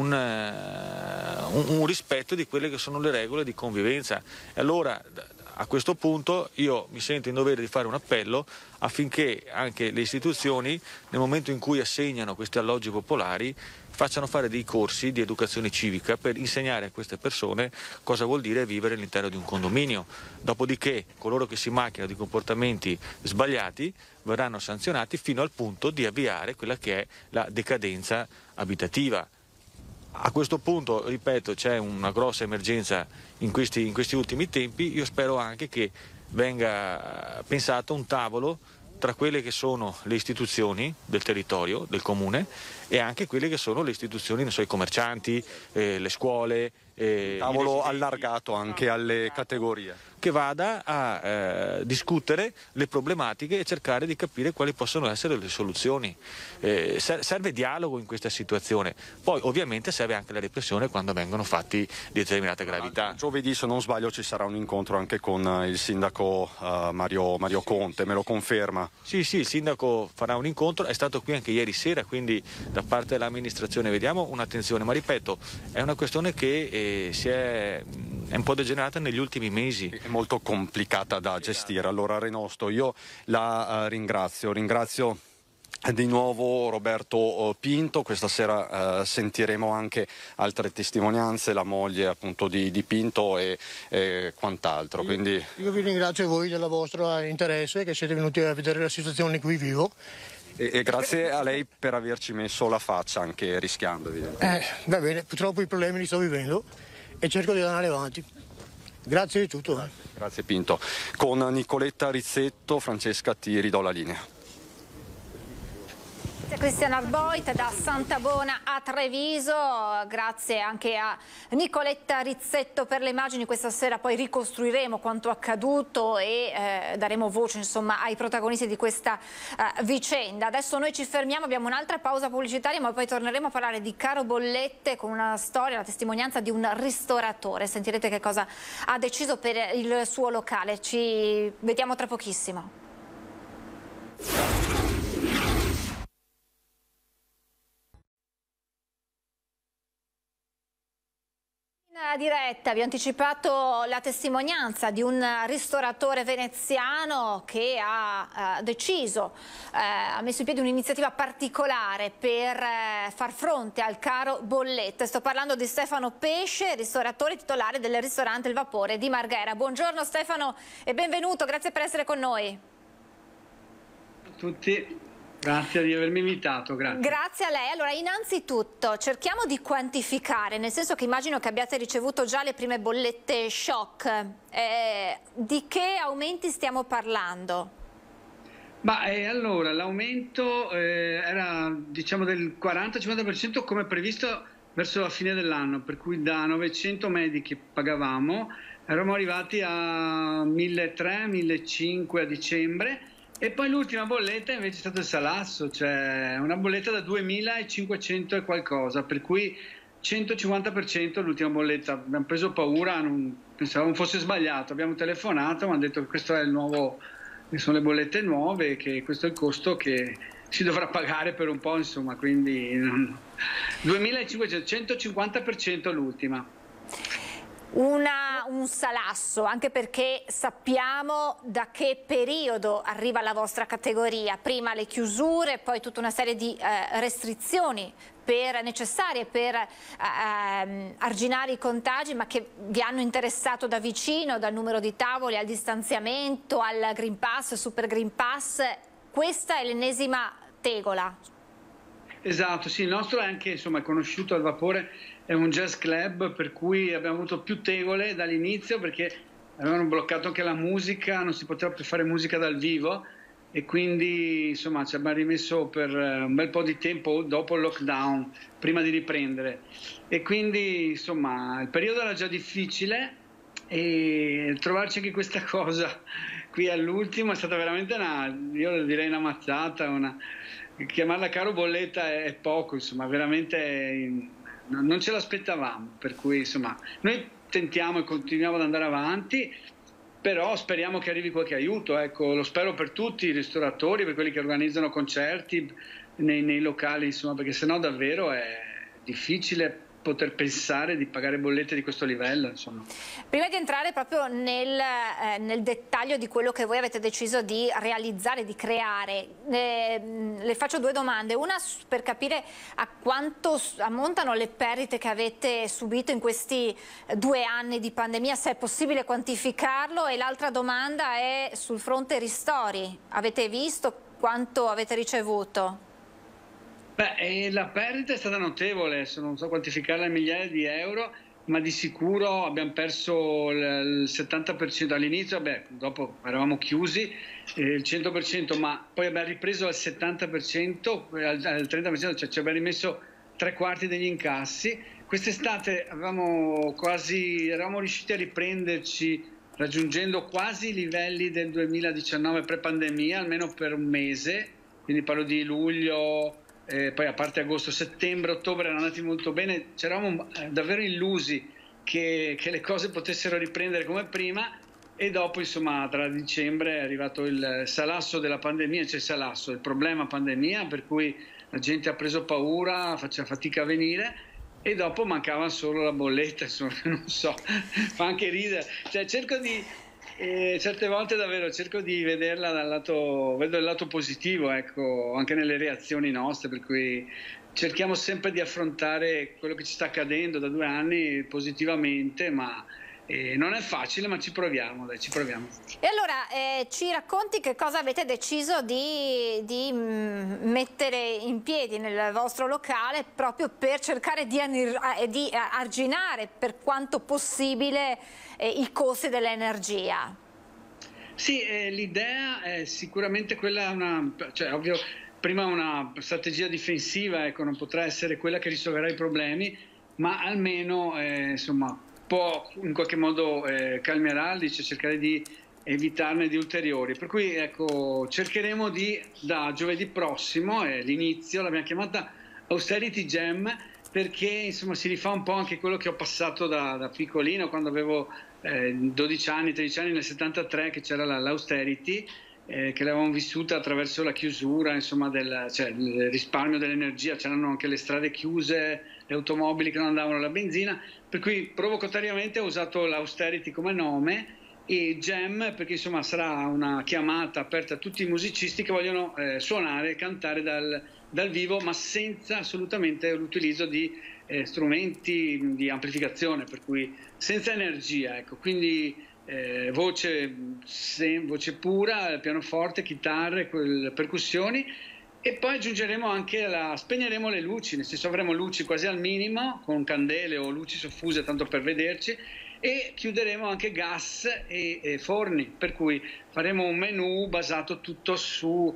un rispetto di quelle che sono le regole di convivenza. E allora a questo punto io mi sento in dovere di fare un appello affinché anche le istituzioni, nel momento in cui assegnano questi alloggi popolari, facciano fare dei corsi di educazione civica per insegnare a queste persone cosa vuol dire vivere all'interno di un condominio. Dopodiché coloro che si macchiano di comportamenti sbagliati verranno sanzionati fino al punto di avviare quella che è la decadenza abitativa. A questo punto, ripeto, c'è una grossa emergenza in questi ultimi tempi. Io spero anche che venga pensato un tavolo tra quelle che sono le istituzioni del territorio, del comune, e anche quelle che sono le istituzioni, non so, i commercianti, le scuole. Tavolo allargato anche alle categorie. Che vada a discutere le problematiche e cercare di capire quali possono essere le soluzioni. Serve dialogo in questa situazione, poi ovviamente serve anche la repressione quando vengono fatti di determinate gravità. Giovedì, se non sbaglio, ci sarà un incontro anche con il sindaco Mario Conte, me lo conferma? Sì, il sindaco farà un incontro, è stato qui anche ieri sera, quindi da parte dell'amministrazione vediamo un'attenzione, ma ripeto, è una questione che è un po' degenerata negli ultimi mesi. È molto complicata da gestire. Allora Renosto, io la ringrazio di nuovo Roberto Pinto. Questa sera sentiremo anche altre testimonianze, la moglie appunto di Pinto e quant'altro. Quindi io vi ringrazio voi del vostro interesse, che siete venuti a vedere la situazione in cui vivo. E grazie a lei per averci messo la faccia, anche rischiando. Va bene, purtroppo i problemi li sto vivendo e cerco di andare avanti. Grazie di tutto. Grazie Pinto. Con Nicoletta Rizzetto, Francesca ti ridò la linea. Cristian Arboit da Santabona a Treviso, grazie anche a Nicoletta Rizzetto per le immagini. Questa sera poi ricostruiremo quanto accaduto e daremo voce insomma ai protagonisti di questa vicenda. Adesso noi ci fermiamo, abbiamo un'altra pausa pubblicitaria, ma poi torneremo a parlare di caro bollette con una storia, la testimonianza di un ristoratore. Sentirete che cosa ha deciso per il suo locale. Ci vediamo tra pochissimo. Diretta, vi ho anticipato la testimonianza di un ristoratore veneziano che ha deciso, ha messo in piedi un'iniziativa particolare per far fronte al caro bollette. Sto parlando di Stefano Pesce, ristoratore titolare del ristorante Il Vapore di Marghera. Buongiorno Stefano e benvenuto, grazie per essere con noi. Ciao a tutti. Grazie di avermi invitato, grazie. Grazie a lei. Allora, innanzitutto cerchiamo di quantificare, nel senso che immagino che abbiate ricevuto già le prime bollette shock. Di che aumenti stiamo parlando? Allora, l'aumento era diciamo del 40-50% come previsto verso la fine dell'anno, per cui da 900 medi che pagavamo eravamo arrivati a 1.300-1.500 a dicembre. E poi l'ultima bolletta invece è stato il salasso, cioè una bolletta da 2.500 e qualcosa, per cui 150% l'ultima bolletta. Abbiamo preso paura, pensavamo fosse sbagliato, abbiamo telefonato, mi hanno detto che questo è il nuovo, che sono le bollette nuove, che questo è il costo che si dovrà pagare per un po', insomma, quindi 2.500, 150% l'ultima. Un salasso, anche perché sappiamo da che periodo arriva la vostra categoria, prima le chiusure, poi tutta una serie di restrizioni necessarie per arginare i contagi, ma che vi hanno interessato da vicino, dal numero di tavoli al distanziamento, al Green Pass, Super Green Pass. Questa è l'ennesima tegola. Esatto, sì, il nostro è anche, insomma, è conosciuto al Vapore, è un jazz club, per cui abbiamo avuto più tegole dall'inizio perché avevano bloccato anche la musica, non si poteva più fare musica dal vivo e quindi insomma ci abbiamo rimesso per un bel po' di tempo dopo il lockdown, prima di riprendere. E quindi insomma il periodo era già difficile e trovarci anche questa cosa qui all'ultimo è stata veramente io direi una mazzata, chiamarla caro bolletta è poco, insomma, veramente non ce l'aspettavamo, per cui insomma noi tentiamo e continuiamo ad andare avanti, però speriamo che arrivi qualche aiuto, ecco, lo spero per tutti i ristoratori, per quelli che organizzano concerti nei locali, insomma, perché sennò davvero è difficile poter pensare di pagare bollette di questo livello, insomma. Prima di entrare proprio nel dettaglio di quello che voi avete deciso di realizzare, di creare, le faccio due domande. Una per capire a quanto ammontano le perdite che avete subito in questi 2 anni di pandemia, se è possibile quantificarlo, e l'altra domanda è sul fronte ristori. Avete visto quanto avete ricevuto? La perdita è stata notevole, non so quantificarla in migliaia di euro, ma di sicuro abbiamo perso il 70% all'inizio, dopo eravamo chiusi, il 100%, ma poi abbiamo ripreso al 70%, al 30%, cioè ci abbiamo rimesso 3/4 degli incassi. Quest'estate eravamo riusciti a riprenderci raggiungendo quasi i livelli del 2019 pre-pandemia, almeno per un mese, quindi parlo di luglio, poi a parte agosto, settembre, ottobre erano andati molto bene, ci eravamo davvero illusi che le cose potessero riprendere come prima, e dopo insomma tra dicembre è arrivato il salasso della pandemia, il problema pandemia, per cui la gente ha preso paura, faceva fatica a venire, e dopo mancava solo la bolletta, insomma, non so, fa anche ridere, cerco di certe volte davvero cerco di vederla vedo il lato positivo, ecco, anche nelle reazioni nostre, per cui cerchiamo sempre di affrontare quello che ci sta accadendo da 2 anni positivamente, ma non è facile, ma ci proviamo. E allora ci racconti che cosa avete deciso di mettere in piedi nel vostro locale proprio per cercare di arginare per quanto possibile i costi dell'energia? Sì, l'idea è sicuramente quella, ovvio, prima una strategia difensiva, ecco, non potrà essere quella che risolverà i problemi, ma almeno insomma può in qualche modo calmierarli, cercare di evitarne di ulteriori. Per cui ecco, cercheremo da giovedì prossimo, l'inizio, l'abbiamo chiamata Austerity Jam, perché insomma si rifà un po' anche quello che ho passato da piccolino, quando avevo 12 anni, 13 anni, nel 73, che c'era l'austerity, che l'avevamo vissuta attraverso la chiusura, insomma, il risparmio dell'energia, c'erano anche le strade chiuse, le automobili che non andavano alla benzina, per cui provocatoriamente ho usato l'austerity come nome, e Jam perché insomma sarà una chiamata aperta a tutti i musicisti che vogliono suonare e cantare dal vivo, ma senza assolutamente l'utilizzo di strumenti di amplificazione, per cui senza energia, ecco, quindi voce pura, pianoforte, chitarre, percussioni, e poi aggiungeremo anche spegneremo le luci, nel senso avremo luci quasi al minimo con candele o luci soffuse tanto per vederci, e chiuderemo anche gas e forni, per cui faremo un menù basato tutto su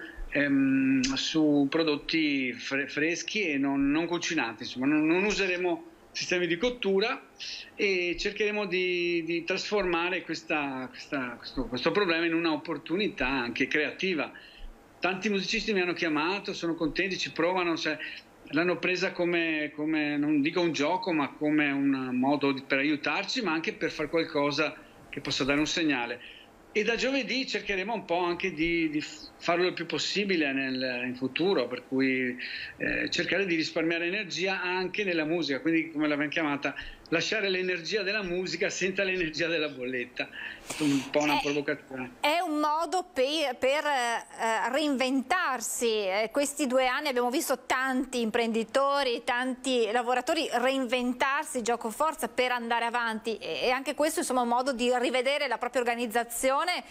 prodotti freschi e non cucinati, insomma non useremo sistemi di cottura, e cercheremo di trasformare questo problema in un'opportunità anche creativa. Tanti musicisti mi hanno chiamato, sono contenti, ci provano, l'hanno presa come non dico un gioco, ma come un modo per aiutarci, ma anche per fare qualcosa che possa dare un segnale. E da giovedì cercheremo un po' anche di farlo il più possibile in futuro, per cui cercare di risparmiare energia anche nella musica, quindi come l'abbiamo chiamata, lasciare l'energia della musica senza l'energia della bolletta. È un po' una provocazione. È un modo per reinventarsi. Questi 2 anni abbiamo visto tanti imprenditori, tanti lavoratori reinventarsi giocoforza per andare avanti, e anche questo insomma è un modo di rivedere la propria organizzazione,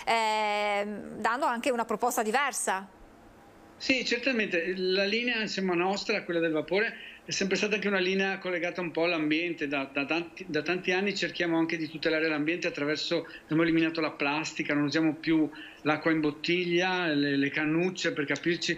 dando anche una proposta diversa. Sì, certamente. La linea insomma nostra, quella del vapore, è sempre stata anche una linea collegata un po' all'ambiente. Da tanti anni cerchiamo anche di tutelare l'ambiente attraverso, abbiamo eliminato la plastica, non usiamo più l'acqua in bottiglia, le cannucce, per capirci,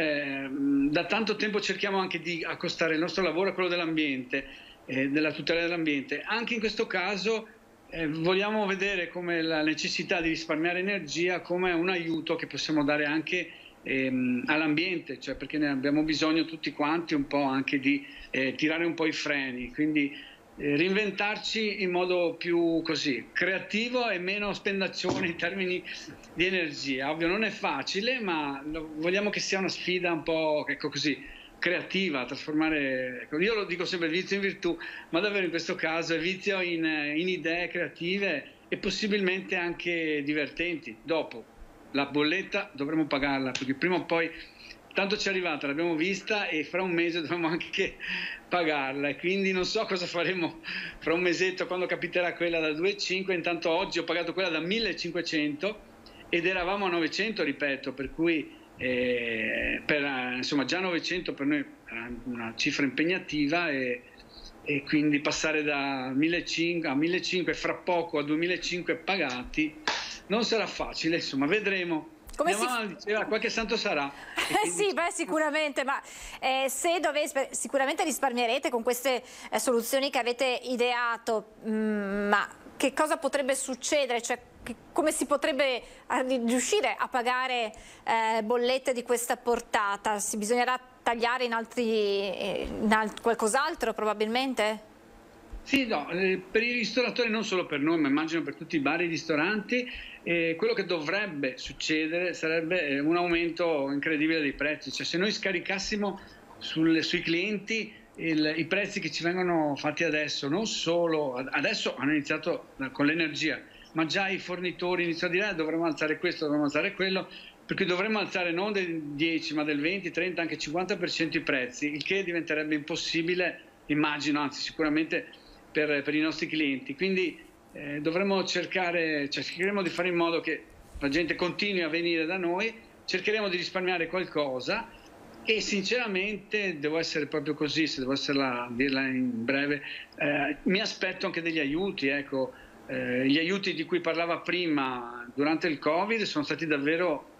da tanto tempo cerchiamo anche di accostare il nostro lavoro a quello dell'ambiente, della tutela dell'ambiente. Anche in questo caso vogliamo vedere come la necessità di risparmiare energia come un aiuto che possiamo dare anche all'ambiente, perché ne abbiamo bisogno tutti quanti un po' anche di tirare un po' i freni, quindi reinventarci in modo più così creativo e meno spendaccione in termini di energia. Ovvio non è facile, ma vogliamo che sia una sfida un po' così creativa, trasformare, io lo dico sempre, vizio in virtù, ma davvero in questo caso è vizio in idee creative e possibilmente anche divertenti. Dopo la bolletta dovremo pagarla, perché prima o poi tanto ci è arrivata, l'abbiamo vista, e fra un mese dovremo anche pagarla, e quindi non so cosa faremo fra un mesetto quando capiterà quella da 2,5. Intanto oggi ho pagato quella da 1.500 ed eravamo a 900, ripeto, per cui insomma già 900 per noi era una cifra impegnativa e quindi passare da 1.500 a 1.500 e fra poco a 2.500 pagati non sarà facile, insomma vedremo. Come diceva, qualche santo sarà. Sì, beh, sicuramente, ma sicuramente risparmierete con queste soluzioni che avete ideato, ma che cosa potrebbe succedere? Cioè, come si potrebbe riuscire a pagare bollette di questa portata? Bisognerà tagliare in qualcos'altro probabilmente? Sì, no, per i ristoratori, non solo per noi, ma immagino per tutti i bar e i ristoranti, quello che dovrebbe succedere sarebbe un aumento incredibile dei prezzi. Cioè, se noi scaricassimo sui clienti i prezzi che ci vengono fatti adesso, non solo adesso hanno iniziato con l'energia, ma già i fornitori iniziano a dire dovremmo alzare questo, dovremmo alzare quello, perché dovremmo alzare non del 10 ma del 20, 30, anche 50% i prezzi, il che diventerebbe impossibile, immagino, anzi sicuramente per i nostri clienti. Quindi dovremmo cercheremo di fare in modo che la gente continui a venire da noi, cercheremo di risparmiare qualcosa e sinceramente devo essere proprio così, se devo dirla in breve, mi aspetto anche degli aiuti, ecco. Gli aiuti di cui parlava prima durante il Covid sono stati davvero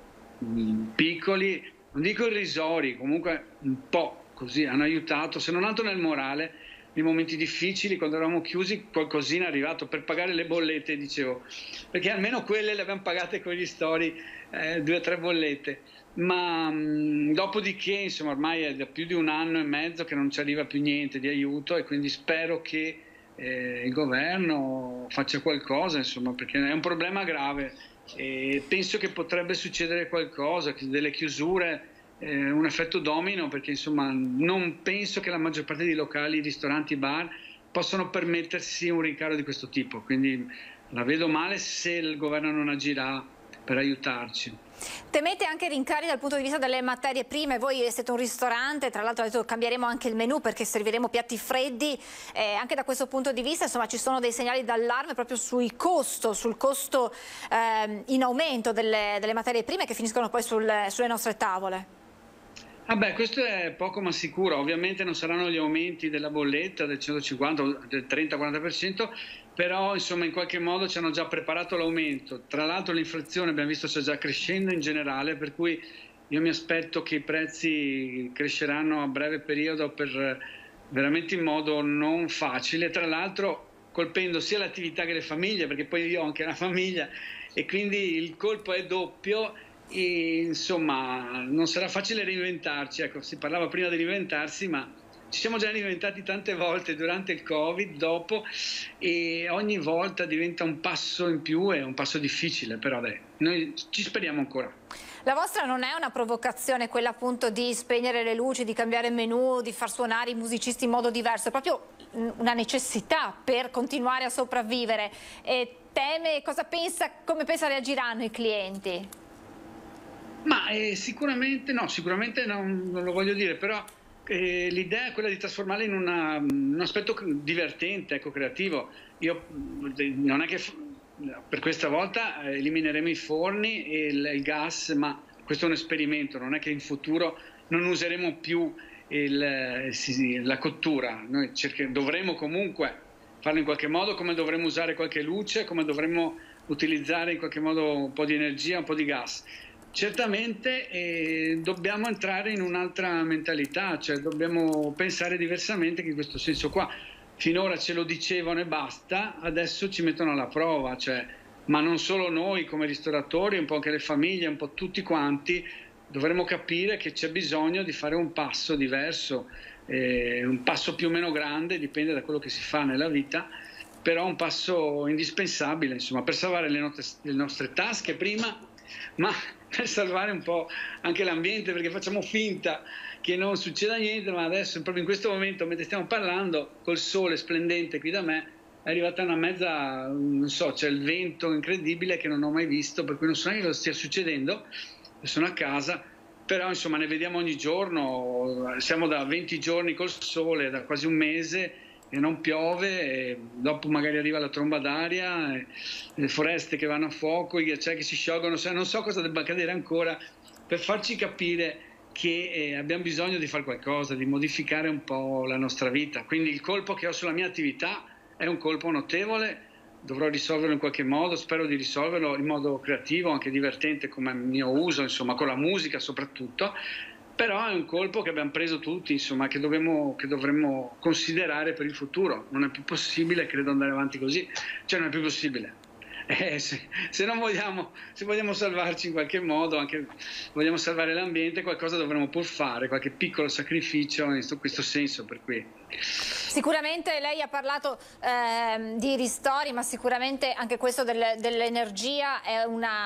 piccoli, non dico irrisori, comunque un po' così, hanno aiutato, se non altro nel morale, nei momenti difficili, quando eravamo chiusi, qualcosina è arrivato per pagare le bollette, dicevo, perché almeno quelle le abbiamo pagate con gli ristori, 2 o 3 bollette, ma dopodiché insomma ormai è da più di 1 anno e mezzo che non ci arriva più niente di aiuto e quindi spero che il governo faccia qualcosa, insomma, perché è un problema grave e penso che potrebbe succedere qualcosa, delle chiusure, un effetto domino, perché insomma non penso che la maggior parte dei locali, ristoranti, bar possano permettersi un rincaro di questo tipo, quindi la vedo male se il governo non agirà per aiutarci. Temete anche rincari dal punto di vista delle materie prime? Voi siete un ristorante, tra l'altro adesso cambieremo anche il menù perché serviremo piatti freddi, anche da questo punto di vista insomma ci sono dei segnali d'allarme proprio sul costo in aumento delle materie prime che finiscono poi sulle nostre tavole. Questo è poco ma sicuro, ovviamente non saranno gli aumenti della bolletta del 150 o del 30-40%, però insomma in qualche modo ci hanno già preparato l'aumento. Tra l'altro l'inflazione abbiamo visto sta già crescendo in generale, per cui io mi aspetto che i prezzi cresceranno a breve periodo veramente in modo non facile, tra l'altro colpendo sia l'attività che le famiglie, perché poi io ho anche una famiglia e quindi il colpo è doppio. E, insomma non sarà facile reinventarci, ecco, si parlava prima di reinventarsi ma ci siamo già reinventati tante volte durante il Covid, dopo, e ogni volta diventa un passo in più, è un passo difficile, però dai, noi ci speriamo ancora. La vostra non è una provocazione quella appunto di spegnere le luci, di cambiare il menù, di far suonare i musicisti in modo diverso, è proprio una necessità per continuare a sopravvivere. E teme, come pensa reagiranno i clienti? Ma sicuramente non lo voglio dire, però l'idea è quella di trasformarla in un aspetto divertente, ecco, creativo. Io non è che per questa volta elimineremo i forni e il gas, ma questo è un esperimento, non è che in futuro non useremo più la cottura. Noi dovremo comunque farlo in qualche modo, come dovremo usare qualche luce, come dovremo utilizzare in qualche modo un po' di energia, un po' di gas. Certamente dobbiamo entrare in un'altra mentalità, cioè dobbiamo pensare diversamente che in questo senso qua. Finora ce lo dicevano e basta, adesso ci mettono alla prova, ma non solo noi come ristoratori, un po' anche le famiglie, un po' tutti quanti, dovremmo capire che c'è bisogno di fare un passo diverso, un passo più o meno grande, dipende da quello che si fa nella vita, però un passo indispensabile, insomma, per salvare le nostre tasche prima, ma per salvare un po' anche l'ambiente, perché facciamo finta che non succeda niente, ma adesso proprio in questo momento, mentre stiamo parlando, col sole splendente qui da me, è arrivata una mezza, non so, c'è il vento incredibile che non ho mai visto, per cui non so neanche cosa stia succedendo, sono a casa, però insomma ne vediamo ogni giorno, siamo da 20 giorni col sole, da quasi un mese, e non piove, e dopo magari arriva la tromba d'aria, le foreste che vanno a fuoco, i ghiacciai che si sciolgono, non so cosa debba accadere ancora per farci capire che abbiamo bisogno di fare qualcosa, di modificare un po' la nostra vita. Quindi il colpo che ho sulla mia attività è un colpo notevole, dovrò risolverlo in qualche modo, spero di risolverlo in modo creativo, anche divertente come mio uso, insomma, con la musica soprattutto, però è un colpo che abbiamo preso tutti, insomma, che dovremmo considerare per il futuro. Non è più possibile, credo, andare avanti così, cioè non è più possibile. Se non vogliamo, se vogliamo salvarci in qualche modo, anche vogliamo salvare l'ambiente, qualcosa dovremmo pur fare, qualche piccolo sacrificio in questo senso. Per cui sicuramente lei ha parlato di ristori, ma sicuramente anche questo dell'energia è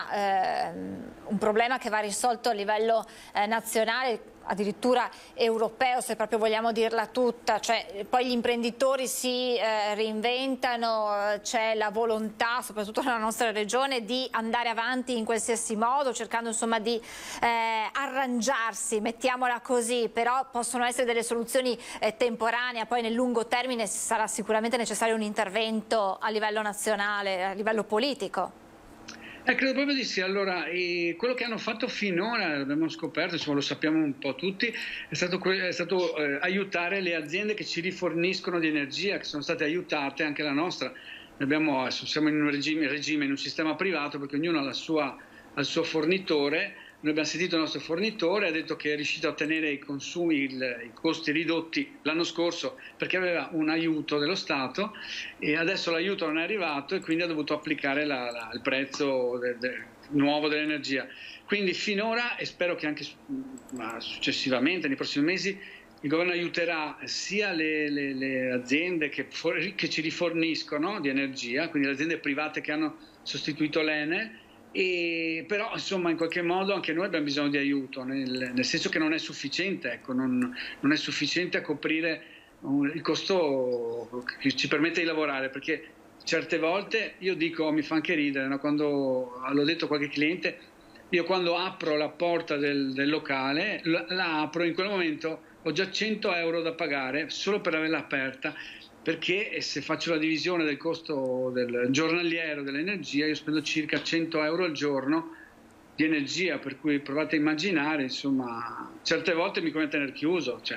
un problema che va risolto a livello nazionale, addirittura europeo, se proprio vogliamo dirla tutta. Cioè, poi gli imprenditori si reinventano, c'è la volontà, soprattutto nella nostra regione, di andare avanti in qualsiasi modo, cercando insomma di arrangiarsi, mettiamola così, però possono essere delle soluzioni temporanee, poi nel lungo termine sarà sicuramente necessario un intervento a livello nazionale, a livello politico. Credo proprio di sì. Allora, quello che hanno fatto finora, abbiamo scoperto, insomma, lo sappiamo un po' tutti, è stato aiutare le aziende che ci riforniscono di energia, che sono state aiutate, anche la nostra. Siamo in un regime, in un sistema privato, perché ognuno ha il suo fornitore. Noi abbiamo sentito il nostro fornitore, ha detto che è riuscito a tenere i consumi, i costi ridotti l'anno scorso perché aveva un aiuto dello Stato, e adesso l'aiuto non è arrivato e quindi ha dovuto applicare il prezzo nuovo dell'energia. Quindi finora, e spero che anche successivamente, nei prossimi mesi, il governo aiuterà sia le aziende che ci riforniscono di energia, quindi le aziende private che hanno sostituito l'Enel. Però insomma, in qualche modo anche noi abbiamo bisogno di aiuto, nel senso che non è sufficiente, ecco, non è sufficiente a coprire il costo che ci permette di lavorare, perché certe volte io dico, mi fa anche ridere, no? Quando l'ho detto a qualche cliente, io quando apro la porta del locale, la apro, in quel momento ho già 100 euro da pagare solo per averla aperta, perché se faccio la divisione del costo del giornaliero dell'energia, io spendo circa 100 euro al giorno di energia, per cui provate a immaginare, insomma, certe volte mi conviene tenere chiuso, cioè,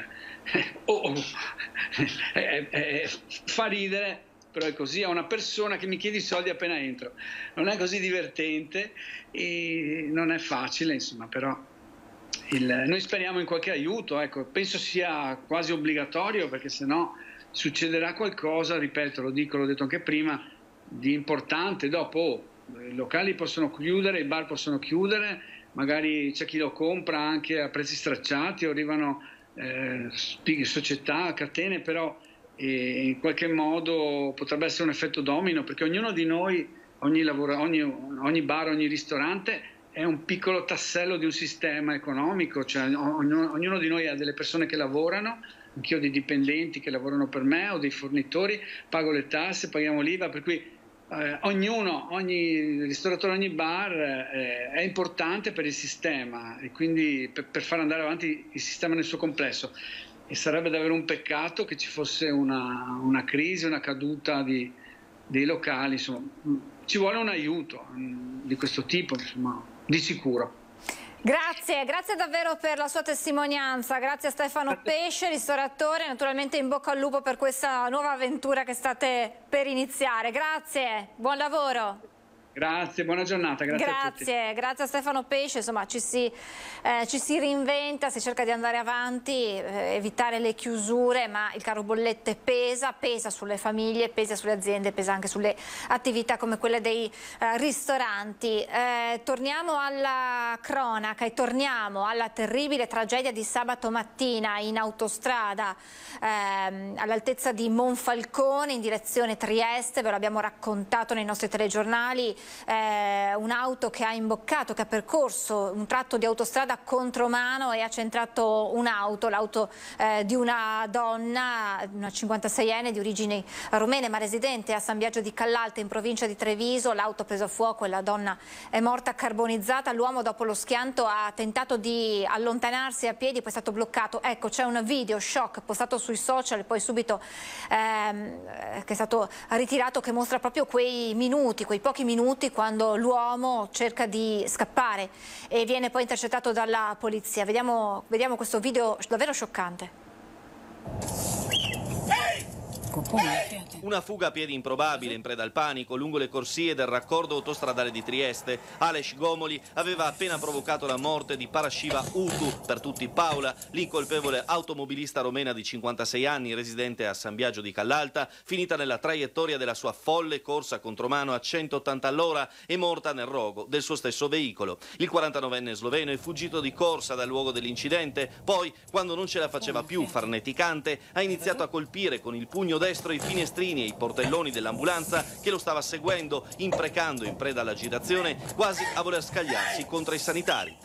fa ridere, però è così. È una persona che mi chiede i soldi appena entro, non è così divertente e non è facile, insomma, però noi speriamo in qualche aiuto, ecco, penso sia quasi obbligatorio, perché sennò succederà qualcosa, ripeto, l'ho detto anche prima, di importante. Dopo i locali possono chiudere, i bar possono chiudere, magari c'è chi lo compra anche a prezzi stracciati, o arrivano società, catene, però in qualche modo potrebbe essere un effetto domino, perché ognuno di noi, ogni bar, ogni ristorante è un piccolo tassello di un sistema economico, cioè ognuno di noi ha delle persone che lavorano, anch'io ho dei dipendenti che lavorano per me, o dei fornitori, pago le tasse, paghiamo l'IVA, per cui ogni ristoratore, ogni bar è importante per il sistema, e quindi per far andare avanti il sistema nel suo complesso. E sarebbe davvero un peccato che ci fosse una crisi, una caduta dei locali, insomma. Ci vuole un aiuto di questo tipo, insomma, di sicuro. Grazie davvero per la sua testimonianza, grazie a Stefano Pesce, ristoratore, naturalmente in bocca al lupo per questa nuova avventura che state per iniziare. Grazie, buon lavoro. Grazie, buona giornata, grazie a tutti. Grazie a Stefano Pesce, insomma ci si reinventa, si cerca di andare avanti, evitare le chiusure, ma il caro bollette pesa sulle famiglie, pesa sulle aziende, pesa anche sulle attività come quelle dei ristoranti. Torniamo alla cronaca e torniamo alla terribile tragedia di sabato mattina in autostrada all'altezza di Monfalcone in direzione Trieste, ve l'abbiamo raccontato nei nostri telegiornali. Un'auto che ha imboccato, che ha percorso un tratto di autostrada contromano e ha centrato l'auto di una donna, una 56enne di origini rumene ma residente a San Biagio di Callalta in provincia di Treviso. L'auto ha preso fuoco e la donna è morta carbonizzata. L'uomo dopo lo schianto ha tentato di allontanarsi a piedi, poi è stato bloccato. Ecco, c'è un video shock postato sui social, poi subito che è stato ritirato, che mostra proprio quei pochi minuti minuti quando l'uomo cerca di scappare e viene poi intercettato dalla polizia. Vediamo questo video davvero scioccante. Una fuga a piedi improbabile in preda al panico lungo le corsie del raccordo autostradale di Trieste. Ales Gomoli aveva appena provocato la morte di Parashiva Utu, per tutti Paola, l'incolpevole automobilista romena di 56 anni residente a San Biagio di Callalta, finita nella traiettoria della sua folle corsa contromano a 180 all'ora e morta nel rogo del suo stesso veicolo. Il 49enne sloveno è fuggito di corsa dal luogo dell'incidente, poi, quando non ce la faceva più farneticante, ha iniziato a colpire con il pugno destro i finestrini e i portelloni dell'ambulanza che lo stava seguendo, imprecando in preda all'agitazione quasi a voler scagliarsi contro i sanitari.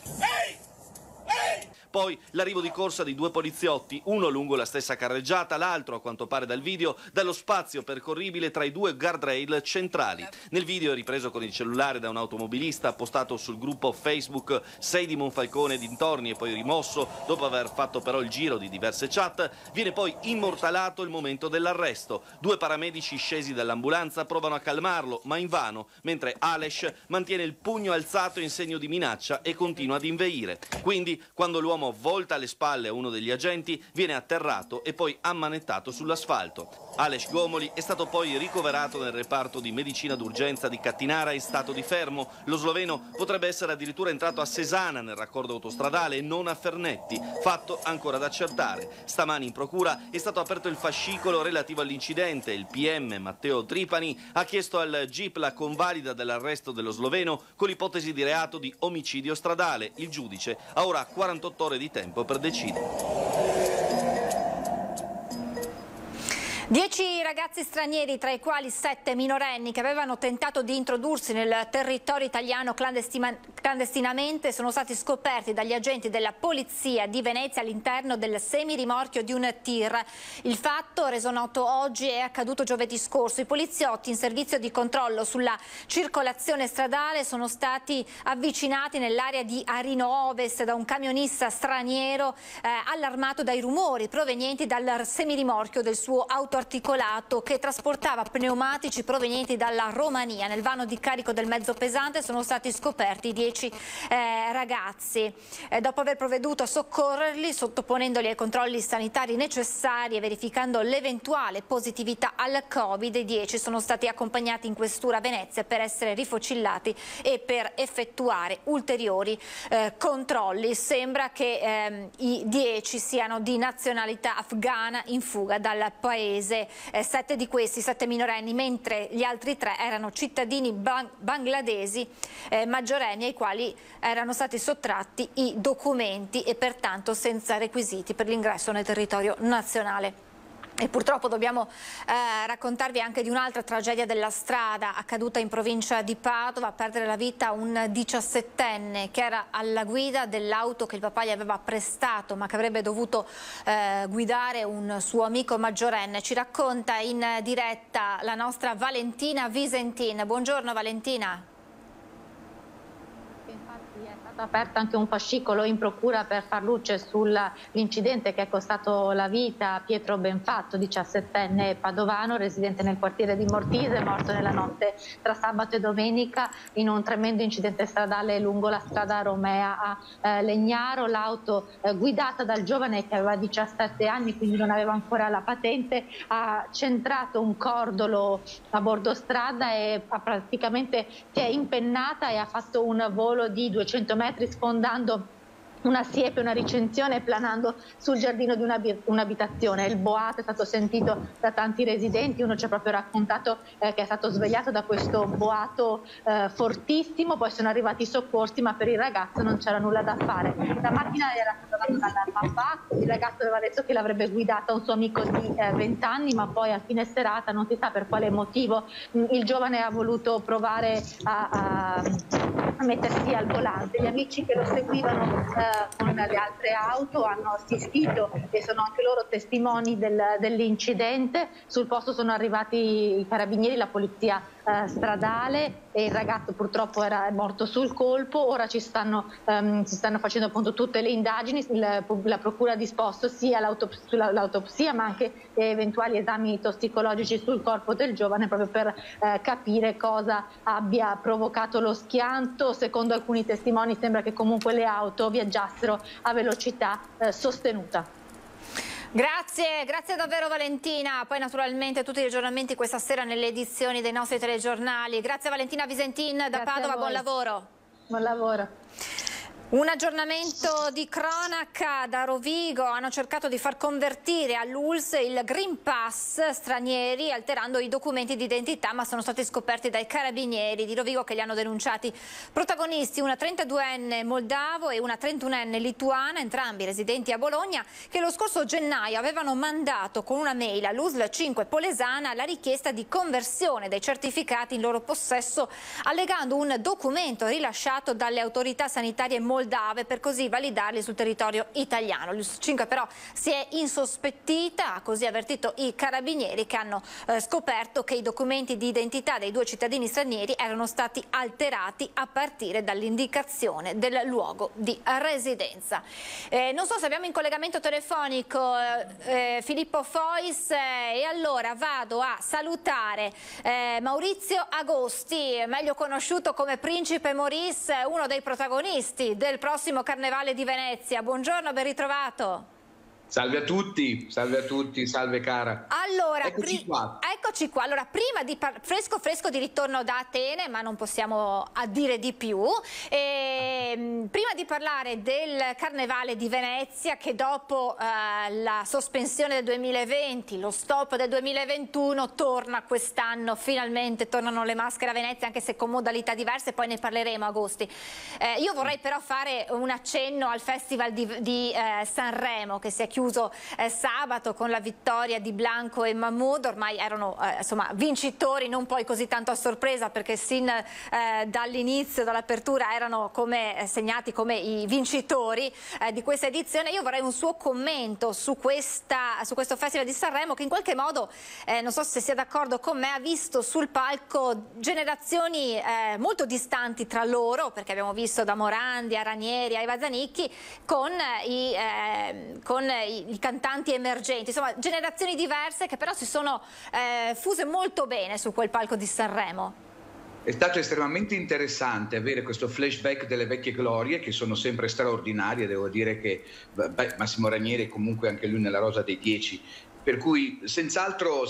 Poi l'arrivo di corsa di 2 poliziotti, uno lungo la stessa carreggiata, l'altro, a quanto pare dal video, dallo spazio percorribile tra i 2 guardrail centrali. Nel video, ripreso con il cellulare da un automobilista postato sul gruppo Facebook 6 di Monfalcone e dintorni e poi rimosso dopo aver fatto però il giro di diverse chat, viene poi immortalato il momento dell'arresto. 2 paramedici scesi dall'ambulanza provano a calmarlo, ma invano, mentre Ales mantiene il pugno alzato in segno di minaccia e continua ad inveire. Quindi, quando l'uomo volta le spalle a uno degli agenti, viene atterrato e poi ammanettato sull'asfalto. Ales Gomoli è stato poi ricoverato nel reparto di medicina d'urgenza di Cattinara in stato di fermo. Lo sloveno potrebbe essere addirittura entrato a Sesana nel raccordo autostradale e non a Fernetti, fatto ancora da accertare. Stamani in procura è stato aperto il fascicolo relativo all'incidente. Il PM Matteo Tripani ha chiesto al GIP la convalida dell'arresto dello sloveno con l'ipotesi di reato di omicidio stradale. Il giudice ha ora 48 ore di tempo per decidere. 10 ragazzi stranieri, tra i quali 7 minorenni che avevano tentato di introdursi nel territorio italiano clandestinamente, sono stati scoperti dagli agenti della polizia di Venezia all'interno del semirimorchio di un tir. Il fatto, reso noto oggi, è accaduto giovedì scorso. I poliziotti in servizio di controllo sulla circolazione stradale sono stati avvicinati nell'area di Arino Ovest da un camionista straniero allarmato dai rumori provenienti dal semirimorchio del suo auto articolato che trasportava pneumatici provenienti dalla Romania. Nel vano di carico del mezzo pesante sono stati scoperti 10 ragazzi. Dopo aver provveduto a soccorrerli, sottoponendoli ai controlli sanitari necessari e verificando l'eventuale positività al Covid, i 10 sono stati accompagnati in questura a Venezia per essere rifocillati e per effettuare ulteriori controlli. Sembra che i 10 siano di nazionalità afghana in fuga dal paese. 7 di questi, 7 minorenni, mentre gli altri 3 erano cittadini bangladesi maggiorenni ai quali erano stati sottratti i documenti e pertanto senza requisiti per l'ingresso nel territorio nazionale. E purtroppo dobbiamo raccontarvi anche di un'altra tragedia della strada accaduta in provincia di Padova. A perdere la vita un 17enne che era alla guida dell'auto che il papà gli aveva prestato ma che avrebbe dovuto guidare un suo amico maggiorenne. Ci racconta in diretta la nostra Valentina Visentin. Buongiorno Valentina. Aperto anche un fascicolo in procura per far luce sull'incidente che è costato la vita a Pietro Benfatto, 17enne padovano, residente nel quartiere di Mortise, morto nella notte tra sabato e domenica in un tremendo incidente stradale lungo la strada Romea a Legnaro. L'auto guidata dal giovane che aveva 17 anni, quindi non aveva ancora la patente, ha centrato un cordolo a bordo strada e praticamente si è impennata e ha fatto un volo di 200 metri sfondando una siepe, una ricensione e planando sul giardino di un'abitazione. Il boato è stato sentito da tanti residenti, uno ci ha proprio raccontato che è stato svegliato da questo boato fortissimo, poi sono arrivati i soccorsi ma per il ragazzo non c'era nulla da fare. La macchina era stata data dal papà, il ragazzo aveva detto che l'avrebbe guidata un suo amico di 20 anni ma poi a fine serata, non si sa per quale motivo, il giovane ha voluto provare a mettersi al volante. Gli amici che lo seguivano con le altre auto hanno assistito e sono anche loro testimoni dell'incidente. Sul posto sono arrivati i carabinieri, la polizia stradale e il ragazzo purtroppo è morto sul colpo. Ora si stanno facendo appunto tutte le indagini, la procura ha disposto sia l'autopsia ma anche eventuali esami tossicologici sul corpo del giovane, proprio per capire cosa abbia provocato lo schianto. Secondo alcuni testimoni sembra che comunque le auto viaggiassero a velocità sostenuta. Grazie davvero Valentina, poi naturalmente tutti gli aggiornamenti questa sera nelle edizioni dei nostri telegiornali. Grazie Valentina Visentin da Padova, buon lavoro. Buon lavoro. Un aggiornamento di cronaca da Rovigo: hanno cercato di far convertire all'ULSS il Green Pass stranieri alterando i documenti di identità, ma sono stati scoperti dai carabinieri di Rovigo che li hanno denunciati. Protagonisti una 32enne moldavo e una 31enne lituana, entrambi residenti a Bologna, che lo scorso gennaio avevano mandato con una mail all'USL 5 Polesana la richiesta di conversione dei certificati in loro possesso, allegando un documento rilasciato dalle autorità sanitarie moldave per così validarli sul territorio italiano. L'USL 5 però si è insospettita, ha così avvertito i carabinieri, che hanno scoperto che i documenti di identità dei due cittadini stranieri erano stati alterati a partire dall'indicazione del luogo di residenza. Non so se abbiamo in collegamento telefonico Filippo Fois, e allora vado a salutare Maurizio Agosti, meglio conosciuto come Principe Maurice, uno dei protagonisti del prossimo Carnevale di Venezia. Buongiorno, ben ritrovato. Salve a tutti, salve cara. Allora, eccoci qua. Allora, prima di fresco di ritorno da Atene, ma non possiamo dire di più. Prima di parlare del Carnevale di Venezia, che dopo la sospensione del 2020, lo stop del 2021, torna quest'anno, finalmente tornano le maschere a Venezia, anche se con modalità diverse, poi ne parleremo Agosti. Io vorrei però fare un accenno al Festival di Sanremo, che si è chiuso sabato con la vittoria di Blanco e Mahmood. Ormai erano vincitori, non poi così tanto a sorpresa, perché sin dall'inizio, dall'apertura, erano segnati come i vincitori di questa edizione. Io vorrei un suo commento su questo Festival di Sanremo, che in qualche modo, non so se sia d'accordo con me, ha visto sul palco generazioni molto distanti tra loro, perché abbiamo visto da Morandi a Ranieri a Eva Zanicchi, con i cantanti emergenti, insomma generazioni diverse che però si sono fuse molto bene su quel palco di Sanremo. È stato estremamente interessante avere questo flashback delle vecchie glorie, che sono sempre straordinarie. Devo dire che Massimo Ranieri è comunque anche lui nella rosa dei 10, per cui senz'altro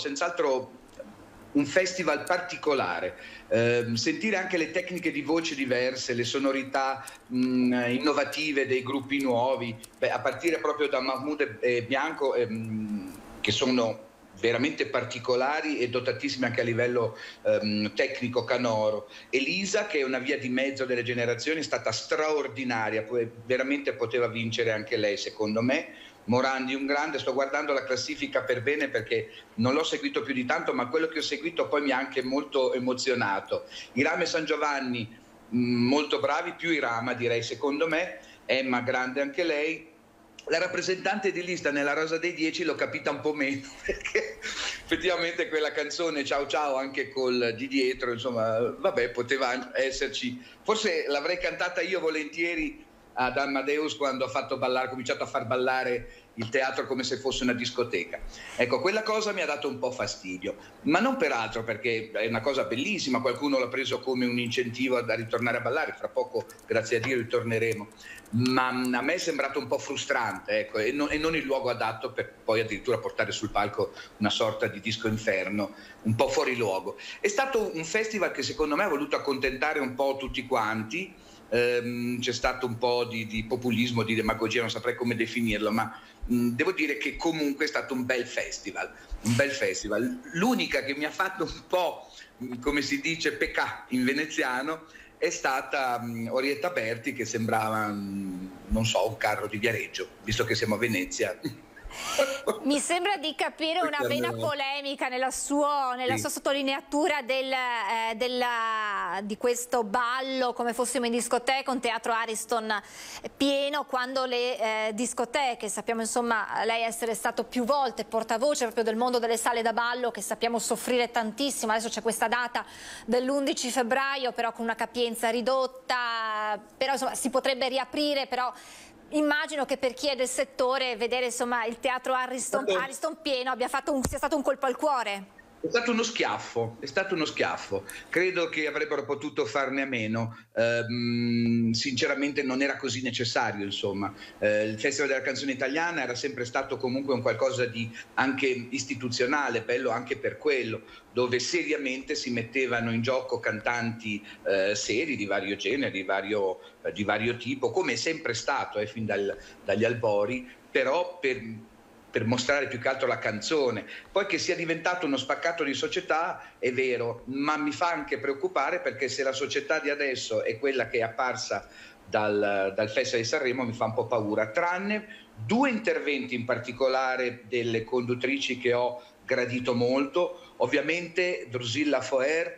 un festival particolare. Sentire anche le tecniche di voce diverse, le sonorità innovative dei gruppi nuovi, a partire proprio da Mahmood e Bianco, che sono veramente particolari e dotatissimi anche a livello tecnico canoro. Elisa, che è una via di mezzo delle generazioni, è stata straordinaria, veramente poteva vincere anche lei secondo me. Morandi un grande, sto guardando la classifica per bene perché non l'ho seguito più di tanto, ma quello che ho seguito poi mi ha anche molto emozionato. Irama e San Giovanni molto bravi, più Irama direi secondo me. Emma grande anche lei. La rappresentante di lista nella rosa dei 10 l'ho capita un po' meno, perché effettivamente quella canzone Ciao Ciao anche col di dietro, insomma vabbè, poteva esserci, forse l'avrei cantata io volentieri ad Amadeus quando ha cominciato a far ballare il teatro come se fosse una discoteca. Ecco, quella cosa mi ha dato un po' fastidio, ma non per altro, perché è una cosa bellissima, qualcuno l'ha preso come un incentivo a ritornare a ballare, fra poco grazie a Dio ritorneremo, ma a me è sembrato un po' frustrante, ecco, e non il luogo adatto per poi addirittura portare sul palco una sorta di disco inferno, un po' fuori luogo. È stato un festival che secondo me ha voluto accontentare un po' tutti quanti. C'è stato un po' di populismo, di demagogia, non saprei come definirlo, ma devo dire che comunque è stato un bel festival. L'unica che mi ha fatto un po', come si dice, pecà in veneziano è stata Orietta Berti, che sembrava, non so, un carro di Viareggio, visto che siamo a Venezia. Mi sembra di capire una vena polemica nella sua sottolineatura di questo ballo, come fossimo in discoteca, un teatro Ariston pieno, quando le discoteche, sappiamo insomma lei essere stato più volte portavoce proprio del mondo delle sale da ballo, che sappiamo soffrire tantissimo. Adesso c'è questa data dell'11 febbraio, però con una capienza ridotta, però insomma si potrebbe riaprire, però immagino che per chi è del settore vedere insomma il teatro Ariston pieno sia stato un colpo al cuore. È stato uno schiaffo, credo che avrebbero potuto farne a meno, sinceramente non era così necessario, insomma. Il Festival della Canzone Italiana era sempre stato comunque un qualcosa di anche istituzionale, bello anche per quello, dove seriamente si mettevano in gioco cantanti seri di vario genere, di vario tipo, come è sempre stato fin dagli albori, però per mostrare più che altro la canzone. Poi che sia diventato uno spaccato di società è vero, ma mi fa anche preoccupare, perché se la società di adesso è quella che è apparsa dal Festival di Sanremo mi fa un po' paura, tranne 2 interventi in particolare delle conduttrici che ho gradito molto. Ovviamente Drusilla Foer,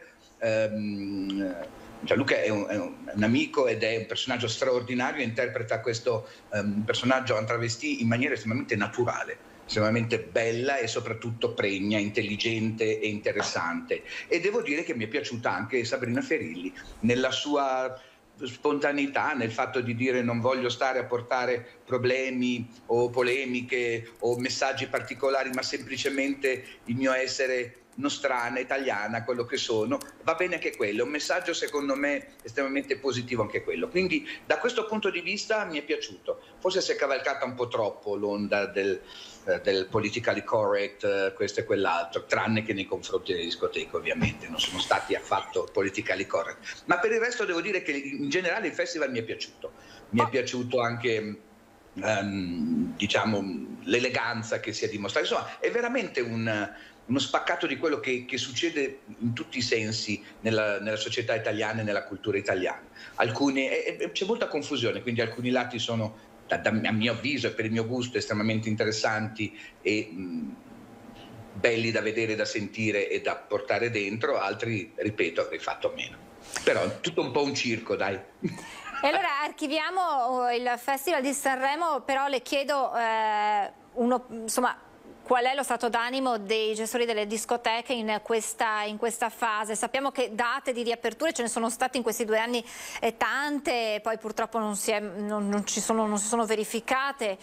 Gianluca è un amico ed è un personaggio straordinario, interpreta questo personaggio en travesti in maniera estremamente naturale, estremamente bella e soprattutto pregna, intelligente e interessante. E devo dire che mi è piaciuta anche Sabrina Ferilli nella sua spontaneità, nel fatto di dire non voglio stare a portare problemi o polemiche o messaggi particolari, ma semplicemente il mio essere nostrana, italiana, quello che sono, va bene anche quello, è un messaggio secondo me estremamente positivo anche quello, quindi da questo punto di vista mi è piaciuto. Forse si è cavalcata un po' troppo l'onda del politically correct, questo e quell'altro, tranne che nei confronti delle discoteche, ovviamente non sono stati affatto politically correct, ma per il resto devo dire che in generale il festival mi è piaciuto anche diciamo l'eleganza che si è dimostrata, insomma è veramente uno spaccato di quello che succede in tutti i sensi nella società italiana e nella cultura italiana. C'è molta confusione, quindi alcuni lati sono, a mio avviso e per il mio gusto, estremamente interessanti e belli da vedere, da sentire e da portare dentro, altri, ripeto, avrei fatto a meno. Però è tutto un po' un circo, dai. E allora archiviamo il Festival di Sanremo, però le chiedo insomma, qual è lo stato d'animo dei gestori delle discoteche in questa fase? Sappiamo che date di riaperture ce ne sono state in questi 2 anni tante, poi purtroppo non si sono verificate.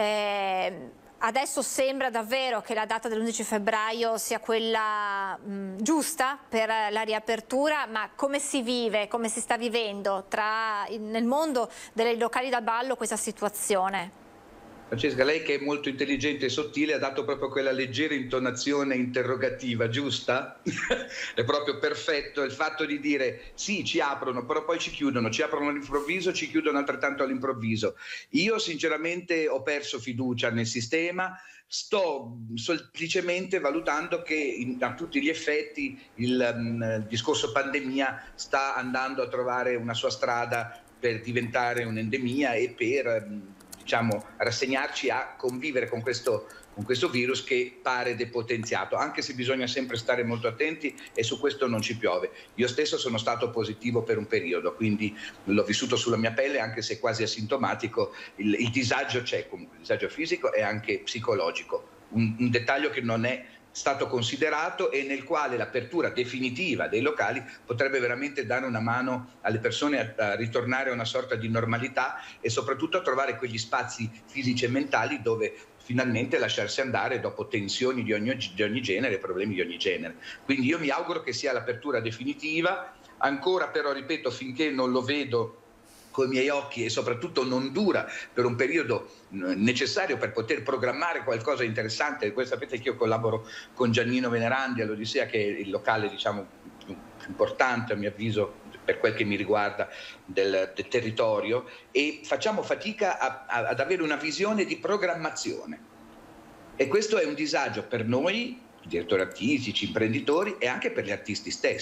Adesso sembra davvero che la data dell'11 febbraio sia quella giusta per la riapertura, ma come si vive, come si sta vivendo nel mondo dei locali da ballo questa situazione? Francesca, lei che è molto intelligente e sottile ha dato proprio quella leggera intonazione interrogativa, giusta? È proprio perfetto il fatto di dire sì, ci aprono, però poi ci chiudono, ci aprono all'improvviso, ci chiudono altrettanto all'improvviso. Io sinceramente ho perso fiducia nel sistema, sto semplicemente valutando che a tutti gli effetti il discorso pandemia sta andando a trovare una sua strada per diventare un'endemia e per diciamo rassegnarci a convivere con questo virus che pare depotenziato, anche se bisogna sempre stare molto attenti e su questo non ci piove. Io stesso sono stato positivo per un periodo, quindi l'ho vissuto sulla mia pelle, anche se quasi asintomatico. Il disagio c'è comunque, il disagio fisico e anche psicologico, un dettaglio che non è stato considerato e nel quale l'apertura definitiva dei locali potrebbe veramente dare una mano alle persone a ritornare a una sorta di normalità e soprattutto a trovare quegli spazi fisici e mentali dove finalmente lasciarsi andare dopo tensioni di ogni genere, problemi di ogni genere. Quindi io mi auguro che sia l'apertura definitiva, ancora però ripeto finché non lo vedo con i miei occhi e soprattutto non dura per un periodo necessario per poter programmare qualcosa di interessante. Voi sapete che io collaboro con Giannino Venerandi all'Odissea, che è il locale diciamo più importante a mio avviso per quel che mi riguarda del territorio, e facciamo fatica ad avere una visione di programmazione e questo è un disagio per noi direttori artistici, imprenditori e anche per gli artisti stessi,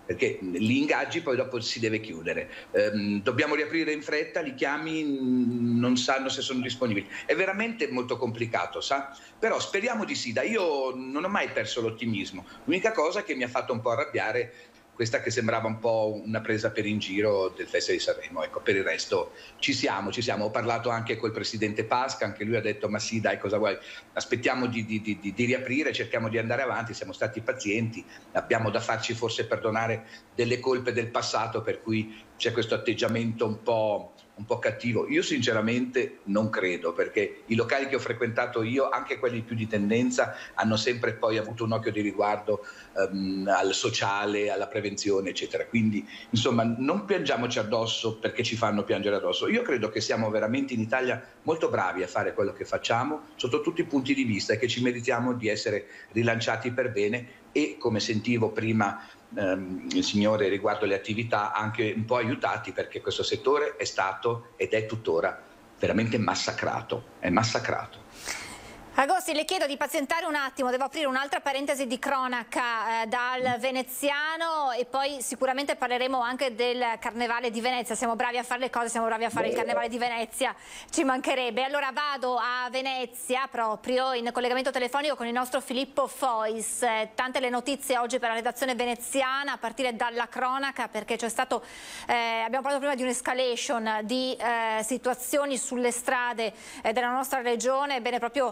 perché li ingaggi poi dopo si deve chiudere, dobbiamo riaprire in fretta, li chiami, non sanno se sono disponibili, è veramente molto complicato, sa? Però speriamo di sì, io non ho mai perso l'ottimismo, l'unica cosa che mi ha fatto un po' arrabbiare questa che sembrava un po' una presa per in giro del Festival di Sanremo, ecco, per il resto ci siamo, ho parlato anche col presidente Pasca, anche lui ha detto ma sì dai cosa vuoi, aspettiamo di riaprire, cerchiamo di andare avanti, siamo stati pazienti, abbiamo da farci forse perdonare delle colpe del passato per cui c'è questo atteggiamento un po' cattivo. Io sinceramente non credo, perché i locali che ho frequentato io, anche quelli più di tendenza, hanno sempre poi avuto un occhio di riguardo al sociale, alla prevenzione, eccetera. Quindi, insomma, non piangiamoci addosso perché ci fanno piangere addosso. Io credo che siamo veramente in Italia molto bravi a fare quello che facciamo sotto tutti i punti di vista e che ci meritiamo di essere rilanciati per bene e, come sentivo prima il signore riguardo le attività, anche un po' aiutati, perché questo settore è stato ed è tuttora veramente massacrato, è massacrato. Agosti, le chiedo di pazientare un attimo, devo aprire un'altra parentesi di cronaca dal veneziano e poi sicuramente parleremo anche del Carnevale di Venezia. Siamo bravi a fare le cose, siamo bravi a fare il Carnevale di Venezia, ci mancherebbe. Allora vado a Venezia proprio in collegamento telefonico con il nostro Filippo Fois. Tante le notizie oggi per la redazione veneziana, a partire dalla cronaca, perché c'è stato, abbiamo parlato prima di un'escalation di situazioni sulle strade della nostra regione. Bene, proprio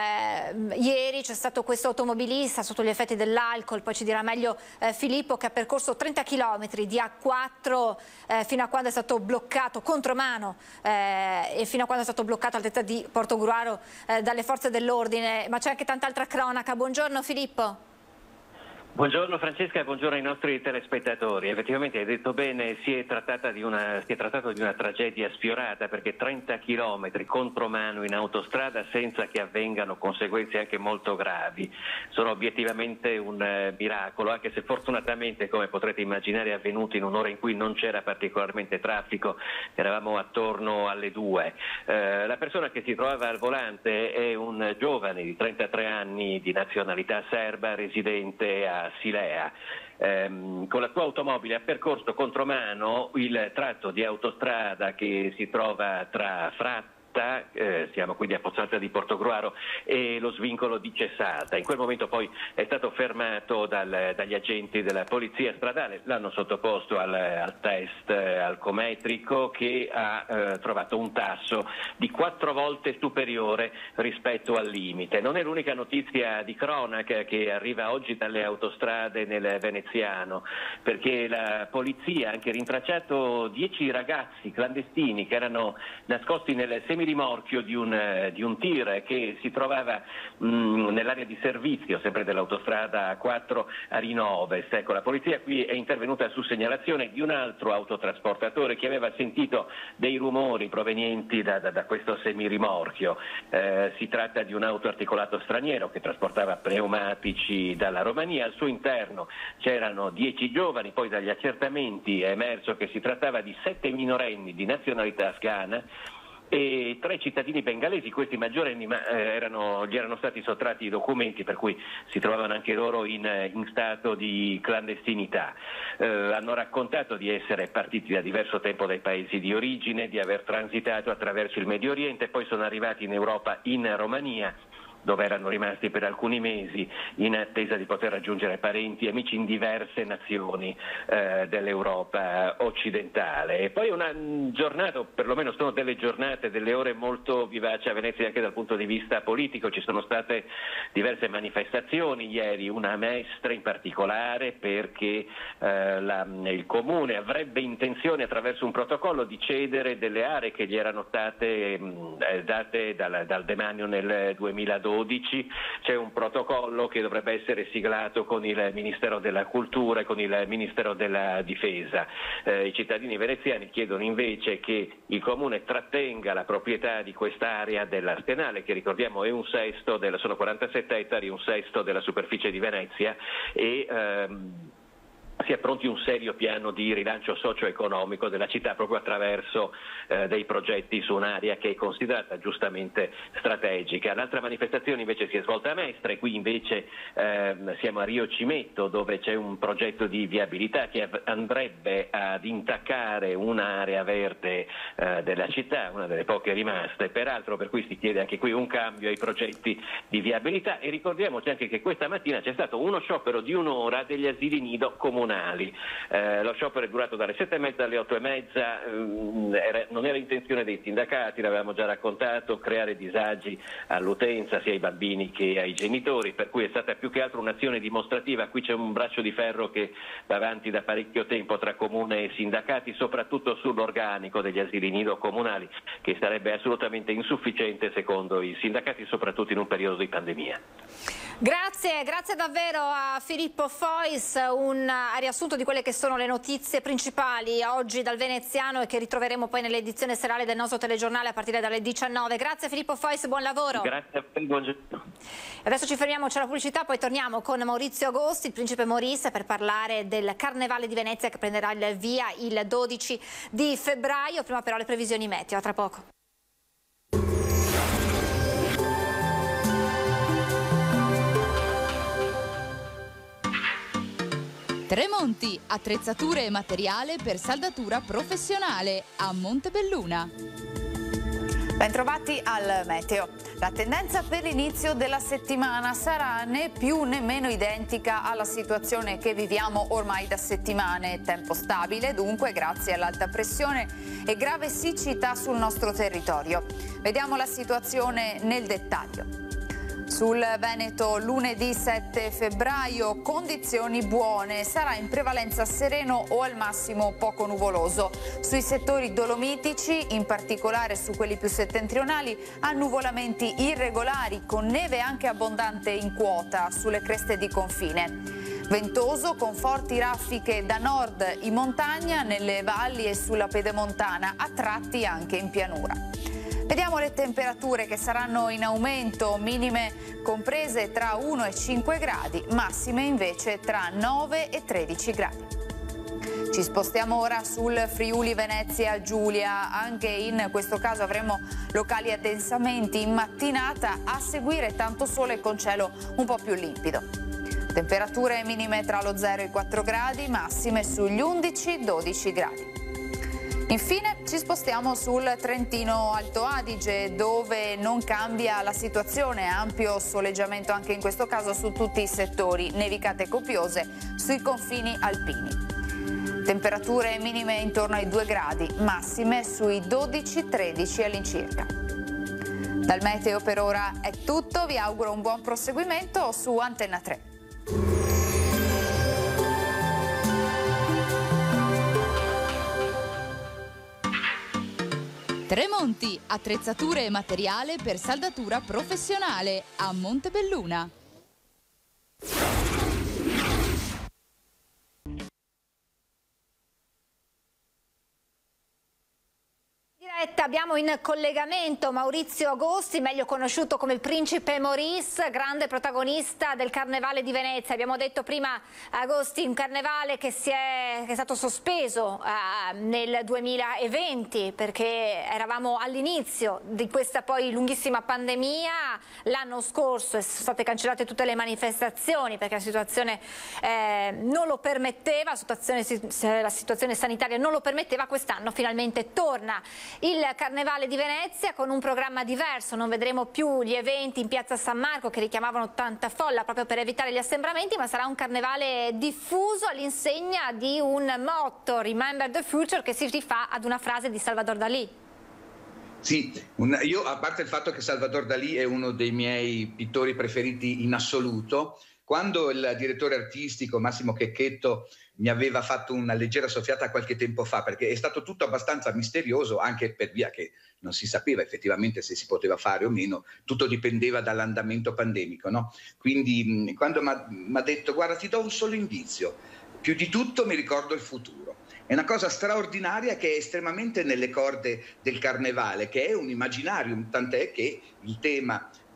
ieri c'è stato questo automobilista sotto gli effetti dell'alcol, poi ci dirà meglio Filippo, che ha percorso 30 km di A4 fino a quando è stato bloccato contromano e fino a quando è stato bloccato all'altezza di Portogruaro dalle forze dell'ordine. Ma c'è anche tanta altra cronaca. Buongiorno Filippo. Buongiorno Francesca e buongiorno ai nostri telespettatori. Effettivamente hai detto bene, si è trattato di una tragedia sfiorata, perché 30 km contromano in autostrada senza che avvengano conseguenze anche molto gravi. Sono obiettivamente un miracolo, anche se fortunatamente, come potrete immaginare, è avvenuto in un'ora in cui non c'era particolarmente traffico, eravamo attorno alle 2. La persona che si trovava al volante è un giovane di 33 anni di nazionalità serba, residente a Silea. Con la sua automobile ha percorso contromano il tratto di autostrada che si trova tra Fratta, siamo quindi a Pozzalta di Portogruaro, e lo svincolo di Cessata. In quel momento poi è stato fermato dagli agenti della polizia stradale, l'hanno sottoposto al test alcometrico, che ha trovato un tasso di 4 volte superiore rispetto al limite. Non è l'unica notizia di cronaca che arriva oggi dalle autostrade nel veneziano, perché la polizia ha anche rintracciato 10 ragazzi clandestini che erano nascosti nel semirimorchio di un tir che si trovava nell'area di servizio sempre dell'autostrada A4 a Rinoves. Ecco, la polizia qui è intervenuta su segnalazione di un altro autotrasportatore che aveva sentito dei rumori provenienti da questo semirimorchio. Si tratta di un autoarticolato straniero che trasportava pneumatici dalla Romania. Al suo interno c'erano 10 giovani, poi dagli accertamenti è emerso che si trattava di 7 minorenni di nazionalità afghana e 3 cittadini bengalesi. Questi maggiorenni gli erano stati sottratti i documenti, per cui si trovavano anche loro in stato di clandestinità. Hanno raccontato di essere partiti da diverso tempo dai paesi di origine, di aver transitato attraverso il Medio Oriente, poi sono arrivati in Europa, in Romania, dove erano rimasti per alcuni mesi in attesa di poter raggiungere parenti e amici in diverse nazioni dell'Europa occidentale. E poi una giornata, o perlomeno sono delle giornate, delle ore molto vivaci a Venezia anche dal punto di vista politico. Ci sono state diverse manifestazioni ieri, una a Mestre in particolare, perché il Comune avrebbe intenzione, attraverso un protocollo, di cedere delle aree che gli erano state date dal demanio nel 2012. C'è un protocollo che dovrebbe essere siglato con il Ministero della Cultura e con il Ministero della Difesa. I cittadini veneziani chiedono invece che il Comune trattenga la proprietà di quest'area dell'Arsenale, che ricordiamo è sono 47 ettari, un sesto della superficie di Venezia, e si appronti un serio piano di rilancio socio-economico della città proprio attraverso dei progetti su un'area che è considerata giustamente strategica. L'altra manifestazione invece si è svolta a Mestre, qui invece siamo a Rio Cimetto, dove c'è un progetto di viabilità che andrebbe ad intaccare un'area verde della città, una delle poche rimaste, peraltro, per cui si chiede anche qui un cambio ai progetti di viabilità. E ricordiamoci anche che questa mattina c'è stato uno sciopero di un'ora degli asili nido comunali. Lo sciopero è durato dalle 7:30 alle 8:30, non era intenzione dei sindacati, l'avevamo già raccontato, creare disagi all'utenza, sia ai bambini che ai genitori, per cui è stata più che altro un'azione dimostrativa. Qui c'è un braccio di ferro che va avanti da parecchio tempo tra comune e sindacati, soprattutto sull'organico degli asili nido comunali, che sarebbe assolutamente insufficiente secondo i sindacati, soprattutto in un periodo di pandemia. Grazie davvero a Filippo Fois, un riassunto di quelle che sono le notizie principali oggi dal Veneziano e che ritroveremo poi nell'edizione serale del nostro telegiornale a partire dalle 19. Grazie Filippo Fois, buon lavoro. Grazie a te, buongiorno. Adesso ci fermiamo, c'è la pubblicità, poi torniamo con Maurizio Agosti, il principe Maurice, per parlare del Carnevale di Venezia che prenderà il via il 12 di febbraio. Prima però le previsioni meteo, a tra poco. Tremonti, attrezzature e materiale per saldatura professionale a Montebelluna. Bentrovati al meteo. La tendenza per l'inizio della settimana sarà né più né meno identica alla situazione che viviamo ormai da settimane. Tempo stabile, dunque, grazie all'alta pressione e grave siccità sul nostro territorio. Vediamo la situazione nel dettaglio. Sul Veneto lunedì 7 febbraio condizioni buone, sarà in prevalenza sereno o al massimo poco nuvoloso. Sui settori dolomitici, in particolare su quelli più settentrionali, annuvolamenti irregolari con neve anche abbondante in quota sulle creste di confine. Ventoso con forti raffiche da nord in montagna, nelle valli e sulla pedemontana, a tratti anche in pianura. Vediamo le temperature che saranno in aumento, minime comprese tra 1 e 5 gradi, massime invece tra 9 e 13 gradi. Ci spostiamo ora sul Friuli Venezia Giulia, anche in questo caso avremo locali addensamenti in mattinata, a seguire tanto sole con cielo un po' più limpido. Temperature minime tra lo 0 e i 4 gradi, massime sugli 11-12 gradi. Infine ci spostiamo sul Trentino Alto Adige, dove non cambia la situazione, ampio soleggiamento anche in questo caso su tutti i settori, nevicate copiose sui confini alpini. Temperature minime intorno ai 2 gradi, massime sui 12-13 all'incirca. Dal meteo per ora è tutto, vi auguro un buon proseguimento su Antenna 3. Tremonti, attrezzature e materiale per saldatura professionale a Montebelluna. Abbiamo in collegamento Maurizio Agosti, meglio conosciuto come il principe Maurice, grande protagonista del Carnevale di Venezia. Abbiamo detto prima, Agosti, un carnevale che è stato sospeso nel 2020 perché eravamo all'inizio di questa poi lunghissima pandemia. L'anno scorso sono state cancellate tutte le manifestazioni perché la situazione non lo permetteva, la situazione sanitaria non lo permetteva. Quest'anno finalmente torna il Carnevale di Venezia con un programma diverso, non vedremo più gli eventi in piazza San Marco che richiamavano tanta folla proprio per evitare gli assembramenti, ma sarà un carnevale diffuso all'insegna di un motto, Remember the Future, che si rifà ad una frase di Salvador Dalì. Sì, io, a parte il fatto che Salvador Dalì è uno dei miei pittori preferiti in assoluto, quando il direttore artistico Massimo Checchetto mi aveva fatto una leggera soffiata qualche tempo fa, perché è stato tutto abbastanza misterioso, anche per via che non si sapeva effettivamente se si poteva fare o meno, tutto dipendeva dall'andamento pandemico, no? Quindi quando mi ha detto guarda ti do un solo indizio, più di tutto mi ricordo il futuro. È una cosa straordinaria che è estremamente nelle corde del carnevale, che è un imaginarium, tant'è che il tema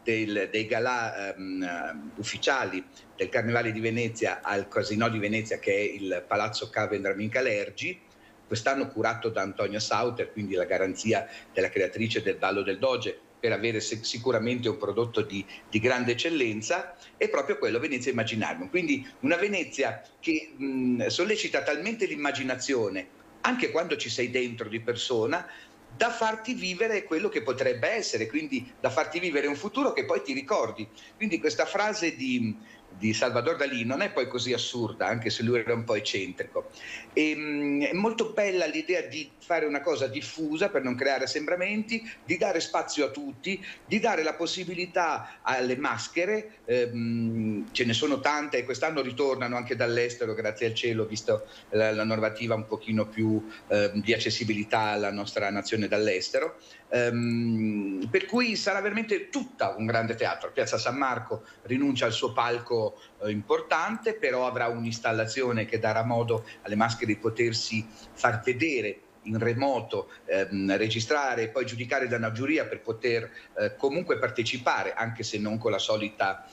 dei galà ufficiali del Carnevale di Venezia al Casino di Venezia, che è il Palazzo Cavendramin-Calergi, quest'anno curato da Antonia Sauter, quindi la garanzia della creatrice del Ballo del Doge, per avere sicuramente un prodotto di grande eccellenza, è proprio quello Venezia Imaginarium. Quindi una Venezia che sollecita talmente l'immaginazione, anche quando ci sei dentro di persona, da farti vivere quello che potrebbe essere, quindi da farti vivere un futuro che poi ti ricordi. Quindi questa frase di Salvador Dalì non è poi così assurda, anche se lui era un po' eccentrico. È molto bella l'idea di fare una cosa diffusa per non creare assembramenti, di dare spazio a tutti, di dare la possibilità alle maschere, ce ne sono tante e quest'anno ritornano anche dall'estero, grazie al cielo, visto la normativa un pochino più di accessibilità alla nostra nazione dall'estero. Per cui sarà veramente tutta un grande teatro. Piazza San Marco rinuncia al suo palco importante, però avrà un'installazione che darà modo alle maschere di potersi far vedere in remoto, registrare e poi giudicare da una giuria per poter comunque partecipare, anche se non con la solita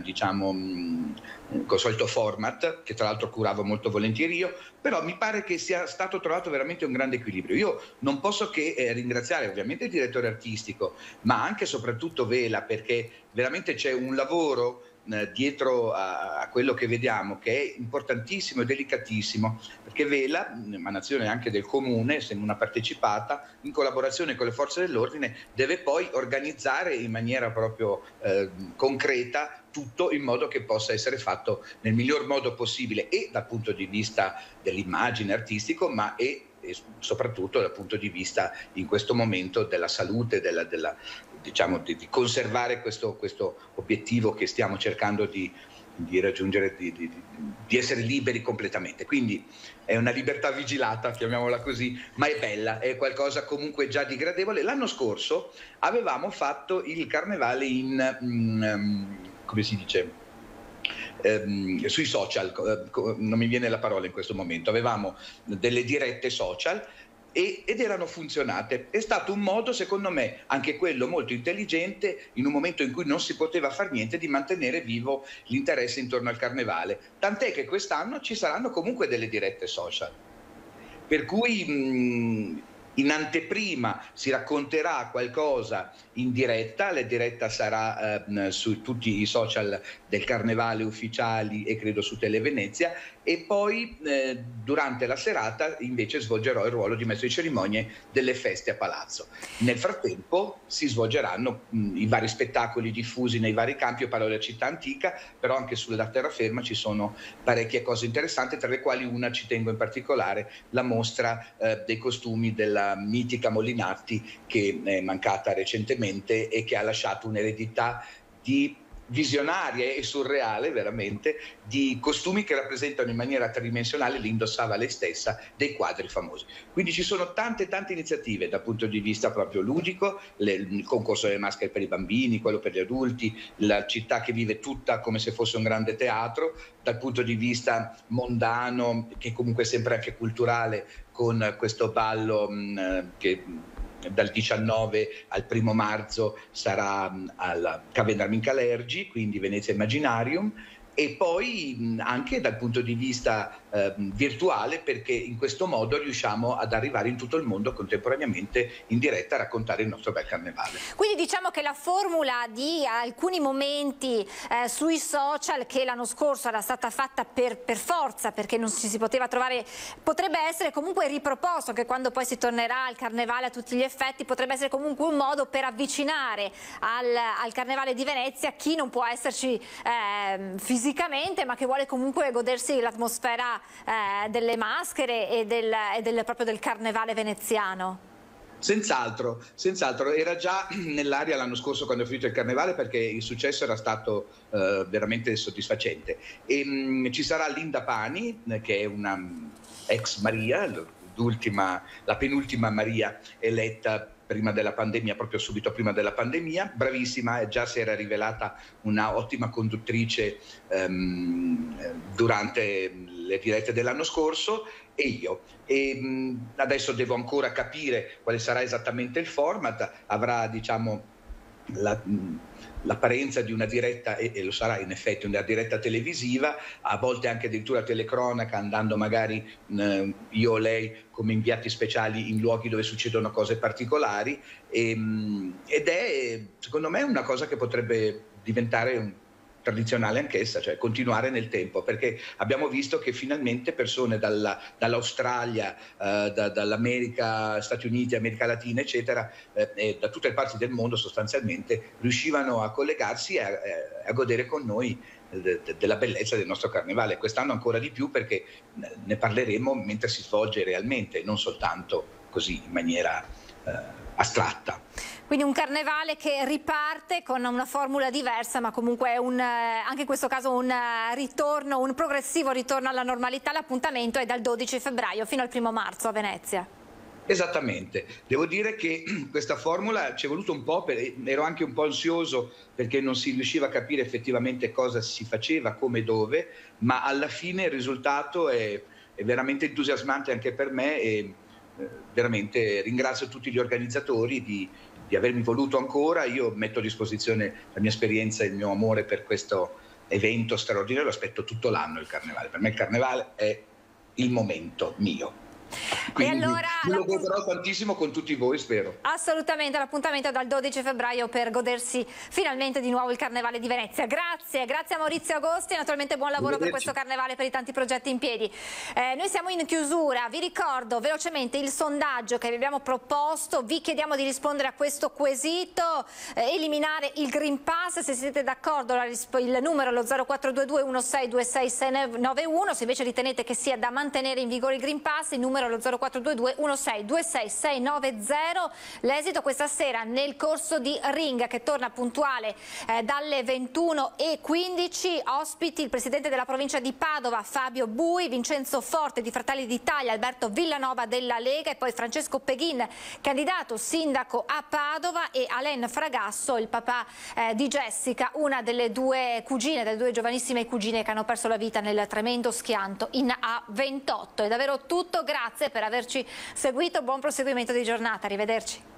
col solito format, che tra l'altro curavo molto volentieri io, però mi pare che sia stato trovato veramente un grande equilibrio. Io non posso che ringraziare ovviamente il direttore artistico, ma anche e soprattutto Vela, perché veramente c'è un lavoro dietro a quello che vediamo che è importantissimo e delicatissimo, perché Vela, emanazione anche del comune, essendo una partecipata, in collaborazione con le forze dell'ordine, deve poi organizzare in maniera proprio concreta tutto in modo che possa essere fatto nel miglior modo possibile, e dal punto di vista dell'immagine artistico, ma e soprattutto dal punto di vista in questo momento della salute, di conservare questo obiettivo che stiamo cercando di raggiungere, di essere liberi completamente. Quindi è una libertà vigilata, chiamiamola così, ma è bella, è qualcosa comunque già di gradevole. L'anno scorso avevamo fatto il carnevale come si dice? Sui social, non mi viene la parola in questo momento, avevamo delle dirette social ed erano funzionate. È stato un modo, secondo me, anche quello molto intelligente, in un momento in cui non si poteva far niente, di mantenere vivo l'interesse intorno al carnevale, tant'è che quest'anno ci saranno comunque delle dirette social, per cui in anteprima si racconterà qualcosa in diretta, la diretta sarà su tutti i social del Carnevale ufficiali e credo su Televenezia, e poi durante la serata invece svolgerò il ruolo di maestro di cerimonie delle feste a Palazzo. Nel frattempo si svolgeranno i vari spettacoli diffusi nei vari campi. Io parlo della città antica, però anche sulla terraferma ci sono parecchie cose interessanti, tra le quali una ci tengo in particolare, la mostra dei costumi della mitica Molinatti, che è mancata recentemente e che ha lasciato un'eredità di visionaria e surreale, veramente, di costumi che rappresentano in maniera tridimensionale, li indossava lei stessa, dei quadri famosi. Quindi ci sono tante iniziative dal punto di vista proprio ludico, il concorso delle maschere per i bambini, quello per gli adulti, la città che vive tutta come se fosse un grande teatro, dal punto di vista mondano, che comunque è sempre anche culturale, con questo ballo che dal 19 al 1 marzo sarà al Cavendramin-Calergi, quindi Venezia Imaginarium, e poi anche dal punto di vista virtuale, perché in questo modo riusciamo ad arrivare in tutto il mondo contemporaneamente in diretta a raccontare il nostro bel carnevale. Quindi diciamo che la formula di alcuni momenti sui social, che l'anno scorso era stata fatta per forza, perché non ci si poteva trovare, potrebbe essere comunque riproposto, che quando poi si tornerà al carnevale a tutti gli effetti potrebbe essere comunque un modo per avvicinare al carnevale di Venezia chi non può esserci fisicamente, ma che vuole comunque godersi l'atmosfera delle maschere e proprio del carnevale veneziano. Senz'altro, era già nell'aria l'anno scorso quando è finito il carnevale, perché il successo era stato veramente soddisfacente. E ci sarà Linda Pani, che è una ex Maria, la penultima Maria eletta prima della pandemia, proprio subito prima della pandemia, bravissima, già si era rivelata una ottima conduttrice durante le dirette dell'anno scorso, e io. Adesso devo ancora capire quale sarà esattamente il format. Avrà, l'apparenza di una diretta, e lo sarà in effetti una diretta televisiva, a volte anche addirittura telecronaca, andando magari io o lei come inviati speciali in luoghi dove succedono cose particolari, ed è secondo me una cosa che potrebbe diventare tradizionale anch'essa, cioè continuare nel tempo, perché abbiamo visto che finalmente persone dall'Australia, dall'America, Stati Uniti, America Latina, eccetera, e da tutte le parti del mondo sostanzialmente riuscivano a collegarsi e a godere con noi della bellezza del nostro carnevale. Quest'anno ancora di più, perché ne parleremo mentre si svolge realmente, non soltanto così in maniera astratta. Quindi un carnevale che riparte con una formula diversa, ma comunque anche in questo caso un ritorno, un progressivo ritorno alla normalità. L'appuntamento è dal 12 febbraio fino al 1° marzo a Venezia. Esattamente, devo dire che questa formula ci è voluto un po', ero anche un po' ansioso perché non si riusciva a capire effettivamente cosa si faceva, come, dove, ma alla fine il risultato è veramente entusiasmante anche per me, e veramente ringrazio tutti gli organizzatori di avermi voluto ancora. Io metto a disposizione la mia esperienza e il mio amore per questo evento straordinario, lo aspetto tutto l'anno il carnevale, per me il carnevale è il momento mio. Quindi allora, lo goderò tantissimo con tutti voi, spero. Assolutamente, l'appuntamento è dal 12 febbraio per godersi finalmente di nuovo il Carnevale di Venezia. Grazie a Maurizio Agosti e naturalmente buon lavoro per questo Carnevale, per i tanti progetti in piedi. Noi siamo in chiusura, vi ricordo velocemente il sondaggio che vi abbiamo proposto, vi chiediamo di rispondere a questo quesito, eliminare il Green Pass. Se siete d'accordo il numero è lo 0422 1626 691, se invece ritenete che sia da mantenere in vigore il Green Pass il numero è lo 0422 1626 690. L'esito questa sera nel corso di Ring, che torna puntuale dalle 21:15, ospiti il presidente della provincia di Padova Fabio Bui, Vincenzo Forte di Fratelli d'Italia, Alberto Villanova della Lega e poi Francesco Peghin, candidato sindaco a Padova, e Alain Fragasso, il papà di Jessica, una delle due cugine, delle due giovanissime cugine che hanno perso la vita nel tremendo schianto in A28. È davvero tutto, grazie per averci seguito, buon proseguimento di giornata, arrivederci.